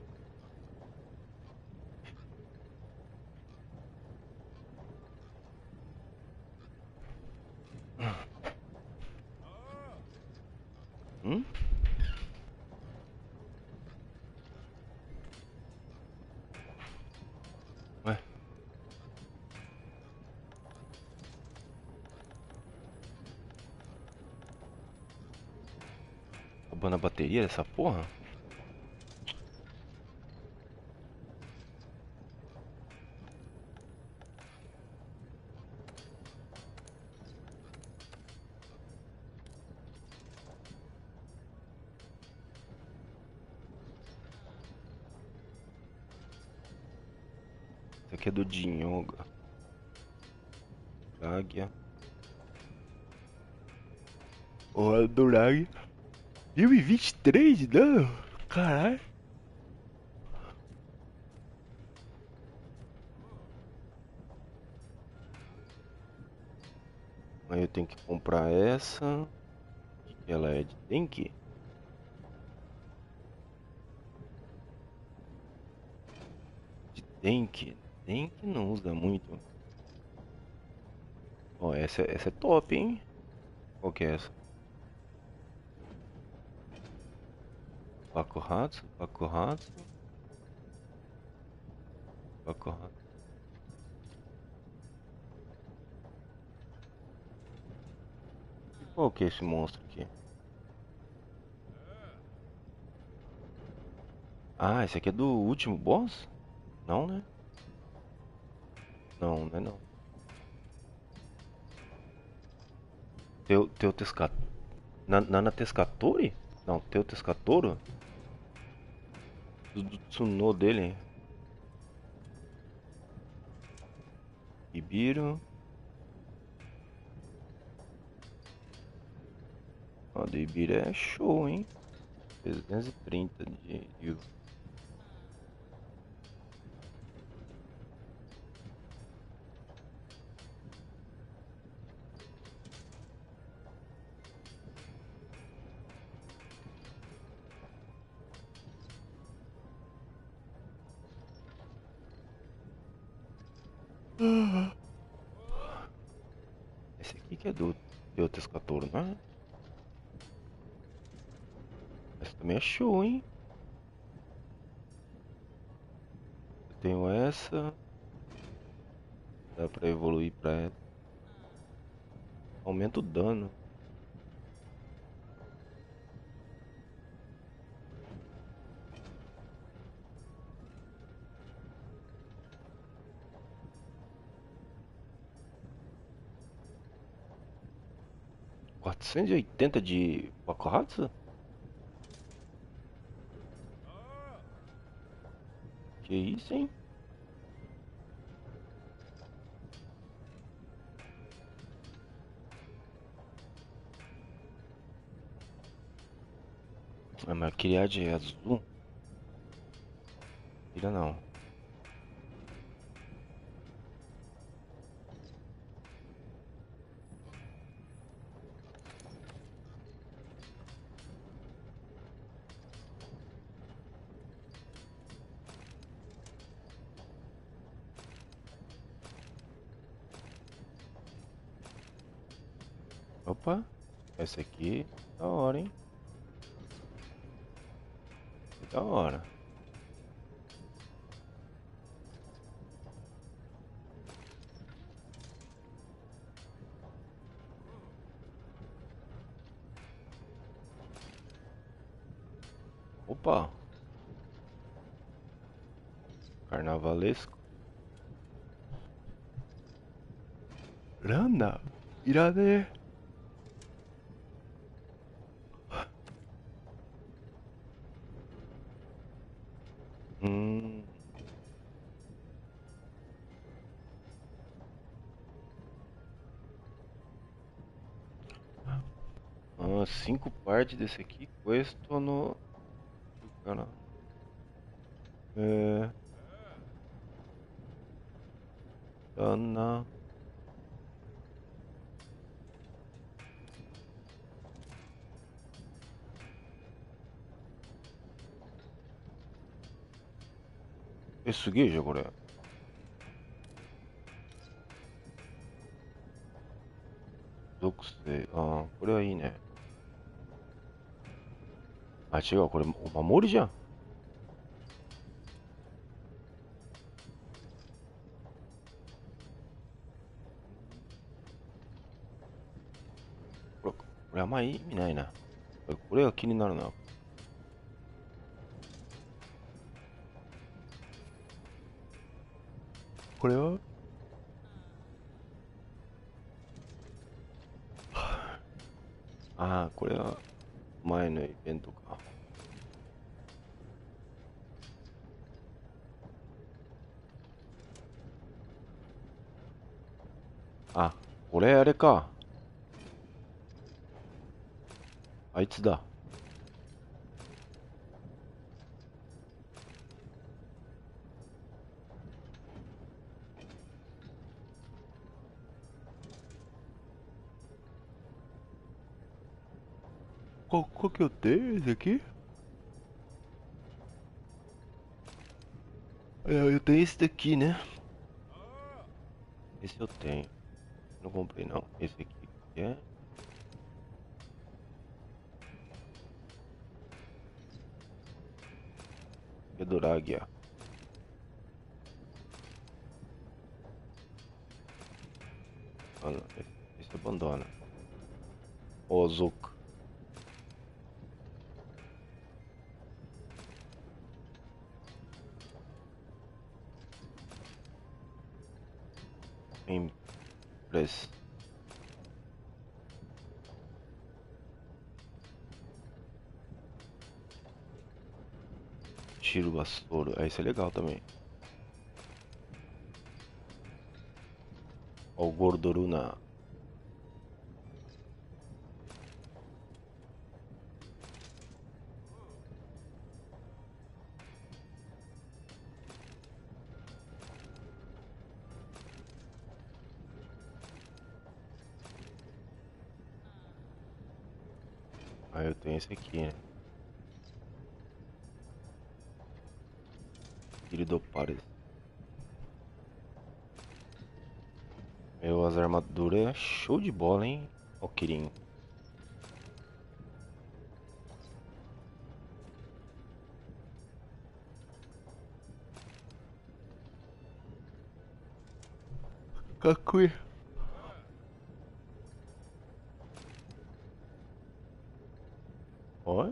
Speaker 2: Hum? Ué? Acabando a bateria dessa porra? Isso aqui é do Dinhoga. Águia. Hora do Águia. 2023, não? Caralho. Aí eu tenho que comprar essa. Ela é de tanque? De tanque? Tanque não usa muito. Ó, essa é top, hein? Qual que é essa? Pakuhatsu? Pakuhatsu? Pakuhatsu. E qual que é esse monstro aqui? Ah, esse aqui é do último boss? Não, né? Não, não é não. Teu Tescat... Nana Tescatori? Não, Teu Tescatoro? Do Tsuno dele. Ibiro. Ó, do Ibiro é show, hein? 330 de... Esse aqui que é do Teu Tescatoro, não é? Essa também é show, hein? Eu tenho essa. Dá pra evoluir pra essa. Aumenta o dano. R$ 480 de Pakuhatsu? Que isso, hein? Ah, mas criar de azul? Tira não. Opa, essa aqui, da hora, hein? Da hora. Opa, Carnavalesco. Randa, irade. Hum. Ah, 5 partes desse aqui. Questo no. Cara. É. Ana. É sugueja, agora. 属性。ああ、これはいいね。あ、違う、これお守りじゃん。これあんまり意味ないな。これが気になるな。これはああ、これは前のイベントか。あ、これあれか。あいつだ。Qual que eu tenho esse aqui? Eu tenho esse daqui, né? Esse eu tenho. Não comprei não. Esse aqui que é. Edoráguia. Ah, não. Esse abandona. Ozuka. Impress. Tiro vassouro. Esse é legal também. Ó, o Gordoruna. Aí eu tenho esse aqui, né? Iridopares. Meu, as armaduras é show de bola, hein? Ó, o Kirin. Kakui. Ó.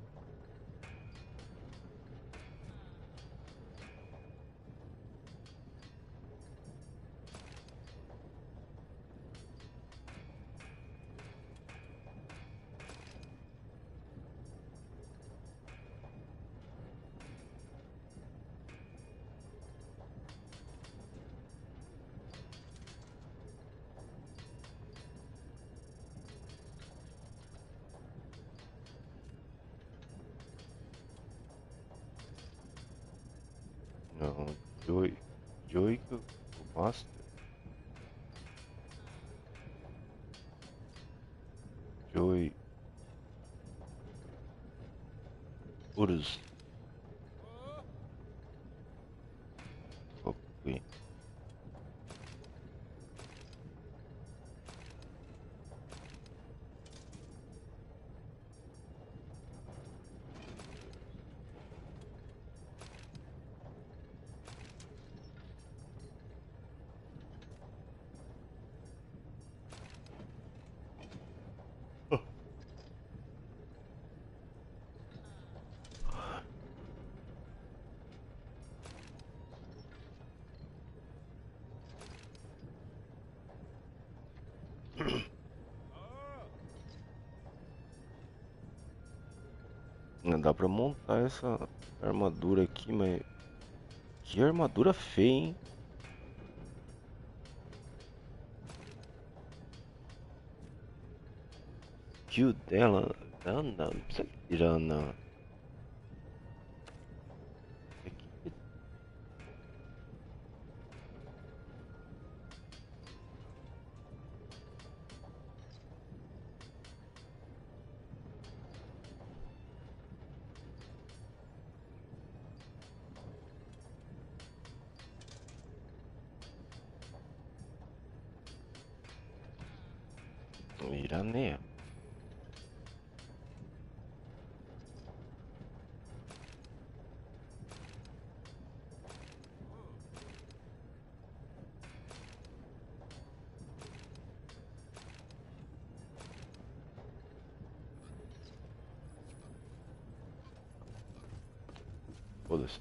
Speaker 2: Não, Joy que eu gosto. Joy. Urus. Ok. dá pra montar essa armadura aqui, mas... Que armadura feia, hein? Kill dela... Não, não precisa tirar, não. Aqui. Iraneia. Foda-se.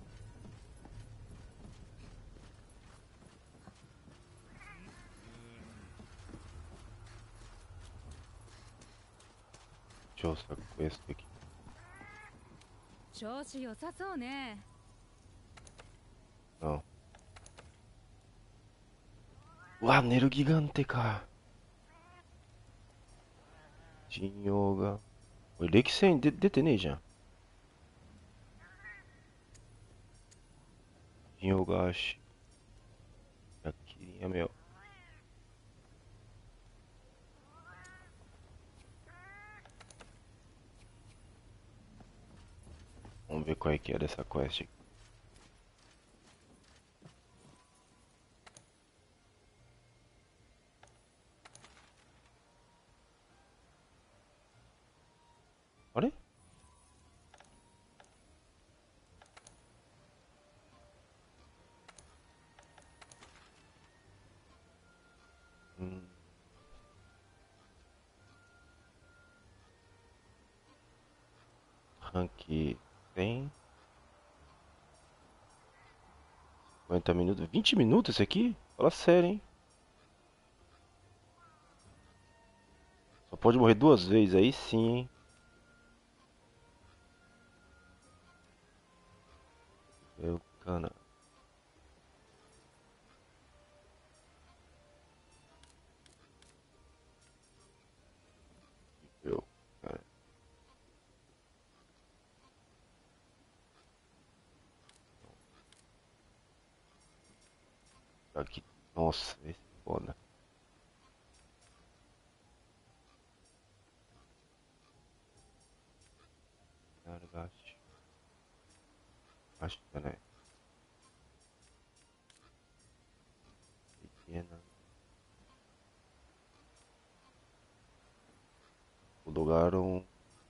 Speaker 2: Deixa eu sacar com esse aqui.
Speaker 4: 調子良さそうね。
Speaker 2: Não. Uau, Nero Gigante, cara. Jinyoga. Olha que sem detenei já. Jinyogashi. Aqui é meu. Vamos ver qual é que é dessa quest aqui. Olha. Hum. Rank tem 50 minutos. 20 minutos esse aqui? Fala sério, hein? Só pode morrer 2 vezes, aí sim, hein? Eu, cana. Eu, cara. Aqui. Nossa, esse é foda. Nargashi. Acho que né? Pequena. O Dogaron.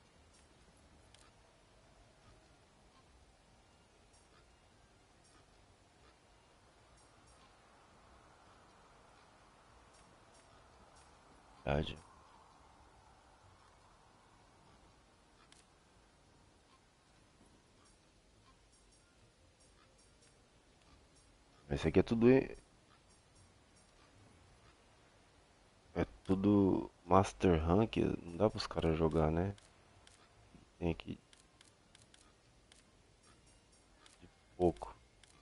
Speaker 2: Verdade. Esse aqui é tudo Master Rank, não dá pros caras jogar, né? Tem aqui de pouco.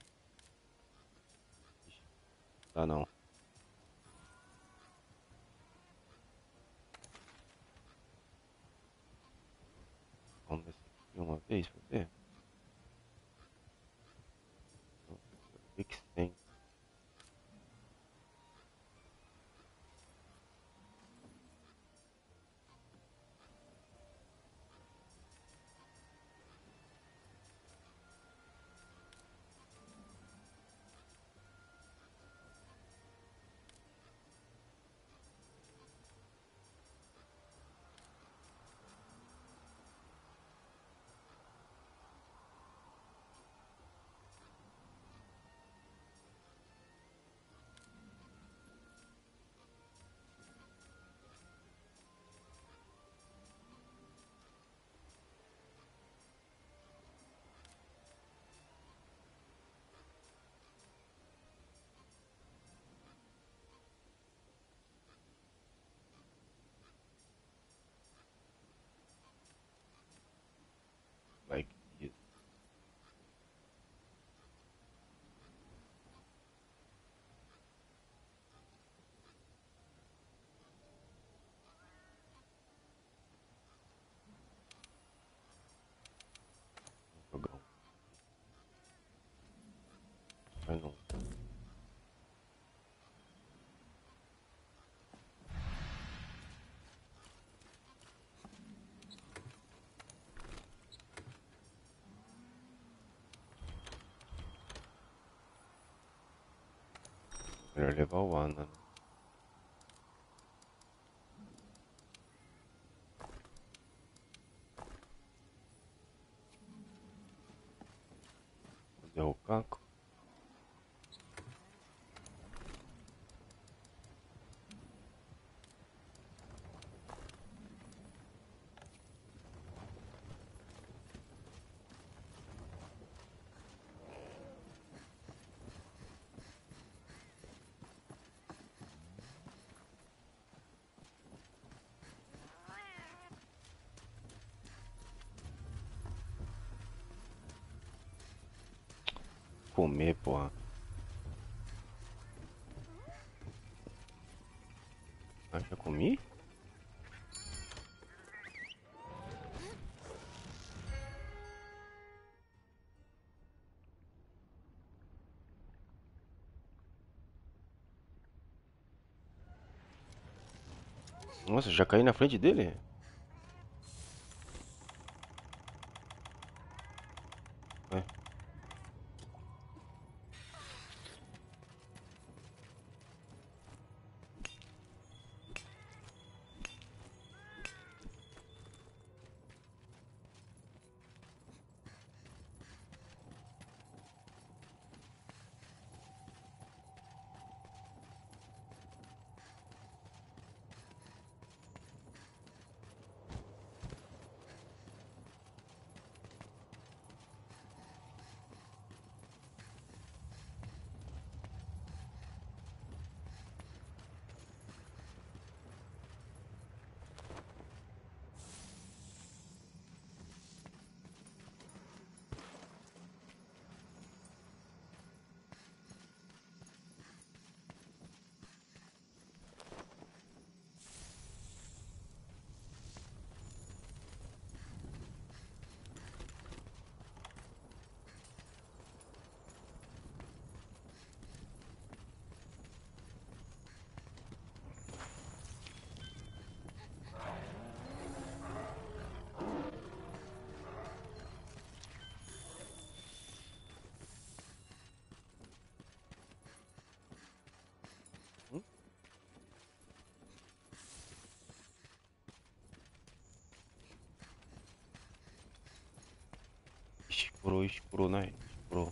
Speaker 2: Ixi, dá não. Vamos ver aqui uma vez pra ver. O que que tem? Ai, não. Melhor levar o Ana, né? Cadê o Caco? Comer, porra. Ah, já comi? Nossa, já caí na frente dele? É. Escurou, né? Escurou.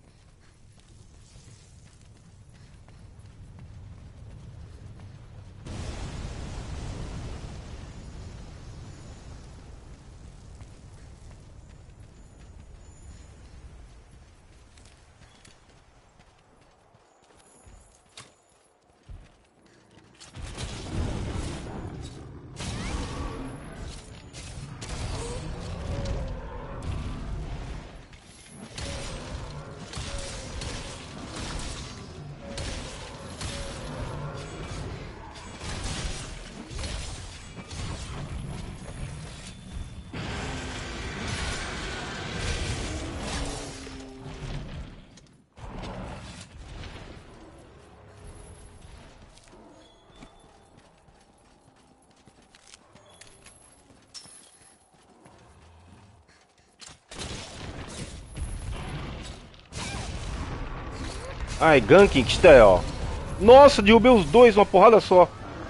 Speaker 2: Ai, ganking, que está aí, ó. Nossa, derrubei os dois, uma porrada só.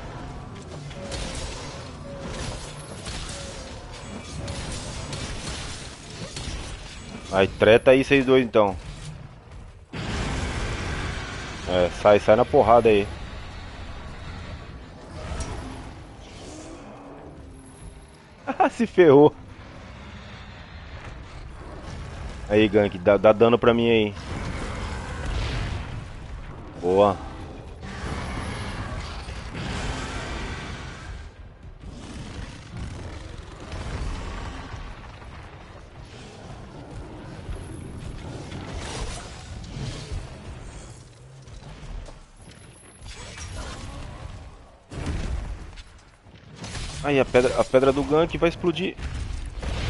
Speaker 2: Aí, treta aí vocês dois então. É, sai na porrada aí. Se ferrou. Aí, gank, dá dano pra mim aí. Boa. Aí a pedra do gank vai explodir.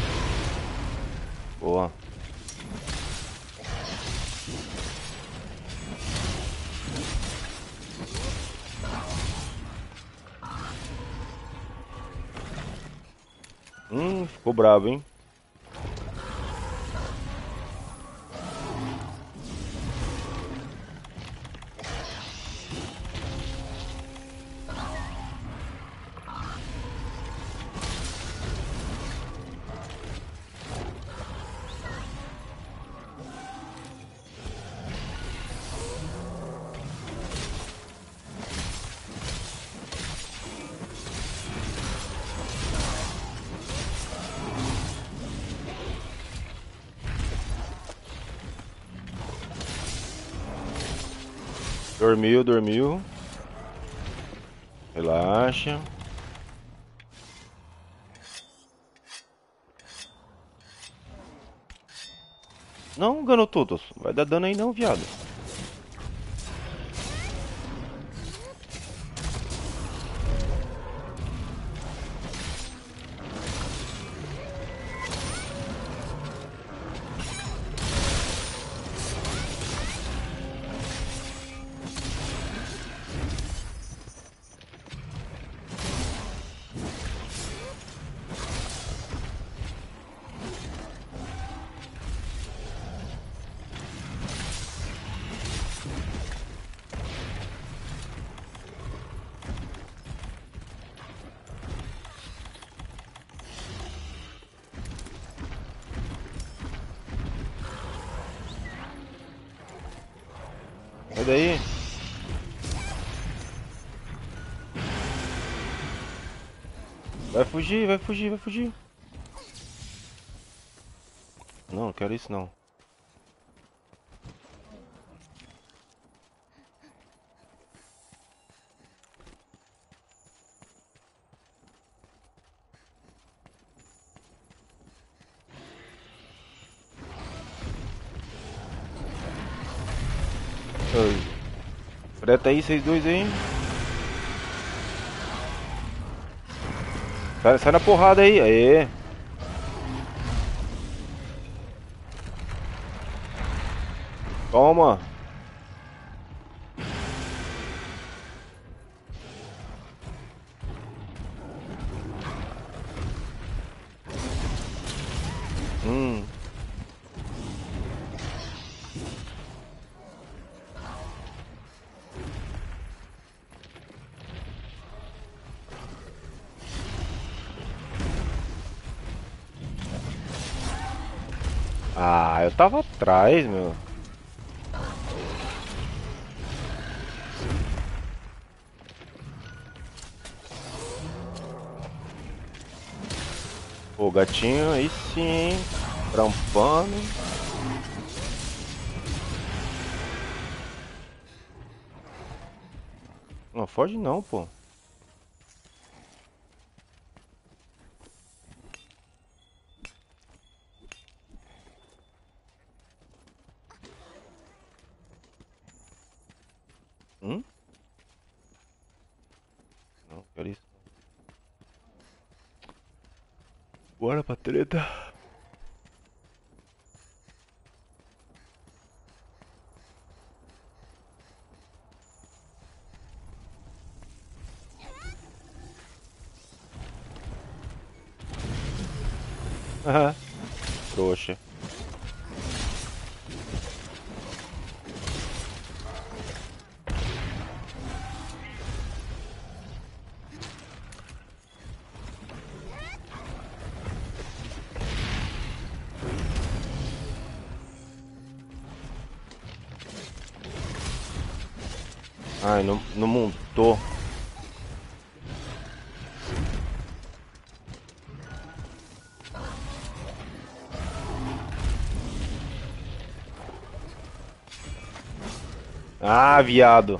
Speaker 2: Boa. Ficou bravo, hein? Dormiu. Relaxa. Não, Ganototos. Vai dar dano aí não, viado. Sai daí. Vai fugir. Não quero isso não. Freta aí, vocês dois aí. Sai na porrada aí, aê. Toma. Ah, eu tava atrás, meu. Pô, gatinho, aí sim, hein? Trampando. Não, foge não, pô. Não, quero isso. Bora pra treta. Aham. Trouxa. Ai, não montou. Ah, viado.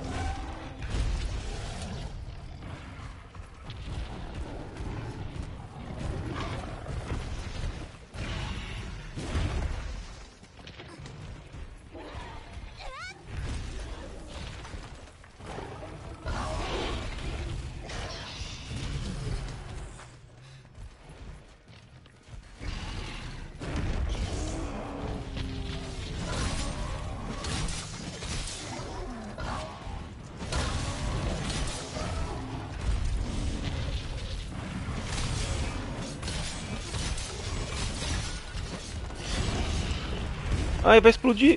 Speaker 2: Ai, vai explodir.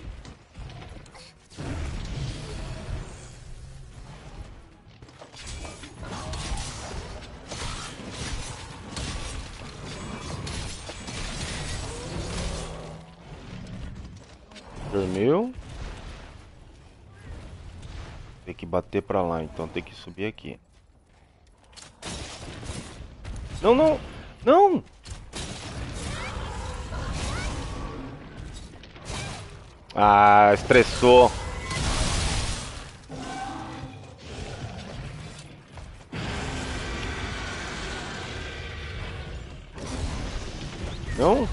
Speaker 2: Dormiu. Tem que bater pra lá, então tem que subir aqui. Não, não! Não! Ah, estressou. Não?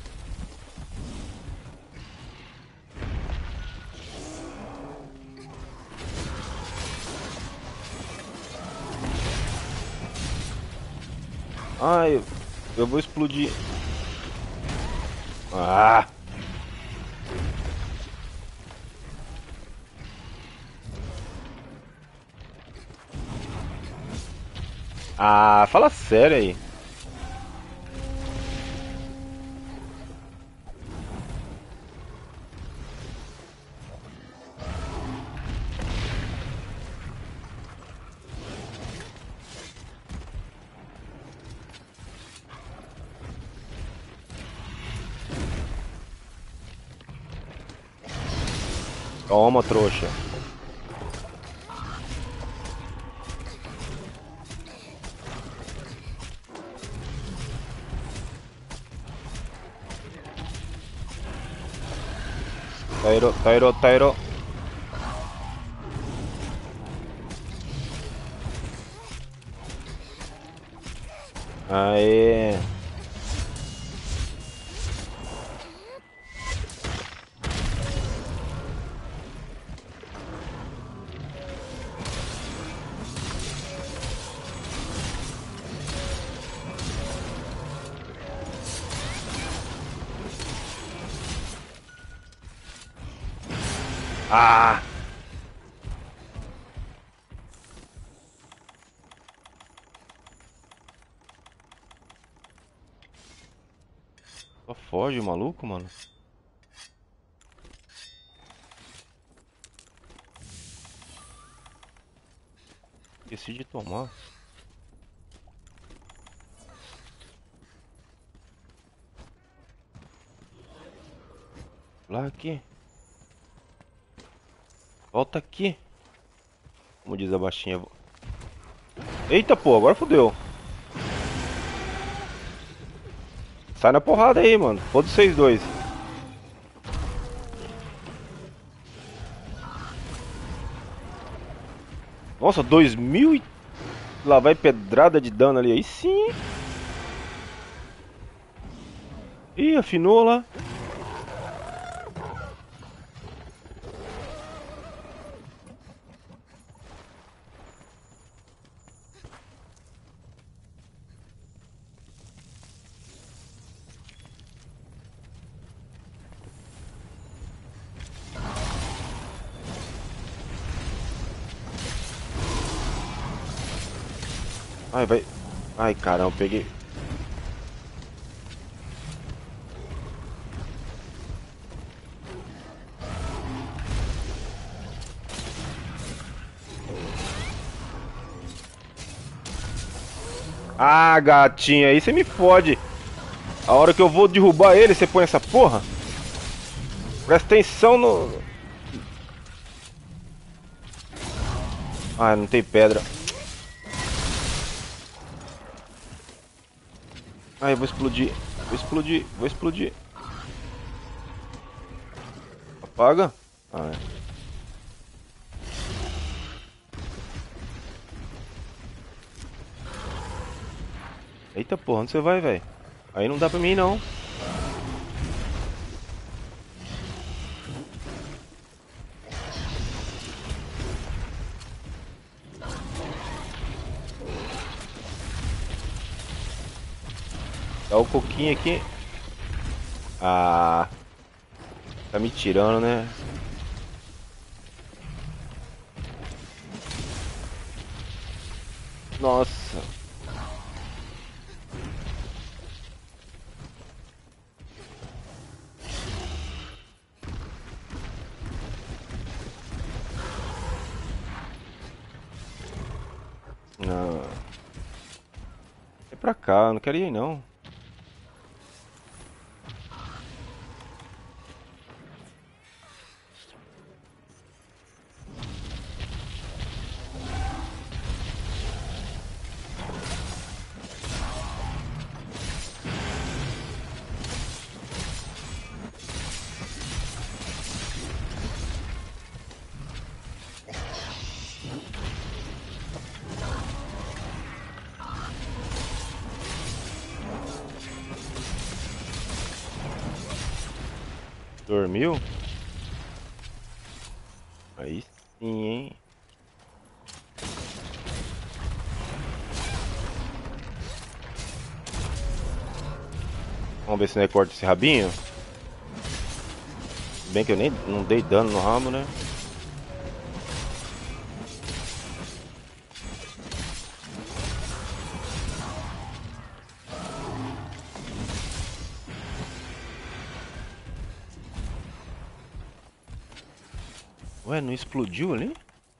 Speaker 2: Ah, eu vou explodir. Ah! Ah, fala sério aí. Toma, trouxa. Tairo. Aê. Ah! Só foge, maluco, mano. Esqueci de tomar. Lá aqui. Volta aqui. Como diz a baixinha. Eita, pô, agora fodeu. Sai na porrada aí, mano. Foda vocês dois. Nossa, 2000 e... Lá vai pedrada de dano ali. Aí sim. Ih, afinou lá. Ai, vai. Ai, caramba, peguei. Ah, gatinha, aí você me fode. A hora que eu vou derrubar ele, você põe essa porra? Presta atenção no... Ah, não tem pedra. Ai, eu vou explodir. Vou explodir. Apaga? Ah, é. Eita porra, onde você vai, velho? Aí não dá pra mim, não. Dá o coquinho aqui. Ah. Tá me tirando, né? Nossa. Não. É pra cá, não quero ir aí, não. Dormiu? Aí sim, hein? Vamos ver se não corta esse rabinho. Bem que eu nem não dei dano no ramo, né? Ué, não explodiu ali?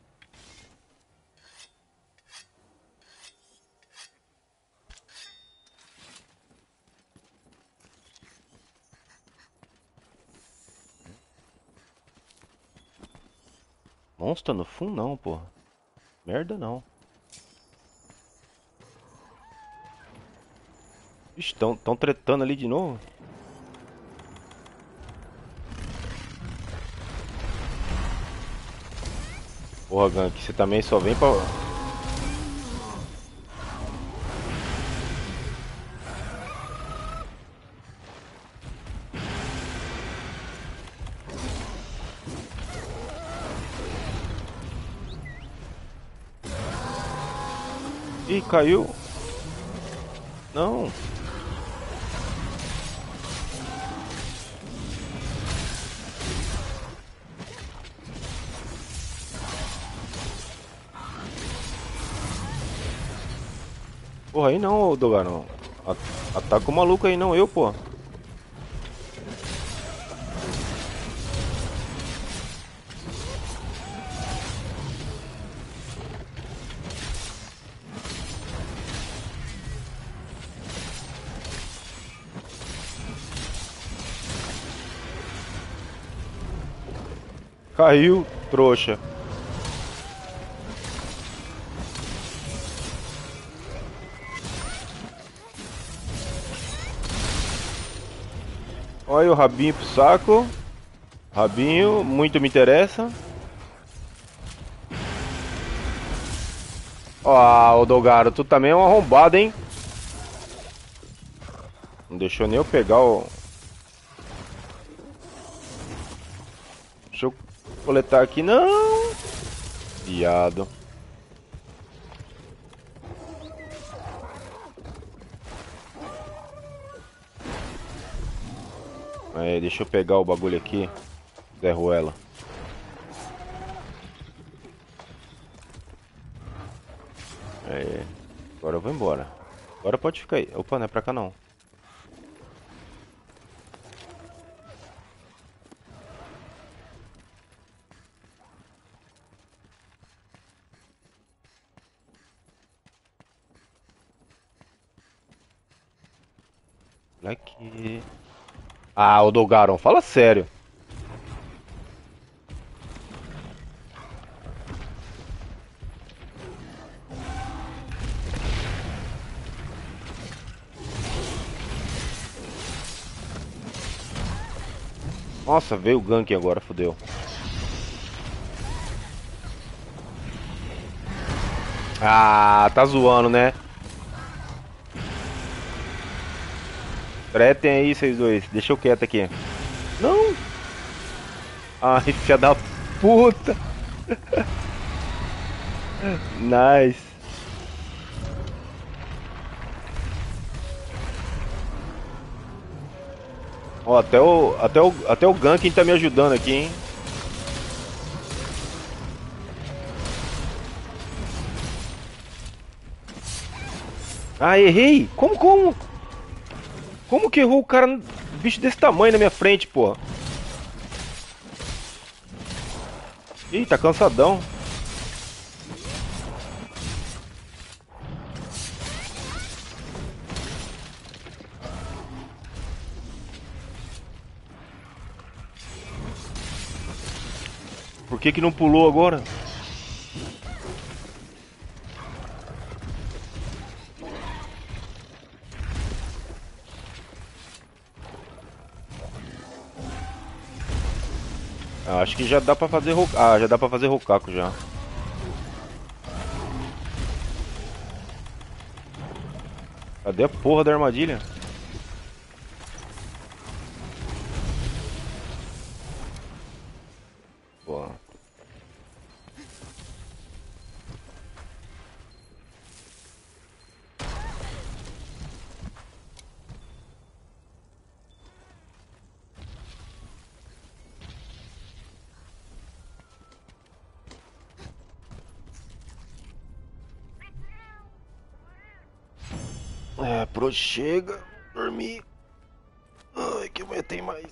Speaker 2: Monstro no fundo não, porra. Merda não. Estão tretando ali de novo. Porra, Gank, você também só vem pra... Ih, caiu. Não. Porra, aí não, ô Dogarão. Ataca o maluco aí, não eu, pô. Caiu, trouxa. Olha o rabinho pro saco. Rabinho, muito me interessa. Ó, o Dogaro, tu também é um arrombado, hein? Não deixou nem eu pegar o... Deixa eu coletar aqui, não. Viado. É, deixa eu pegar o bagulho aqui. Derro ela. É, agora eu vou embora. Agora pode ficar aí. Opa, não é pra cá não. Aqui. Ah, o Dogaron, fala sério. Nossa, veio o gank agora, fodeu. Ah, tá zoando, né? Tretem aí, vocês dois. Deixa eu quieto aqui. Não! Ai, filha da puta! Nice. Ó, até o gank tá me ajudando aqui, hein? Ah, errei! Como? Como que errou o cara, bicho desse tamanho na minha frente, pô? Ih, tá cansadão. que não pulou agora? Ah, acho que já dá pra fazer já dá pra fazer Rokaku já. Cadê a porra da armadilha? Boa. É, pro chega, dormir. Ai, que amanhã tem mais.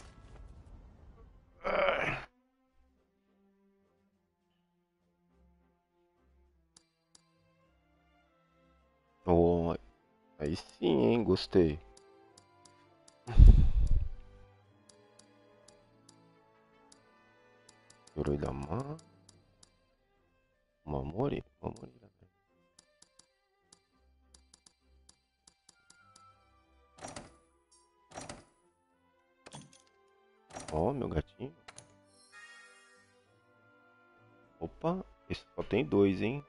Speaker 2: Ai. Oh, aí sim, hein, gostei. Yoroidama. Mamori? Mamori. Ó, meu gatinho. Opa, esse só tem dois, hein?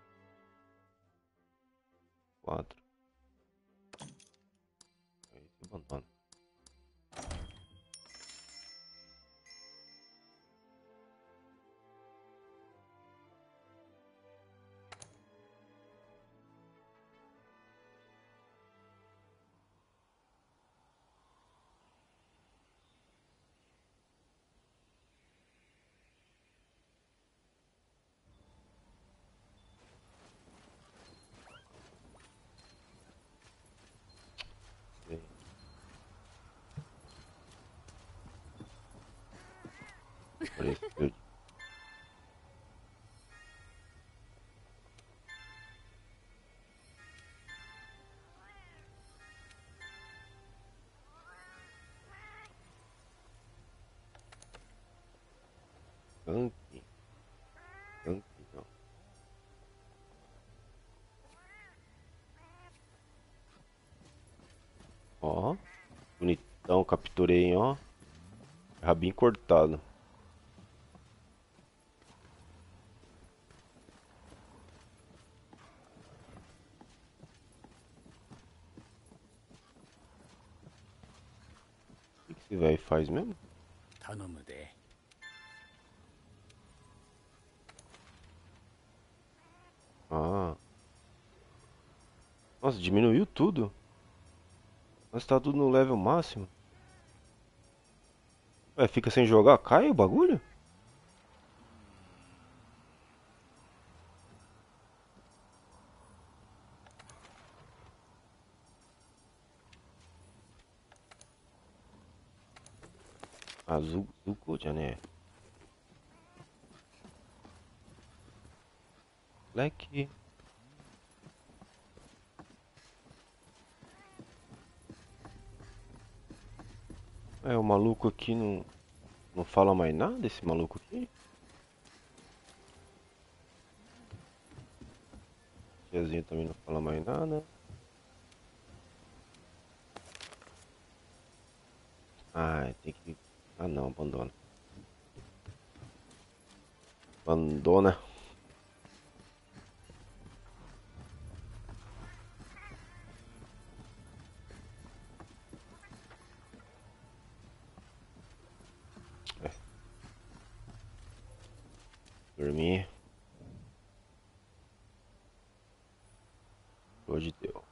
Speaker 2: 4. Aí você abandona. Apareceu. Tanque. Tanque, não. Ó, bonitão, capturei, hein, ó. Rabinho cortado. O que esse velho faz mesmo?
Speaker 5: 頼むで。
Speaker 2: Ah. Nossa, diminuiu tudo. Mas tá tudo no level máximo. Ué, fica sem jogar? Cai o bagulho? Azul, Zuko, já né? Black. É, o maluco aqui não fala mais nada, esse maluco aqui. Tiazinha também não fala mais nada. Ah, tem que... Ah não, abandona. Abandona. É. Dormir. Hoje deu.